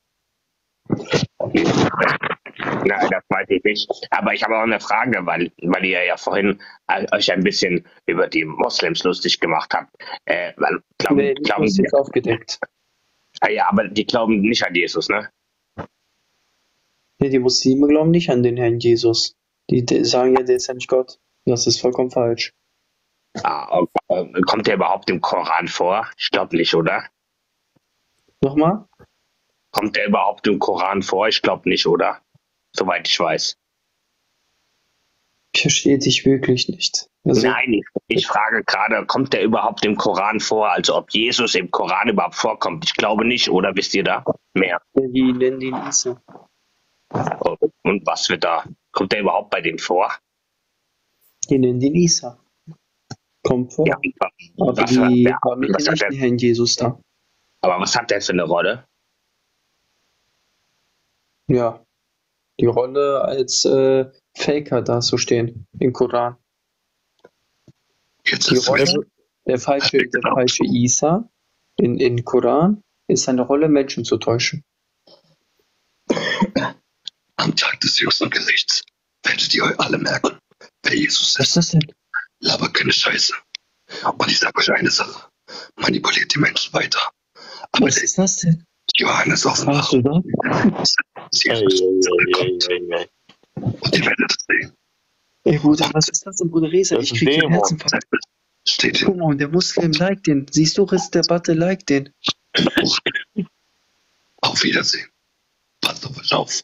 Nein, das weiß ich nicht. Aber ich habe auch eine Frage, weil ihr ja vorhin euch ein bisschen über die Moslems lustig gemacht habt. Glauben ist jetzt aufgedeckt. Ah ja, aber die glauben nicht an Jesus, ne? Nee, die Muslime glauben nicht an den Herrn Jesus. Die sagen ja, der ist ja nicht Gott. Das ist vollkommen falsch. Kommt der überhaupt im Koran vor? Ich glaube nicht, oder? Nochmal? Kommt der überhaupt im Koran vor? Ich glaube nicht, oder? Soweit ich weiß. Ich verstehe dich wirklich nicht. Also, Nein, ich frage gerade, kommt der überhaupt im Koran vor? Also ob Jesus im Koran überhaupt vorkommt? Ich glaube nicht, oder wisst ihr da mehr? die nennen ihn Isa. Und was wird da? Kommt der überhaupt bei denen vor? Die nennen ihn Isa. Kommt vor. Ja, aber die haben nicht den echten Herrn Jesus da. Aber was hat der für eine Rolle? Ja, die Rolle als Faker da zu stehen im Koran. Die Rolle, der falsche Isa in Koran ist seine Rolle, Menschen zu täuschen. Am Tag des jüngsten Gerichts werdet ihr euch alle merken, wer Jesus ist. Was ist das denn? Labert keine Scheiße. Und ich sag euch eine Sache. Manipuliert die Menschen weiter. Aber was ist das denn? Johannes Offenbarung. Und ihr werdet es sehen. Ey Bruder, was ist das denn, Bruder Reza? Ich krieg einen Herzinfarkt. Steht Guck mal, und der Muslim liked den. Siehst du, Rissdebatte liked den. Auf Wiedersehen. Passt auf euch auf.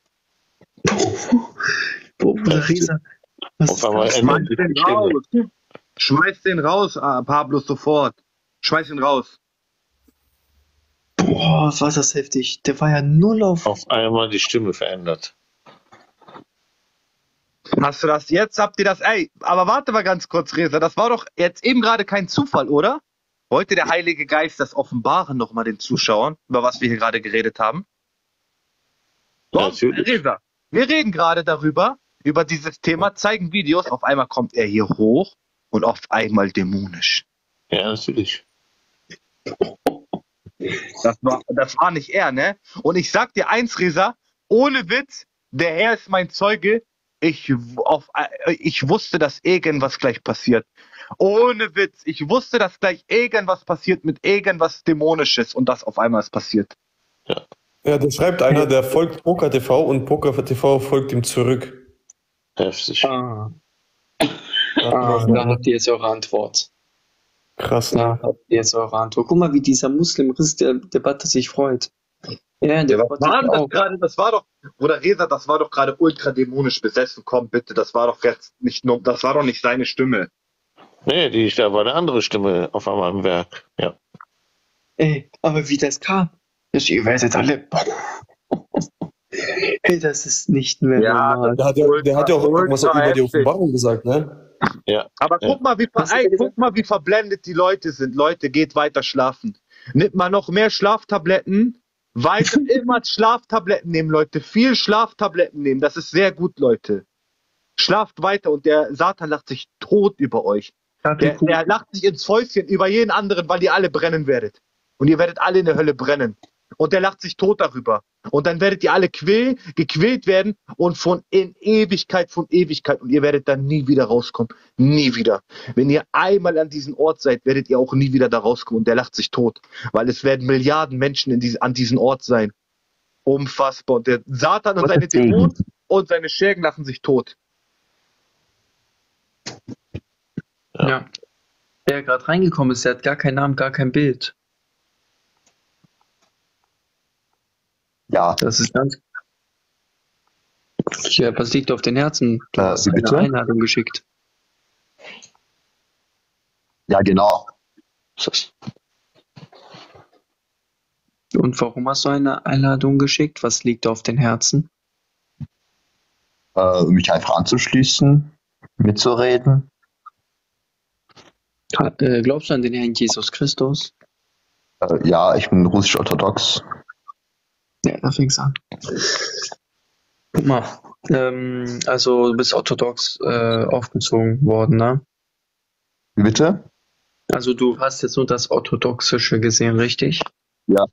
Bruder Reza. Was ist das? Schmeiß den raus. Schmeiß den raus, Pablo, sofort. Schmeiß ihn raus. Boah, war das heftig. Der war ja null auf einmal die Stimme verändert. Hast du das jetzt? Habt ihr das? Ey, aber warte mal ganz kurz, Reza. Das war doch jetzt eben gerade kein Zufall, oder? Wollte der Heilige Geist das offenbaren nochmal den Zuschauern, über was wir hier gerade geredet haben? Doch, Reza, wir reden gerade darüber, über dieses Thema, zeigen Videos, auf einmal kommt er hier hoch und auf einmal dämonisch. Ja, natürlich. Das war nicht er, ne? Und ich sag dir eins, Reza, ohne Witz, der Herr ist mein Zeuge, ich wusste, dass irgendwas gleich passiert. Ohne Witz, ich wusste, dass gleich irgendwas passiert mit irgendwas Dämonisches und das auf einmal ist passiert. Ja, da schreibt einer, der folgt Poker TV und Poker TV folgt ihm zurück. Heftig. Da habt ihr jetzt eure Antwort. Krass, Da habt ihr jetzt eure Antwort. Guck mal, wie dieser Muslim-Riss der Debatte sich freut. Ja, der Was war denn das gerade? Das war doch, Bruder Reza, das war doch gerade ultra dämonisch besessen. Komm bitte, das war doch jetzt nicht nur, das war doch nicht seine Stimme. Nee, da war eine andere Stimme auf einmal im Werk. Ja. Ey, aber wie das kam. Ihr werdet alle. Hey, das ist nicht mehr normal. Der hat ja auch irgendwas über die Offenbarung gesagt, ne? Ja. Aber guck mal, guck mal, wie verblendet die Leute sind. Leute, geht weiter schlafen. Nimmt mal noch mehr Schlaftabletten. Weiter immer Schlaftabletten nehmen, Leute. Viel Schlaftabletten nehmen. Das ist sehr gut, Leute. Schlaft weiter und der Satan lacht sich tot über euch. Der lacht sich ins Fäustchen über jeden anderen, weil ihr alle brennen werdet. Und ihr werdet alle in der Hölle brennen. Und der lacht sich tot darüber. Und dann werdet ihr alle gequält werden und in Ewigkeit. Und ihr werdet dann nie wieder rauskommen. Nie wieder. Wenn ihr einmal an diesem Ort seid, werdet ihr auch nie wieder da rauskommen. Und der lacht sich tot. Weil es werden Milliarden Menschen an diesem Ort sein. Unfassbar. Und der Satan und seine Dämonen und seine Schergen lachen sich tot. Ja. Der gerade reingekommen ist, der hat gar keinen Namen, gar kein Bild. Ja. Das ist ganz. Ja, was liegt auf den Herzen? Du hast eine bitte? Einladung geschickt. Ja, genau. Und warum hast du eine Einladung geschickt? Was liegt auf den Herzen? Mich einfach anzuschließen, mitzureden. Glaubst du an den Herrn Jesus Christus? Ja, ich bin russisch-orthodox. Ja, da fängt's an. Guck mal, also du bist orthodox aufgezogen worden, ne? Wie bitte? Also du hast jetzt nur das Orthodoxische gesehen, richtig? Ja.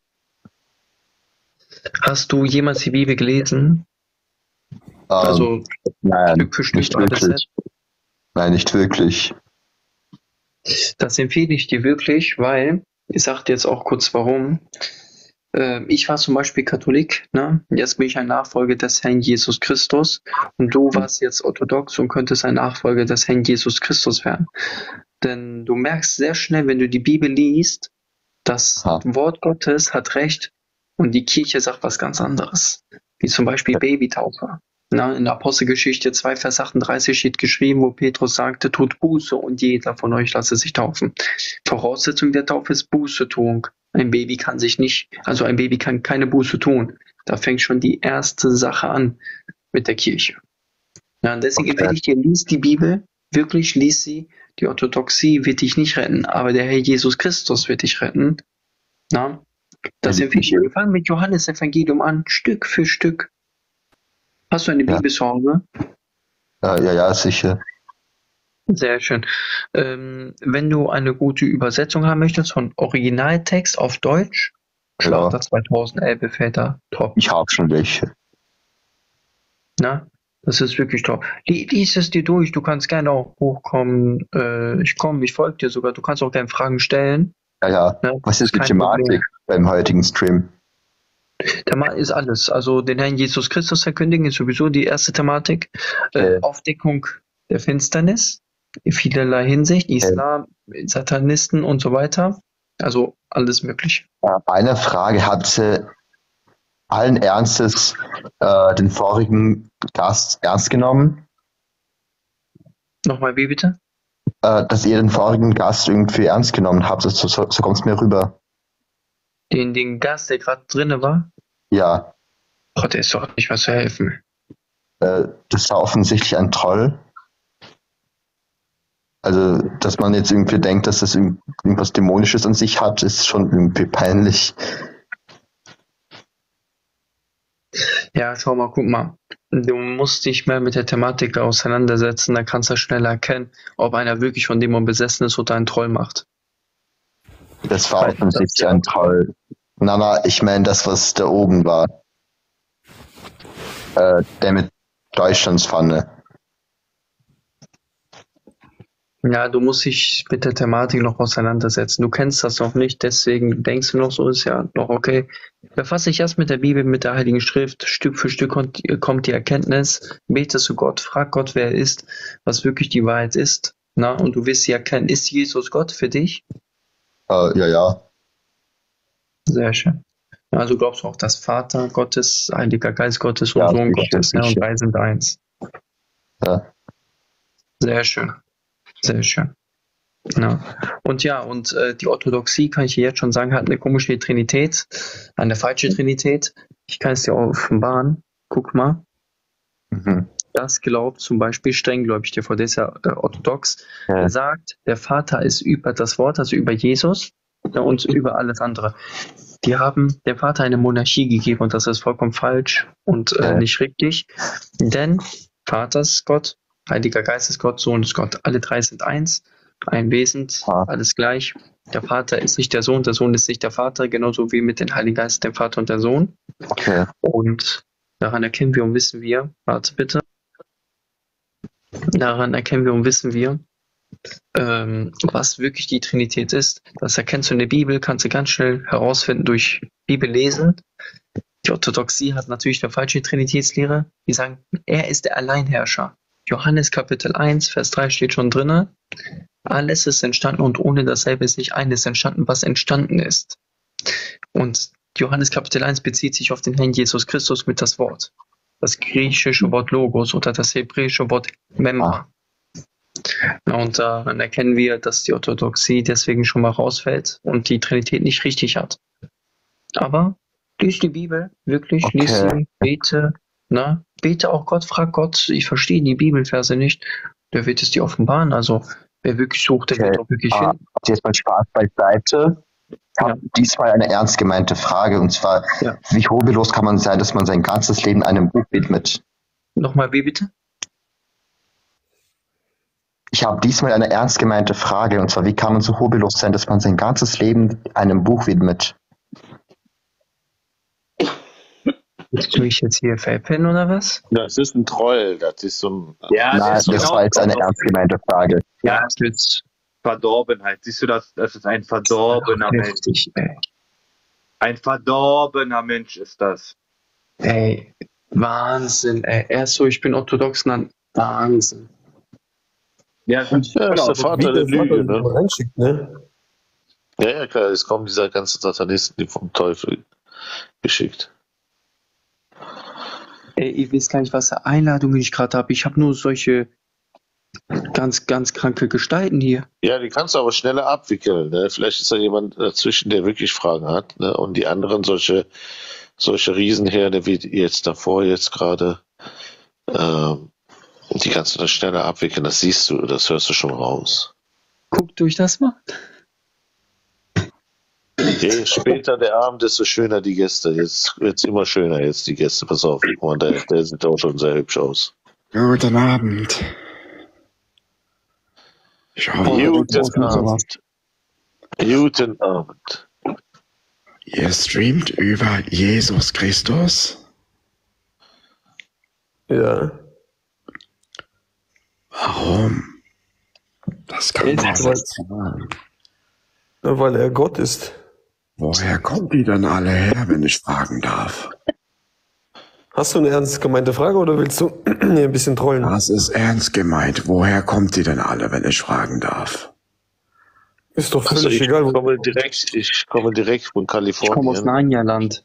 Hast du jemals die Bibel gelesen? Also nein, für nicht alles wirklich. Nein, nicht wirklich. Das empfehle ich dir wirklich, weil, ich sag dir jetzt auch kurz warum, Ich war zum Beispiel Katholik, ne? Jetzt bin ich ein Nachfolger des Herrn Jesus Christus und du warst jetzt orthodox und könntest ein Nachfolger des Herrn Jesus Christus werden. Denn du merkst sehr schnell, wenn du die Bibel liest, das Wort Gottes hat recht und die Kirche sagt was ganz anderes. Wie zum Beispiel Babytaufe. Na, in der Apostelgeschichte 2, Vers 38 steht geschrieben, wo Petrus sagte, tut Buße und jeder von euch lasse sich taufen. Voraussetzung der Taufe ist Bußetuung. Ein Baby kann keine Buße tun. Da fängt schon die erste Sache an mit der Kirche. Ja, und deswegen empfehle ich dir, lies die Bibel, wirklich lies sie. Die Orthodoxie wird dich nicht retten, aber der Herr Jesus Christus wird dich retten. Na? Das empfehle ich dir. Wir fangen mit Johannes Evangelium an, Stück für Stück. Hast du eine Bibel zu Hause? Ja, sicher. Sehr schön. Wenn du eine gute Übersetzung haben möchtest von Originaltext auf Deutsch, Schlachter 2011 Väter, top. Ich habe schon welche. Na, das ist wirklich top. Lies es dir durch, du kannst gerne auch hochkommen. Ich folge dir sogar, du kannst auch gerne Fragen stellen. Ja. Was ist die Thematik beim heutigen Stream? Thema ist alles. Also den Herrn Jesus Christus verkündigen ist sowieso die erste Thematik. Aufdeckung der Finsternis in vielerlei Hinsicht, Islam, Satanisten und so weiter. Also alles Mögliche. Eine Frage, hat sie allen Ernstes den vorigen Gast ernst genommen? Nochmal, wie bitte? Dass ihr den vorigen Gast irgendwie ernst genommen habt, so kommt es mir rüber. Den Gast, der gerade drinne war? Ja. Oh, der ist doch nicht was zu helfen. Das war offensichtlich ein Troll. Also, dass man jetzt irgendwie denkt, dass das irgendwas Dämonisches an sich hat, ist schon irgendwie peinlich. Ja, schau mal, guck mal. Du musst dich mehr mit der Thematik auseinandersetzen, dann kannst du schneller erkennen, ob einer wirklich von Dämon besessen ist oder einen Troll macht. Das war offensichtlich ein Troll. Na, ich meine das, was da oben war. Der mit Deutschlandsfahne. Ja, du musst dich mit der Thematik noch auseinandersetzen. Du kennst das noch nicht, deswegen denkst du noch, so ist ja noch okay. Befasse dich erst mit der Bibel, mit der Heiligen Schrift. Stück für Stück kommt die Erkenntnis. Bete zu Gott, frag Gott, wer er ist, was wirklich die Wahrheit ist. Na, und du wirst sie erkennen. Ist Jesus Gott für dich? Ja. Sehr schön. Also glaubst du auch, dass Vater Gottes, Heiliger Geist Gottes und Sohn Gottes, und drei sind eins. Ja. Sehr schön. Sehr schön. Ja. Und die Orthodoxie, kann ich dir jetzt schon sagen, hat eine komische Trinität, eine falsche Trinität. Ich kann es dir offenbaren. Guck mal. Das glaubt zum Beispiel strenggläubig, der ist ja orthodox, sagt, der Vater ist über das Wort, also über Jesus und über alles andere. Die haben dem Vater eine Monarchie gegeben und das ist vollkommen falsch und nicht richtig, denn Vater ist Gott, Heiliger Geist ist Gott, Sohn ist Gott. Alle drei sind eins, ein Wesen, alles gleich. Der Vater ist nicht der Sohn ist nicht der Vater, genauso wie mit dem Heiligen Geist, dem Vater und der Sohn. Okay. Und daran erkennen wir und wissen wir, was wirklich die Trinität ist. Das erkennst du in der Bibel, kannst du ganz schnell herausfinden durch Bibellesen. Die Orthodoxie hat natürlich eine falsche Trinitätslehre. Die sagen, er ist der Alleinherrscher. Johannes Kapitel 1, Vers 3 steht schon drin. Alles ist entstanden und ohne dasselbe ist nicht eines entstanden, was entstanden ist. Und Johannes Kapitel 1 bezieht sich auf den Herrn Jesus Christus mit das Wort. Das griechische Wort Logos oder das hebräische Wort Memra. Und daran erkennen wir, dass die Orthodoxie deswegen schon mal rausfällt und die Trinität nicht richtig hat. Aber lies die Bibel, wirklich, lies sie, bete, bete auch Gott, frag Gott, ich verstehe die Bibelverse nicht, der wird es dir offenbaren, also wer wirklich sucht, der wird auch wirklich finden. Jetzt mal Spaß beiseite. Ich habe diesmal eine ernst gemeinte Frage, und zwar, wie hobellos kann man sein, dass man sein ganzes Leben einem Buch widmet? Nochmal, wie bitte? Ich habe diesmal eine ernst gemeinte Frage, und zwar, wie kann man so hobellos sein, dass man sein ganzes Leben einem Buch widmet? Willst du mich jetzt hier veräppeln oder was? Das ist ein Troll, das ist so ein... Ja, das war jetzt eine ernst gemeinte Frage. Ja, das ist Verdorbenheit. Siehst du, das ist ein verdorbener Mensch. Ein verdorbener Mensch ist das. Ey, Wahnsinn, ey. Er ist so, ich bin orthodox, dann Wahnsinn. Ja, Ja, ist der Vater der Lüge, ne? Ja, klar, es kommen dieser ganzen Satanisten, die vom Teufel geschickt. Ey, ihr wisst gar nicht, was für Einladungen ich gerade habe. Ich habe nur solche ganz, ganz kranke Gestalten hier. Ja, die kannst du aber schneller abwickeln. Ne? Vielleicht ist da jemand dazwischen, der wirklich Fragen hat. Ne? Und die anderen solche Riesenherde wie jetzt davor, jetzt gerade, die kannst du dann schneller abwickeln. Das siehst du, das hörst du schon raus. Guckt euch das mal. Je später der Abend, desto schöner die Gäste. Jetzt wird's immer schöner, jetzt die Gäste. Pass auf, guck mal, der sieht auch schon sehr hübsch aus. Guten Abend. Ich hoffe, Guten Abend. Guten Abend. ihr streamt über Jesus Christus. Ja. Warum? Das kann man nicht sagen. Ja, weil er Gott ist. Woher kommen die dann alle her, wenn ich fragen darf? Hast du eine ernst gemeinte Frage oder willst du hier ein bisschen trollen? Das ist ernst gemeint. Woher kommt die denn alle, wenn ich fragen darf? Ist doch völlig Also egal. Ich komme direkt von Kalifornien. Ich komme aus Narnia-Land.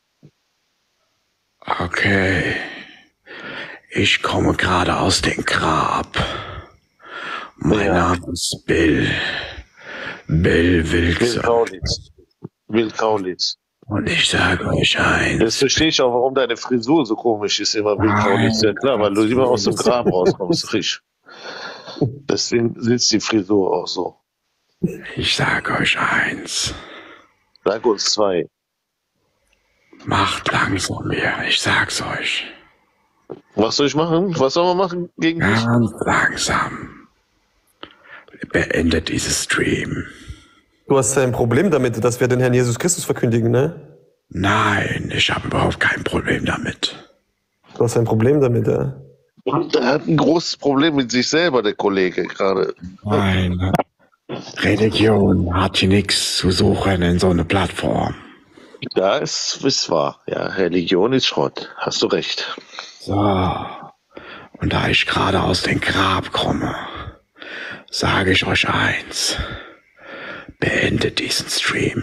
Okay. Ich komme gerade aus dem Grab. Mein Name ist Bill. Bill Wilson. Bill Kaulitz. Und ich sage euch eins. Jetzt verstehe ich auch, warum deine Frisur so komisch ist, immer Bill Kaulitz. Ja klar, weil du immer aus dem Grab rauskommst, frisch. Deswegen sitzt die Frisur auch so. Ich sage euch eins. Sag uns zwei. Macht langsam mehr, ich sag's euch. Was soll ich machen? Was soll man machen gegen dich? Ganz langsam. Beendet dieses Stream. Du hast ein Problem damit, dass wir den Herrn Jesus Christus verkündigen, ne? Nein, ich habe überhaupt kein Problem damit. Du hast ein Problem damit, ja? Der hat ein großes Problem mit sich selber, der Kollege, gerade. Nein. Religion hat hier nichts zu suchen in so einer Plattform. Ja, ist wahr. Ja, Religion ist Schrott. Hast du recht. So. Und da ich gerade aus dem Grab komme, sage ich euch eins. Beendet diesen Stream.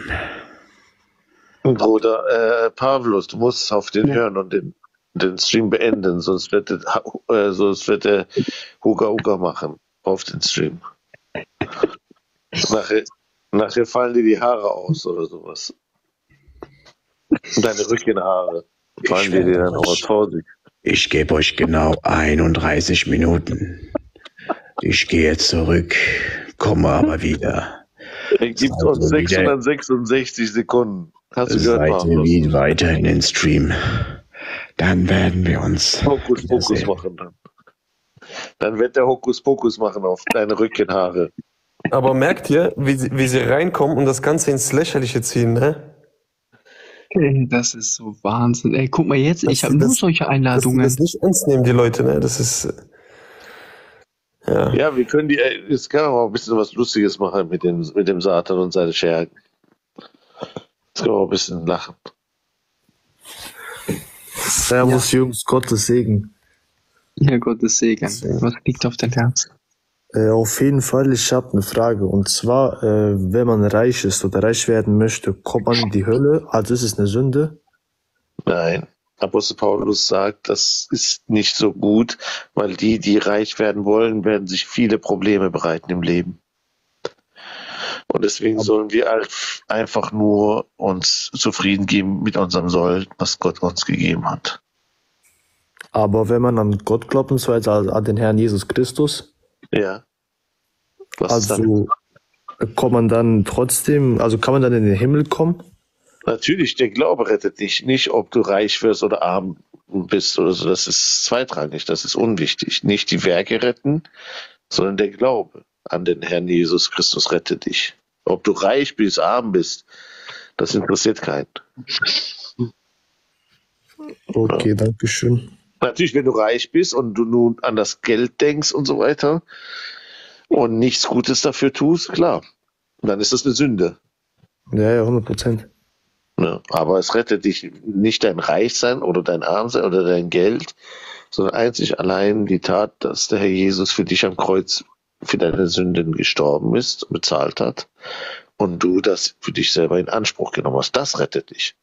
Bruder, Pavlos, du musst auf den hören und den Stream beenden, sonst wird der Huga Uga machen auf den Stream. Nachher fallen dir die Haare aus oder sowas. Deine Rückenhaare fallen dir dann aus. Vorsicht. Ich gebe euch genau 31 Minuten. Ich gehe zurück, komme aber wieder. Er gibt uns 666 Sekunden. Hast du gehört, Seid ihr wieder weiter in den Stream. Dann werden wir uns Hokuspokus machen dann. Dann wird der Hokuspokus machen auf deine Rückenhaare. Aber merkt ihr, wie sie reinkommen und das Ganze ins Lächerliche ziehen, ne? Ey, das ist so Wahnsinn. Ey, guck mal jetzt, ich habe nur solche Einladungen. Das nicht ernst nehmen, die Leute, ne? Das ist... Ja, wir können jetzt kann man mal ein bisschen was Lustiges machen mit dem Satan und seine Schergen. Jetzt können wir mal ein bisschen lachen. Servus, Jungs, Gottes Segen. Ja, Gottes Segen. Was liegt auf dein Herz? Auf jeden Fall, ich habe eine Frage. Und zwar, wenn man reich ist oder reich werden möchte, kommt man in die Hölle? Also ist es eine Sünde? Nein. Apostel Paulus sagt, das ist nicht so gut, weil die reich werden wollen, werden sich viele Probleme bereiten im Leben. Und deswegen sollen wir einfach nur uns zufrieden geben mit unserem Soll, was Gott uns gegeben hat. Aber wenn man an Gott glaubt, und zwar an den Herrn Jesus Christus, ja. Also kommt man dann trotzdem, also kann man dann in den Himmel kommen? Natürlich, der Glaube rettet dich. Nicht, ob du reich wirst oder arm bist oder so. Das ist zweitrangig, das ist unwichtig. Nicht die Werke retten, sondern der Glaube an den Herrn Jesus Christus rettet dich. Ob du reich bist, arm bist, das interessiert keinen. Okay, ja. Danke schön. Natürlich, wenn du reich bist und du nun an das Geld denkst und so weiter und nichts Gutes dafür tust, klar, dann ist das eine Sünde. Ja, 100%. Ne? Aber es rettet dich nicht dein Reichsein oder dein Armsein oder dein Geld, sondern einzig allein die Tat, dass der Herr Jesus für dich am Kreuz für deine Sünden gestorben ist, bezahlt hat und du das für dich selber in Anspruch genommen hast. Das rettet dich.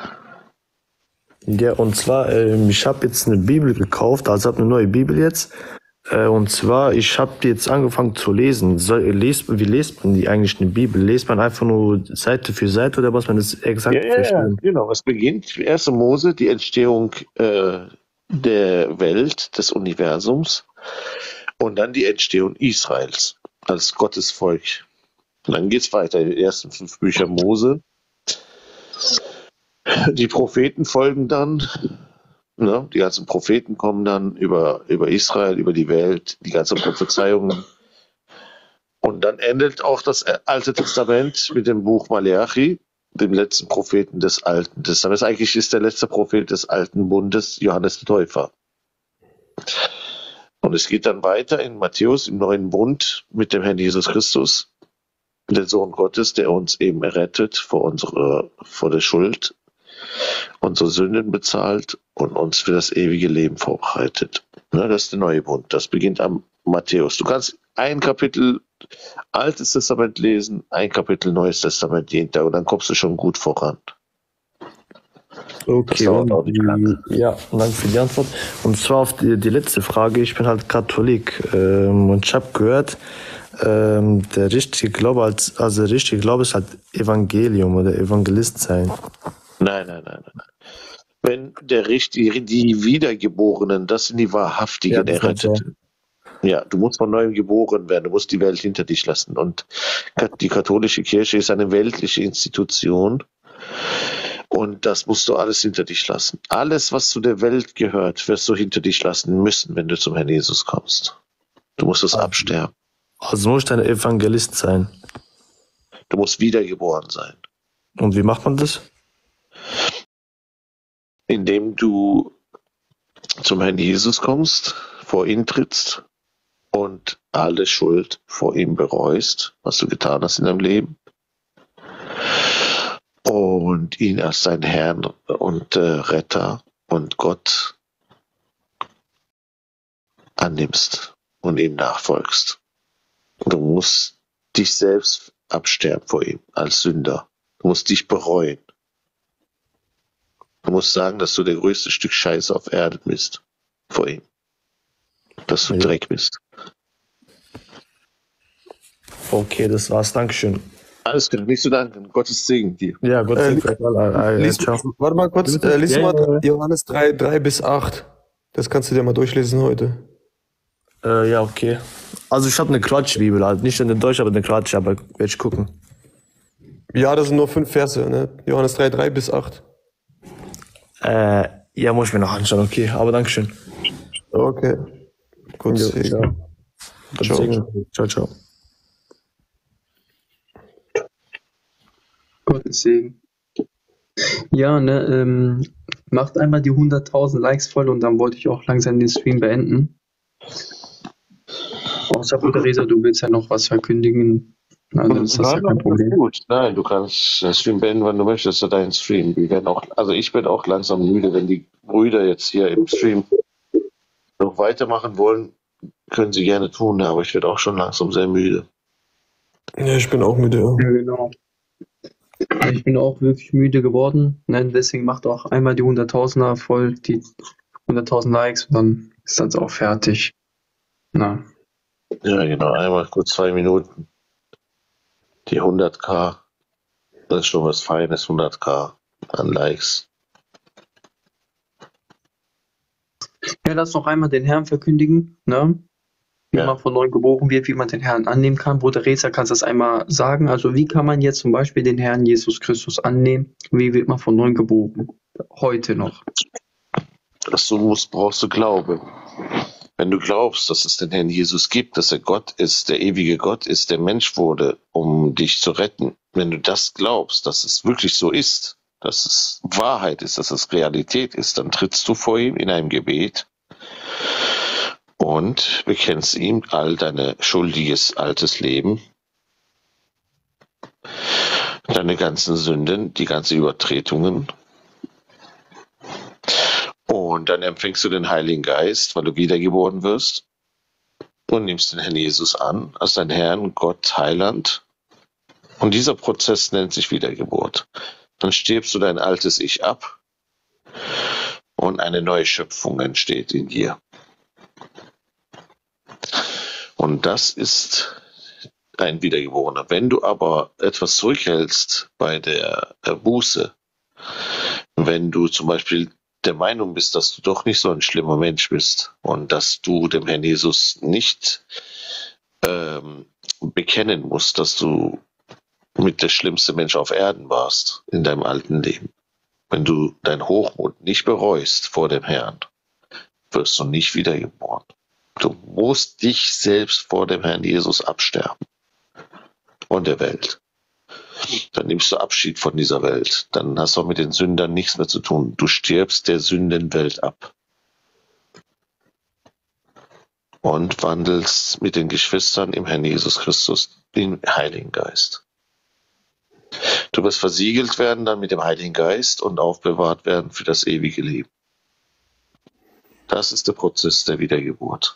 Ja, und zwar, ich habe jetzt eine Bibel gekauft, also habe eine neue Bibel jetzt. Und zwar, ich habe jetzt angefangen zu lesen. Wie liest man die eigentlich eine Bibel? Liest man einfach nur Seite für Seite oder was man das exakt verstehen? Genau. Es beginnt 1. Mose, die Entstehung der Welt, des Universums und dann die Entstehung Israels als Gottes Volk. Und dann geht's weiter in den ersten 5 Büchern Mose. Die Propheten folgen dann. Ne? Die ganzen Propheten kommen dann über Israel, über die Welt, die ganzen Prophezeiungen. Und dann endet auch das Alte Testament mit dem Buch Maleachi, dem letzten Propheten des Alten Testaments. Eigentlich ist der letzte Prophet des Alten Bundes Johannes der Täufer. Und es geht dann weiter in Matthäus im Neuen Bund mit dem Herrn Jesus Christus, der Sohn Gottes, der uns eben errettet vor der Schuld, unsere Sünden bezahlt und uns für das ewige Leben vorbereitet. Ne, das ist der neue Bund. Das beginnt am Matthäus. Du kannst ein Kapitel Altes Testament lesen, ein Kapitel Neues Testament jeden Tag und dann kommst du schon gut voran. Okay, ja, danke für die Antwort. Und zwar auf die letzte Frage. Ich bin halt Katholik und ich habe gehört, der richtige Glaube, also der richtige Glaube ist halt Evangelium oder Evangelist sein. Nein. Wenn die Wiedergeborenen, das sind die Wahrhaftigen, Ja, Erretteten. Ja, du musst von neuem geboren werden, du musst die Welt hinter dich lassen. Und die katholische Kirche ist eine weltliche Institution und das musst du alles hinter dich lassen. Alles, was zu der Welt gehört, wirst du hinter dich lassen müssen, wenn du zum Herrn Jesus kommst. Du musst es absterben. Also musst du ein Evangelist sein. Du musst wiedergeboren sein. Und wie macht man das? Indem du zum Herrn Jesus kommst, vor ihn trittst und alle Schuld vor ihm bereust, was du getan hast in deinem Leben, und ihn als dein Herrn und Retter und Gott annimmst und ihm nachfolgst. Du musst dich selbst absterben vor ihm als Sünder. Du musst dich bereuen. Du musst sagen, dass du der größte Stück Scheiße auf Erde bist vor ihm. Dass du Dreck bist. Okay, das war's. Dankeschön. Alles klar, nicht zu danken. Gottes Segen dir. Ja, Gottes Segen. Warte mal kurz, lies mal Johannes 3-8. Das kannst du dir mal durchlesen heute. Ja, okay. Also ich habe eine Quatschbibel, halt nicht eine deutsche, aber eine Quatsch, aber werde ich gucken. Ja, das sind nur 5 Verse, ne? Johannes 3-8. Ja, muss ich mir noch anschauen, okay, aber Dankeschön. Okay. Gut, ciao. Gottes Segen. Ja, ne, macht einmal die 100.000 Likes voll und dann wollte ich auch langsam den Stream beenden. Außer Bruder Reza, du willst ja noch was verkündigen. Also ist das ja kein Problem. Gut. Nein, du kannst den Stream beenden, wann du möchtest, das ist dein Stream. Ich bin auch langsam müde, wenn die Brüder jetzt hier im Stream noch weitermachen wollen, können sie gerne tun, aber ich werde auch schon langsam sehr müde. Ja, ich bin auch müde. Ja, genau. Ich bin auch wirklich müde geworden. Ne? Deswegen macht auch einmal die 100.000er voll, die 100.000 Likes und dann ist das auch fertig. Na. Ja, genau. Einmal kurz 2 Minuten. Die 100.000. Das ist schon was Feines, 100.000 an Likes. Ja, lass noch einmal den Herrn verkündigen, ne? Wie man von neuem geboren wird, wie man den Herrn annehmen kann. Bruder Reza, kannst du das einmal sagen? Also wie kann man jetzt zum Beispiel den Herrn Jesus Christus annehmen? Wie wird man von neuem geboren? Heute noch. Brauchst du Glaube. Wenn du glaubst, dass es den Herrn Jesus gibt, dass er Gott ist, der ewige Gott ist, der Mensch wurde, um dich zu retten. Wenn du das glaubst, dass es wirklich so ist, dass es Wahrheit ist, dass es Realität ist, dann trittst du vor ihm in einem Gebet und bekennst ihm all dein schuldiges altes Leben. deine ganzen Sünden, die ganzen Übertretungen. Und dann empfängst du den Heiligen Geist, weil du wiedergeboren wirst. Und nimmst den Herrn Jesus an als dein Herrn, Gott, Heiland. Und dieser Prozess nennt sich Wiedergeburt. Dann stirbst du dein altes Ich ab und eine neue Schöpfung entsteht in dir. Und das ist ein Wiedergeborener. Wenn du aber etwas zurückhältst bei der Buße, wenn du zum Beispiel der Meinung bist, dass du doch nicht so ein schlimmer Mensch bist und dass du dem Herrn Jesus nicht bekennen musst, dass du mit der schlimmste Mensch auf Erden warst in deinem alten Leben. Wenn du dein Hochmut nicht bereust vor dem Herrn, wirst du nicht wiedergeboren. Du musst dich selbst vor dem Herrn Jesus absterben und der Welt. Dann nimmst du Abschied von dieser Welt. Dann hast du auch mit den Sündern nichts mehr zu tun. Du stirbst der Sündenwelt ab. Und wandelst mit den Geschwistern im Herrn Jesus Christus, im Heiligen Geist. Du wirst versiegelt werden dann mit dem Heiligen Geist und aufbewahrt werden für das ewige Leben. Das ist der Prozess der Wiedergeburt.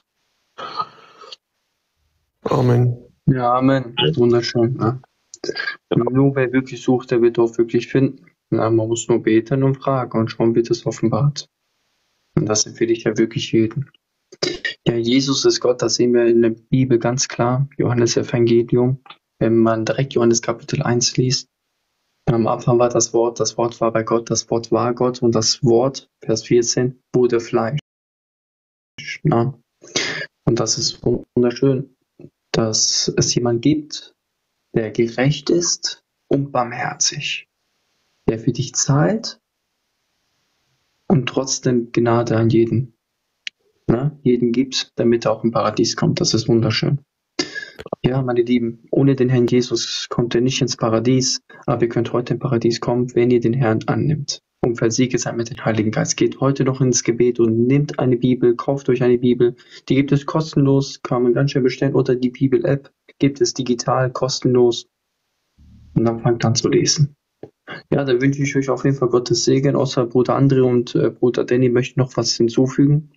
Amen. Ja, Amen. Wunderschön. Ja. Nur wer wirklich sucht, der wird auch wirklich finden. Ja, man muss nur beten und fragen und schon wird es offenbart. Und das empfehle ich ja wirklich jedem. Ja, Jesus ist Gott, das sehen wir in der Bibel ganz klar. Johannes Evangelium, wenn man direkt Johannes Kapitel 1 liest. Am Anfang war das Wort war bei Gott, das Wort war Gott und das Wort, Vers 14, wurde Fleisch. Ja. Und das ist wunderschön, dass es jemand gibt, der gerecht ist und barmherzig, der für dich zahlt und trotzdem Gnade an jeden. Jeden gibt, damit er auch im Paradies kommt. Das ist wunderschön. Ja, meine Lieben, ohne den Herrn Jesus kommt ihr nicht ins Paradies, aber ihr könnt heute im Paradies kommen, wenn ihr den Herrn annimmt. Und versiegelt seid mit dem Heiligen Geist. Geht heute noch ins Gebet und nehmt eine Bibel, kauft euch eine Bibel. Die gibt es kostenlos, kann man ganz schnell bestellen, oder die Bibel-App gibt es digital, kostenlos. Und dann fangt an zu lesen. Ja, da wünsche ich euch auf jeden Fall Gottes Segen, außer Bruder André und Bruder Danny möchten noch was hinzufügen.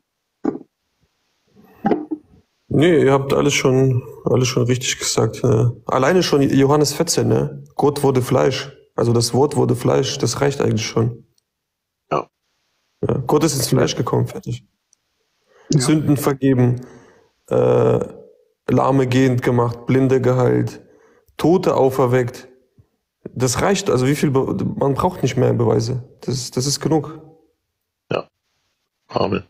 Nee, ihr habt alles schon richtig gesagt. Alleine schon Johannes 14, ne? Gott wurde Fleisch. Also das Wort wurde Fleisch, das reicht eigentlich schon. Ja. Gott ist ins Fleisch gekommen, fertig. Ja. Sünden vergeben, Lahme gehend gemacht, Blinde geheilt, Tote auferweckt. Das reicht, also man braucht nicht mehr Beweise. Das ist genug. Ja. Amen.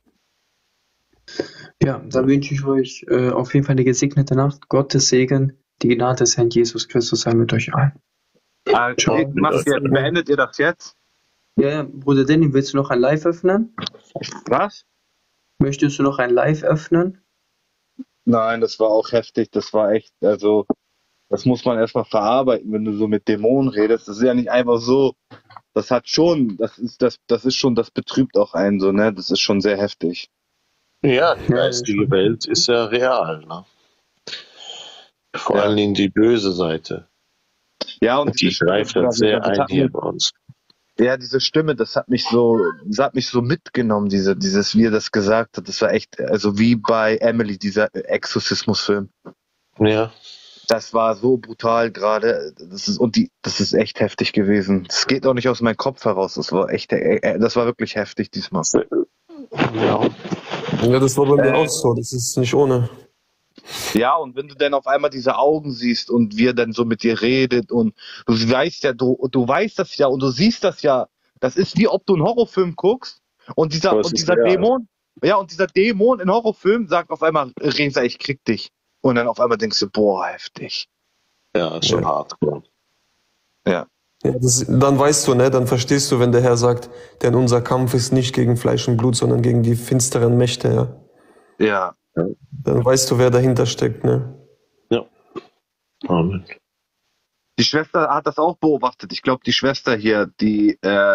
Ja, dann wünsche ich euch auf jeden Fall eine gesegnete Nacht. Gottes Segen, die Gnade des Herrn Jesus Christus sei mit euch allen. Also, beendet ihr das jetzt? Ja, Bruder Danny, willst du noch ein Live öffnen? Was? Möchtest du noch ein Live öffnen? Nein, das war auch heftig. Das war echt, also, das muss man erstmal verarbeiten, wenn du so mit Dämonen redest. Das ist ja nicht einfach so. Das hat schon, das ist schon, das betrübt auch einen so, ne? Das ist schon sehr heftig. Ja, die geistige Welt ist ja real, ne? Vor allen Dingen die böse Seite. Ja, und die greift dann sehr ein hier bei uns. Ja, diese Stimme, das hat mich so mitgenommen, dieses, wie er das gesagt hat. Das war echt, also wie bei Emily, dieser Exorzismus-Film. Ja. Das war so brutal gerade. Das ist echt heftig gewesen. Das geht auch nicht aus meinem Kopf heraus. Das war wirklich heftig diesmal. Ja. Ja, das war bei mir auch so. Das ist nicht ohne. Ja, und wenn du dann auf einmal diese Augen siehst und wie er dann so mit dir redet und du weißt ja, du weißt das ja und du siehst das ja. Das ist wie ob du einen Horrorfilm guckst und dieser Dämon, und dieser Dämon in Horrorfilm sagt auf einmal, Resa, ich krieg dich. Und dann auf einmal denkst du, boah, heftig. Ja, ist schon hart. Ja. Ja, dann weißt du, ne, dann verstehst du, wenn der Herr sagt, denn unser Kampf ist nicht gegen Fleisch und Blut, sondern gegen die finsteren Mächte, ja. Ja. Dann weißt du, wer dahinter steckt, ne? Ja. Amen. Die Schwester hat das auch beobachtet. Ich glaube, die Schwester hier, die,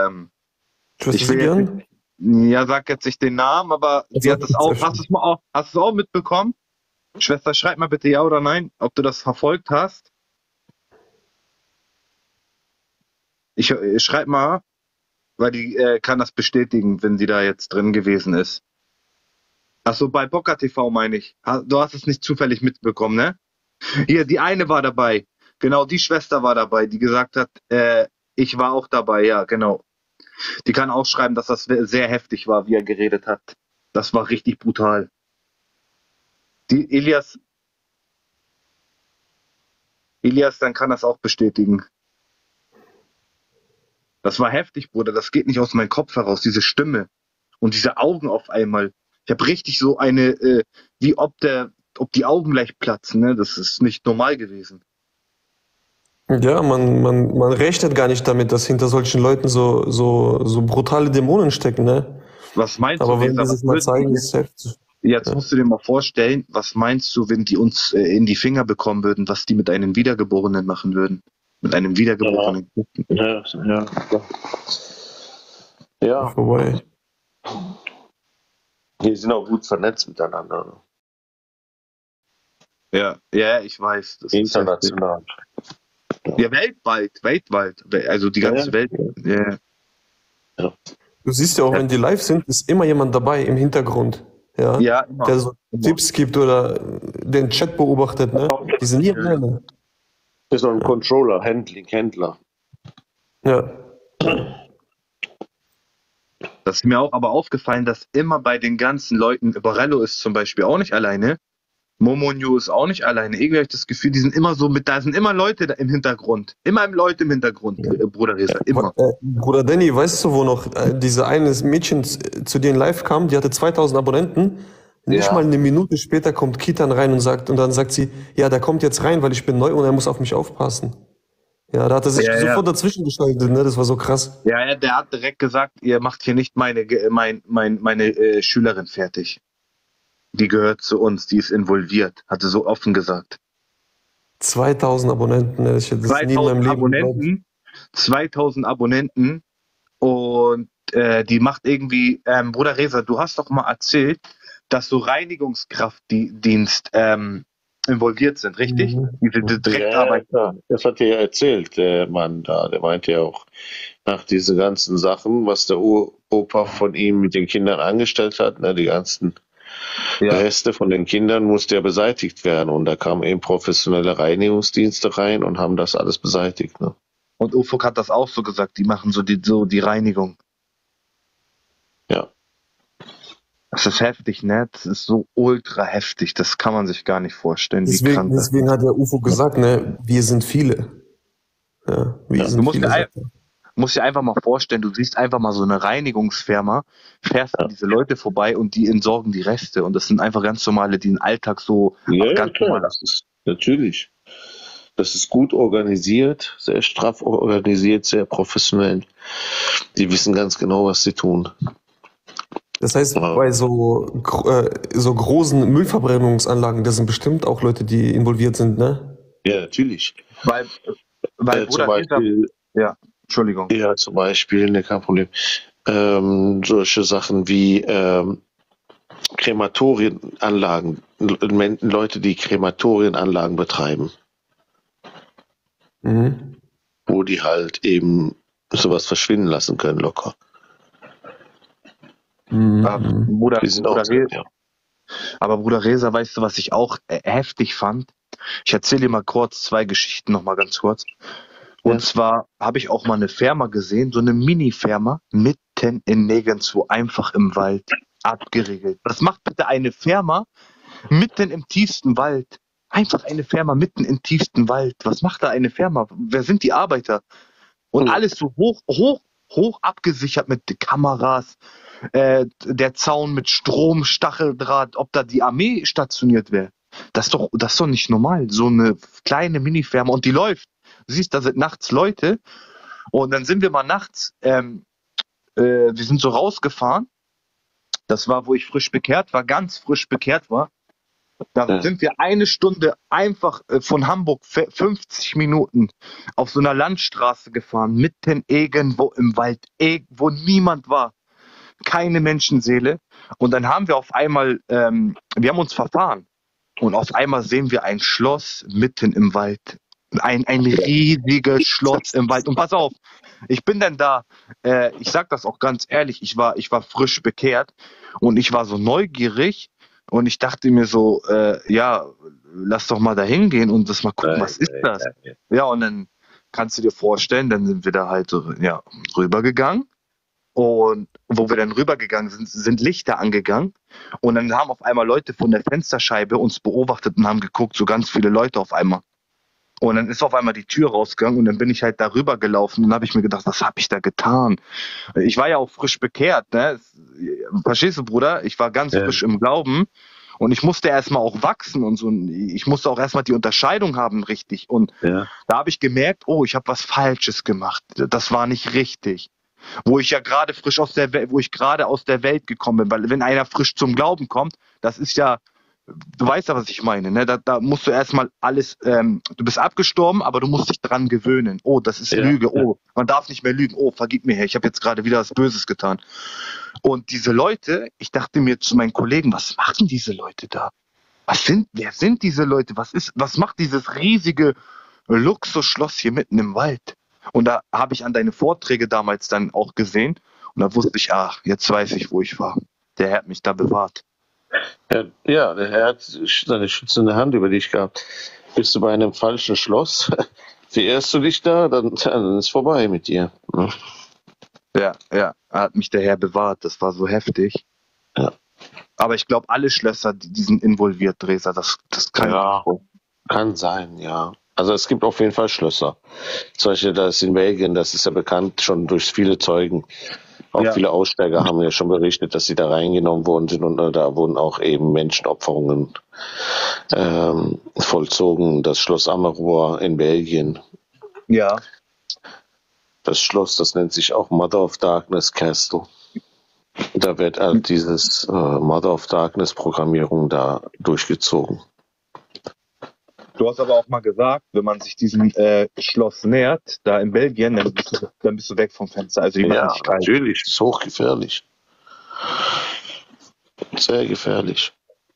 sag jetzt nicht den Namen, aber sie hat das auch, hast du es auch mitbekommen? Schwester, schreib mal bitte ja oder nein, ob du das verfolgt hast. Ich schreib mal, weil die kann das bestätigen, wenn sie da jetzt drin gewesen ist. Achso, bei Poker TV meine ich. Du hast es nicht zufällig mitbekommen, ne? Hier, die eine war dabei. Genau, die Schwester war dabei, die gesagt hat, ich war auch dabei, ja, genau. Die kann auch schreiben, dass das sehr heftig war, wie er geredet hat. Das war richtig brutal. Die Elias, dann kann das auch bestätigen. Das war heftig, Bruder. Das geht nicht aus meinem Kopf heraus, diese Stimme und diese Augen auf einmal. Ich habe richtig so eine, wie ob die Augen gleich platzen, ne? Das ist nicht normal gewesen. Ja, man rechnet gar nicht damit, dass hinter solchen Leuten so brutale Dämonen stecken, ne? Was meinst du? Aber wenn die sich mal zeigen, ist es heftig. Jetzt musst du dir mal vorstellen, was meinst du, wenn die uns in die Finger bekommen würden, was die mit einem Wiedergeborenen machen würden? Mit einem Wiedergeborenen. Ja. Vorbei. Die sind auch gut vernetzt miteinander. Ja, ich weiß. Das international. Ja, weltweit. Also die ganze Welt. Ja. Du siehst ja auch, wenn die live sind, ist immer jemand dabei im Hintergrund. Ja, immer. Der so Tipps gibt oder den Chat beobachtet. Ne? Die sind nie alleine. Das ist so ein Controller, Händler. Ja. Das ist mir auch aber aufgefallen, dass immer bei den ganzen Leuten, Borello ist zum Beispiel auch nicht alleine, Momonio ist auch nicht alleine. Irgendwie habe ich das Gefühl, die sind immer so da sind immer Leute da im Hintergrund. Immer Leute im Hintergrund, Bruder Reza, immer. Bruder Danny, weißt du, wo noch diese eine Mädchen zu denen live kam, die hatte 2000 Abonnenten. Nicht mal eine Minute später kommt Kitan rein und dann sagt sie, ja, der kommt jetzt rein, weil ich bin neu und er muss auf mich aufpassen. Ja, da hat er sich sofort dazwischen geschaltet, ne? Das war so krass. Ja, der hat direkt gesagt, ihr macht hier nicht meine Schülerin fertig. Die gehört zu uns, die ist involviert, hat er so offen gesagt. 2000 Abonnenten, ne? Das ist nie in meinem Leben Abonnenten, 2000 Abonnenten und die macht irgendwie, Bruder Reza, du hast doch mal erzählt, dass so Reinigungskraftdienst involviert sind, richtig? Diese Direktarbeit. Ja, das hat er ja erzählt, der Mann da. Der meinte ja auch, nach diesen ganzen Sachen, was der Opa von ihm mit den Kindern angestellt hat, ne, die ganzen Reste von den Kindern musste ja beseitigt werden. Und da kamen eben professionelle Reinigungsdienste rein und haben das alles beseitigt. Ne? Und Ufuk hat das auch so gesagt, die machen so die Reinigung. Ja. Das ist heftig, ne? Das ist so ultra heftig, das kann man sich gar nicht vorstellen. Deswegen hat der Ufuk gesagt, ne, wir sind viele. Ja, du musst dir einfach mal vorstellen, du siehst einfach mal so eine Reinigungsfirma, fährst an diese Leute vorbei und die entsorgen die Reste. Und das sind einfach ganz normale, die den Alltag so ganz normal. Das ist natürlich. Das ist gut organisiert, sehr straff organisiert, sehr professionell. Die wissen ganz genau, was sie tun. Das heißt, bei so großen Müllverbrennungsanlagen, das sind bestimmt auch Leute, die involviert sind, ne? Ja, natürlich. Weil zum Beispiel, Entschuldigung. Ja, zum Beispiel, ne, kein Problem. Solche Sachen wie Krematorienanlagen, Leute, die Krematorienanlagen betreiben. Wo die halt eben sowas verschwinden lassen können, locker. Aber Bruder Reza, weißt du, was ich auch heftig fand? Ich erzähle dir mal kurz 2 Geschichten, noch mal ganz kurz. Und zwar habe ich auch mal eine Firma gesehen, so eine Mini-Firma, mitten in Nirgendwo, einfach im Wald, abgeriegelt. Was macht bitte eine Firma mitten im tiefsten Wald? Einfach eine Firma mitten im tiefsten Wald. Was macht da eine Firma? Wer sind die Arbeiter? Und alles so hoch abgesichert mit Kameras, der Zaun mit Strom, Stacheldraht, ob da die Armee stationiert wäre. Das ist doch nicht normal. So eine kleine Mini-Firma und die läuft. Du siehst, da sind nachts Leute und dann sind wir mal nachts, wir sind so rausgefahren. Das war, wo ich frisch bekehrt war, ganz frisch bekehrt war. Da sind wir eine Stunde einfach von Hamburg 50 Minuten auf so einer Landstraße gefahren, mitten irgendwo im Wald, wo niemand war. Keine Menschenseele. Und dann haben wir auf einmal, wir haben uns verfahren. Und auf einmal sehen wir ein Schloss mitten im Wald. Ein riesiges Schloss im Wald. Und pass auf, ich bin dann da, ich sag das auch ganz ehrlich, ich war frisch bekehrt und ich war so neugierig und ich dachte mir so, ja, lass doch mal da hingehen und das mal gucken, was ist das? Ja, und dann kannst du dir vorstellen, dann sind wir da halt ja, rübergegangen. Und wo wir dann rübergegangen sind, sind Lichter angegangen. Und dann haben auf einmal Leute von der Fensterscheibe uns beobachtet und haben geguckt, so ganz viele Leute auf einmal. Und dann ist auf einmal die Tür rausgegangen und dann bin ich halt da rüber gelaufen und dann habe ich mir gedacht, was habe ich da getan? Ich war ja auch frisch bekehrt, ne? Verstehst du, Bruder? Ich war ganz frisch im Glauben und ich musste erstmal auch wachsen und so. Ich musste auch erstmal die Unterscheidung haben, richtig. Und da habe ich gemerkt, oh, ich habe was Falsches gemacht. Das war nicht richtig. Wo ich ja gerade frisch aus der Welt, wo ich gerade aus der Welt gekommen bin, weil wenn einer frisch zum Glauben kommt, das ist ja, du weißt ja, was ich meine, ne? Da musst du erstmal alles, du bist abgestorben, aber du musst dich dran gewöhnen. Oh, das ist Lüge. Oh, man darf nicht mehr lügen. Oh, vergib mir, Herr, ich habe jetzt gerade wieder was Böses getan. Und diese Leute, ich dachte mir zu meinen Kollegen, was machen diese Leute da? Wer sind diese Leute? Was macht dieses riesige Luxusschloss hier mitten im Wald? Und da habe ich an deine Vorträge damals dann auch gesehen und da wusste ich, ach, jetzt weiß ich, wo ich war. Der Herr hat mich da bewahrt. Ja, der Herr hat seine schützende Hand über dich gehabt. Bist du bei einem falschen Schloss, verehrst du dich da, dann ist vorbei mit dir. Ja, hat mich der Herr bewahrt. Das war so heftig. Ja. Aber ich glaube, alle Schlösser, die sind involviert, Dresa. Das kann sein, ja. Also es gibt auf jeden Fall Schlösser. Zum Beispiel das in Belgien, das ist ja bekannt schon durch viele Zeugen. Auch viele Aussteiger haben ja schon berichtet, dass sie da reingenommen worden sind und da wurden auch eben Menschenopferungen vollzogen. Das Schloss Amarua in Belgien. Ja. Das Schloss, das nennt sich auch Mother of Darkness Castle. Da wird halt dieses Mother of Darkness Programmierung da durchgezogen. Du hast aber auch mal gesagt, wenn man sich diesem Schloss nähert, da in Belgien, dann bist du weg vom Fenster. Also die machen dich kalt. Natürlich, das ist hochgefährlich. Sehr gefährlich.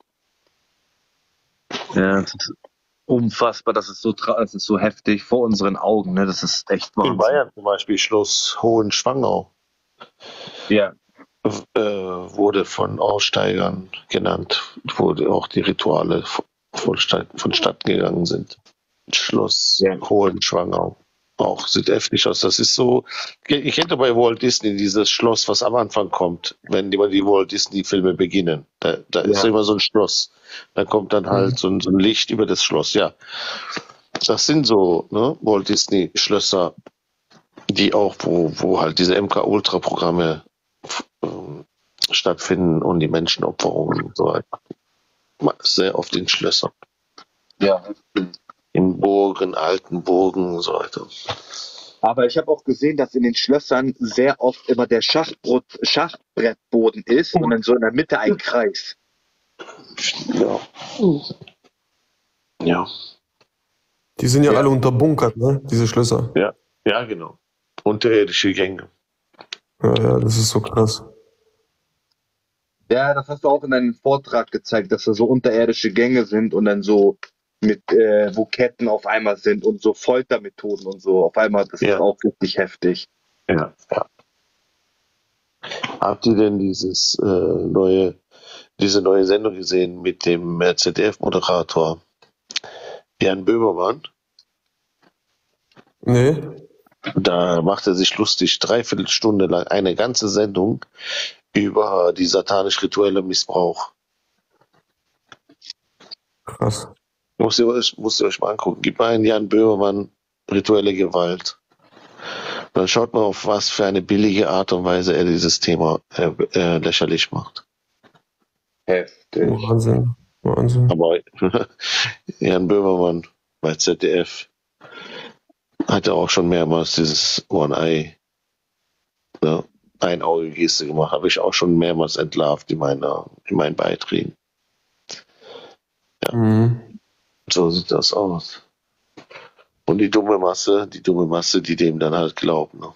Ja, das ist unfassbar, das ist so heftig vor unseren Augen, ne? Das ist echt Wahnsinn. In Bayern zum Beispiel Schloss Hohenschwangau. Ja. Wurde von Aussteigern genannt, wo auch die Rituale vonstatten gegangen sind. Schloss Hohenschwangau. Auch sieht heftig aus. Das ist so, ich hätte bei Walt Disney dieses Schloss, was am Anfang kommt, wenn die Walt Disney Filme beginnen. Da ist immer so ein Schloss. Da kommt dann halt so ein Licht über das Schloss. Ja, das sind so Walt Disney Schlösser, die auch, wo halt diese MK-Ultra-Programme stattfinden und die Menschenopferungen und so weiter. Sehr oft in Schlössern. Ja. In Burgen, alten Burgen und so weiter. Aber ich habe auch gesehen, dass in den Schlössern sehr oft immer der Schachbrettboden ist und dann so in der Mitte ein Kreis. Ja. Ja. Die sind ja alle unterbunkert, ne? Diese Schlösser. Ja, genau. Unterirdische Gänge. Ja, das ist so krass. Ja, das hast du auch in deinem Vortrag gezeigt, dass da so unterirdische Gänge sind und dann so mit, wo Ketten auf einmal sind und so Foltermethoden und so. Auf einmal, das ist auch richtig heftig. Ja. Habt ihr denn diese neue Sendung gesehen mit dem ZDF-Moderator Jan Böhmermann? Nee. Da macht er sich lustig, 3/4 Stunde lang, eine ganze Sendung über die satanisch-rituelle Missbrauch. Krass. Musst ihr euch mal angucken. Gib mal einen Jan Böhmermann rituelle Gewalt. Dann schaut mal, auf was für eine billige Art und Weise er dieses Thema lächerlich macht. Heftig. Wahnsinn. Aber Jan Böhmermann bei ZDF hat ja auch schon mehrmals dieses One-Eye, Ein-Auge-Geste gemacht. Habe ich auch schon mehrmals entlarvt in meinen Beiträgen. Ja. So sieht das aus. Und die dumme Masse, die dem dann halt glaubt. Ne?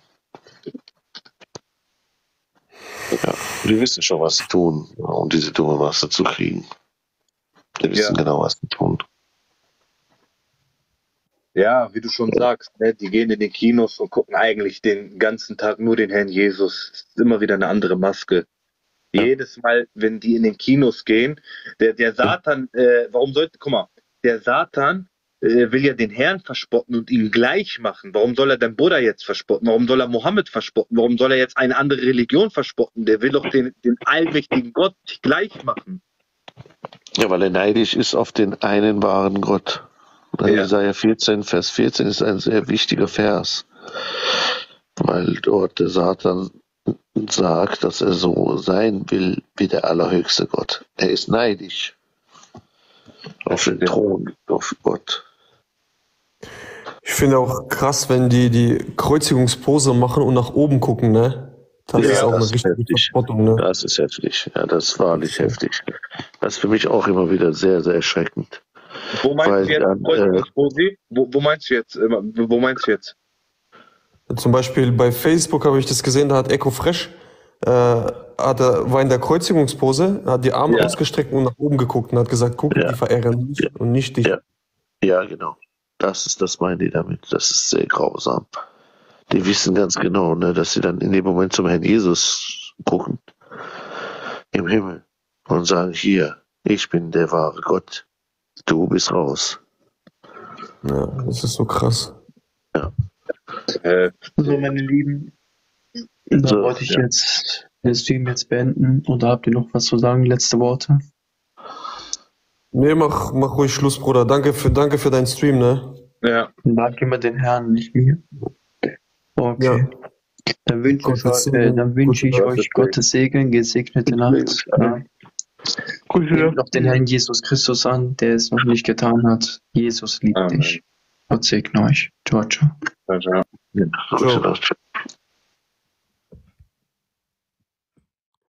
Ja, die wissen schon, was sie tun, um diese dumme Masse zu kriegen. Die wissen genau, was sie tun. Ja, wie du schon sagst, ne, die gehen in den Kinos und gucken eigentlich den ganzen Tag nur den Herrn Jesus. Es ist immer wieder eine andere Maske. Jedes Mal, wenn die in den Kinos gehen, der Satan, guck mal, der Satan will ja den Herrn verspotten und ihn gleich machen. Warum soll er den Buddha jetzt verspotten? Warum soll er Mohammed verspotten? Warum soll er jetzt eine andere Religion verspotten? Der will doch den allmächtigen Gott gleich machen. Ja, weil er neidisch ist auf den einen wahren Gott. Jesaja 14, Vers 14 ist ein sehr wichtiger Vers, weil dort der Satan sagt, dass er so sein will wie der allerhöchste Gott. Er ist neidisch auf den Thron, auf Gott. Ich finde auch krass, wenn die Kreuzigungspose machen und nach oben gucken, ne? Das ist auch eine richtige Verspottung, ne? Das ist heftig. Ja, das ist wahrlich heftig. Das ist für mich auch immer wieder sehr, sehr erschreckend. Wo meinst du jetzt? Wo meinst du jetzt? Zum Beispiel bei Facebook habe ich das gesehen, da hat Echo Fresh, war in der Kreuzigungspose, hat die Arme ausgestreckt und nach oben geguckt und hat gesagt, guck, die verehren mich und nicht dich. Ja, genau. Das meinen die damit. Das ist sehr grausam. Die wissen ganz genau, ne, dass sie dann in dem Moment zum Herrn Jesus gucken im Himmel und sagen, hier, ich bin der wahre Gott. Du bist raus. Ja, das ist so krass. Ja. So, meine Lieben, da wollte ich jetzt den Stream jetzt beenden. Oder habt ihr noch was zu sagen? Letzte Worte? Nee, mach ruhig Schluss, Bruder. Danke für deinen Stream, ne? Ja. Danke immer den Herrn, nicht mir. Okay. Ja. Dann wünsche ich euch Gottes Segen, gesegnete Nacht. Ja. Nehmt noch den Herrn Jesus Christus an, der es noch nicht getan hat. Jesus liebt dich. Gott segne euch. Ciao, ciao. Ciao, ciao. Ciao.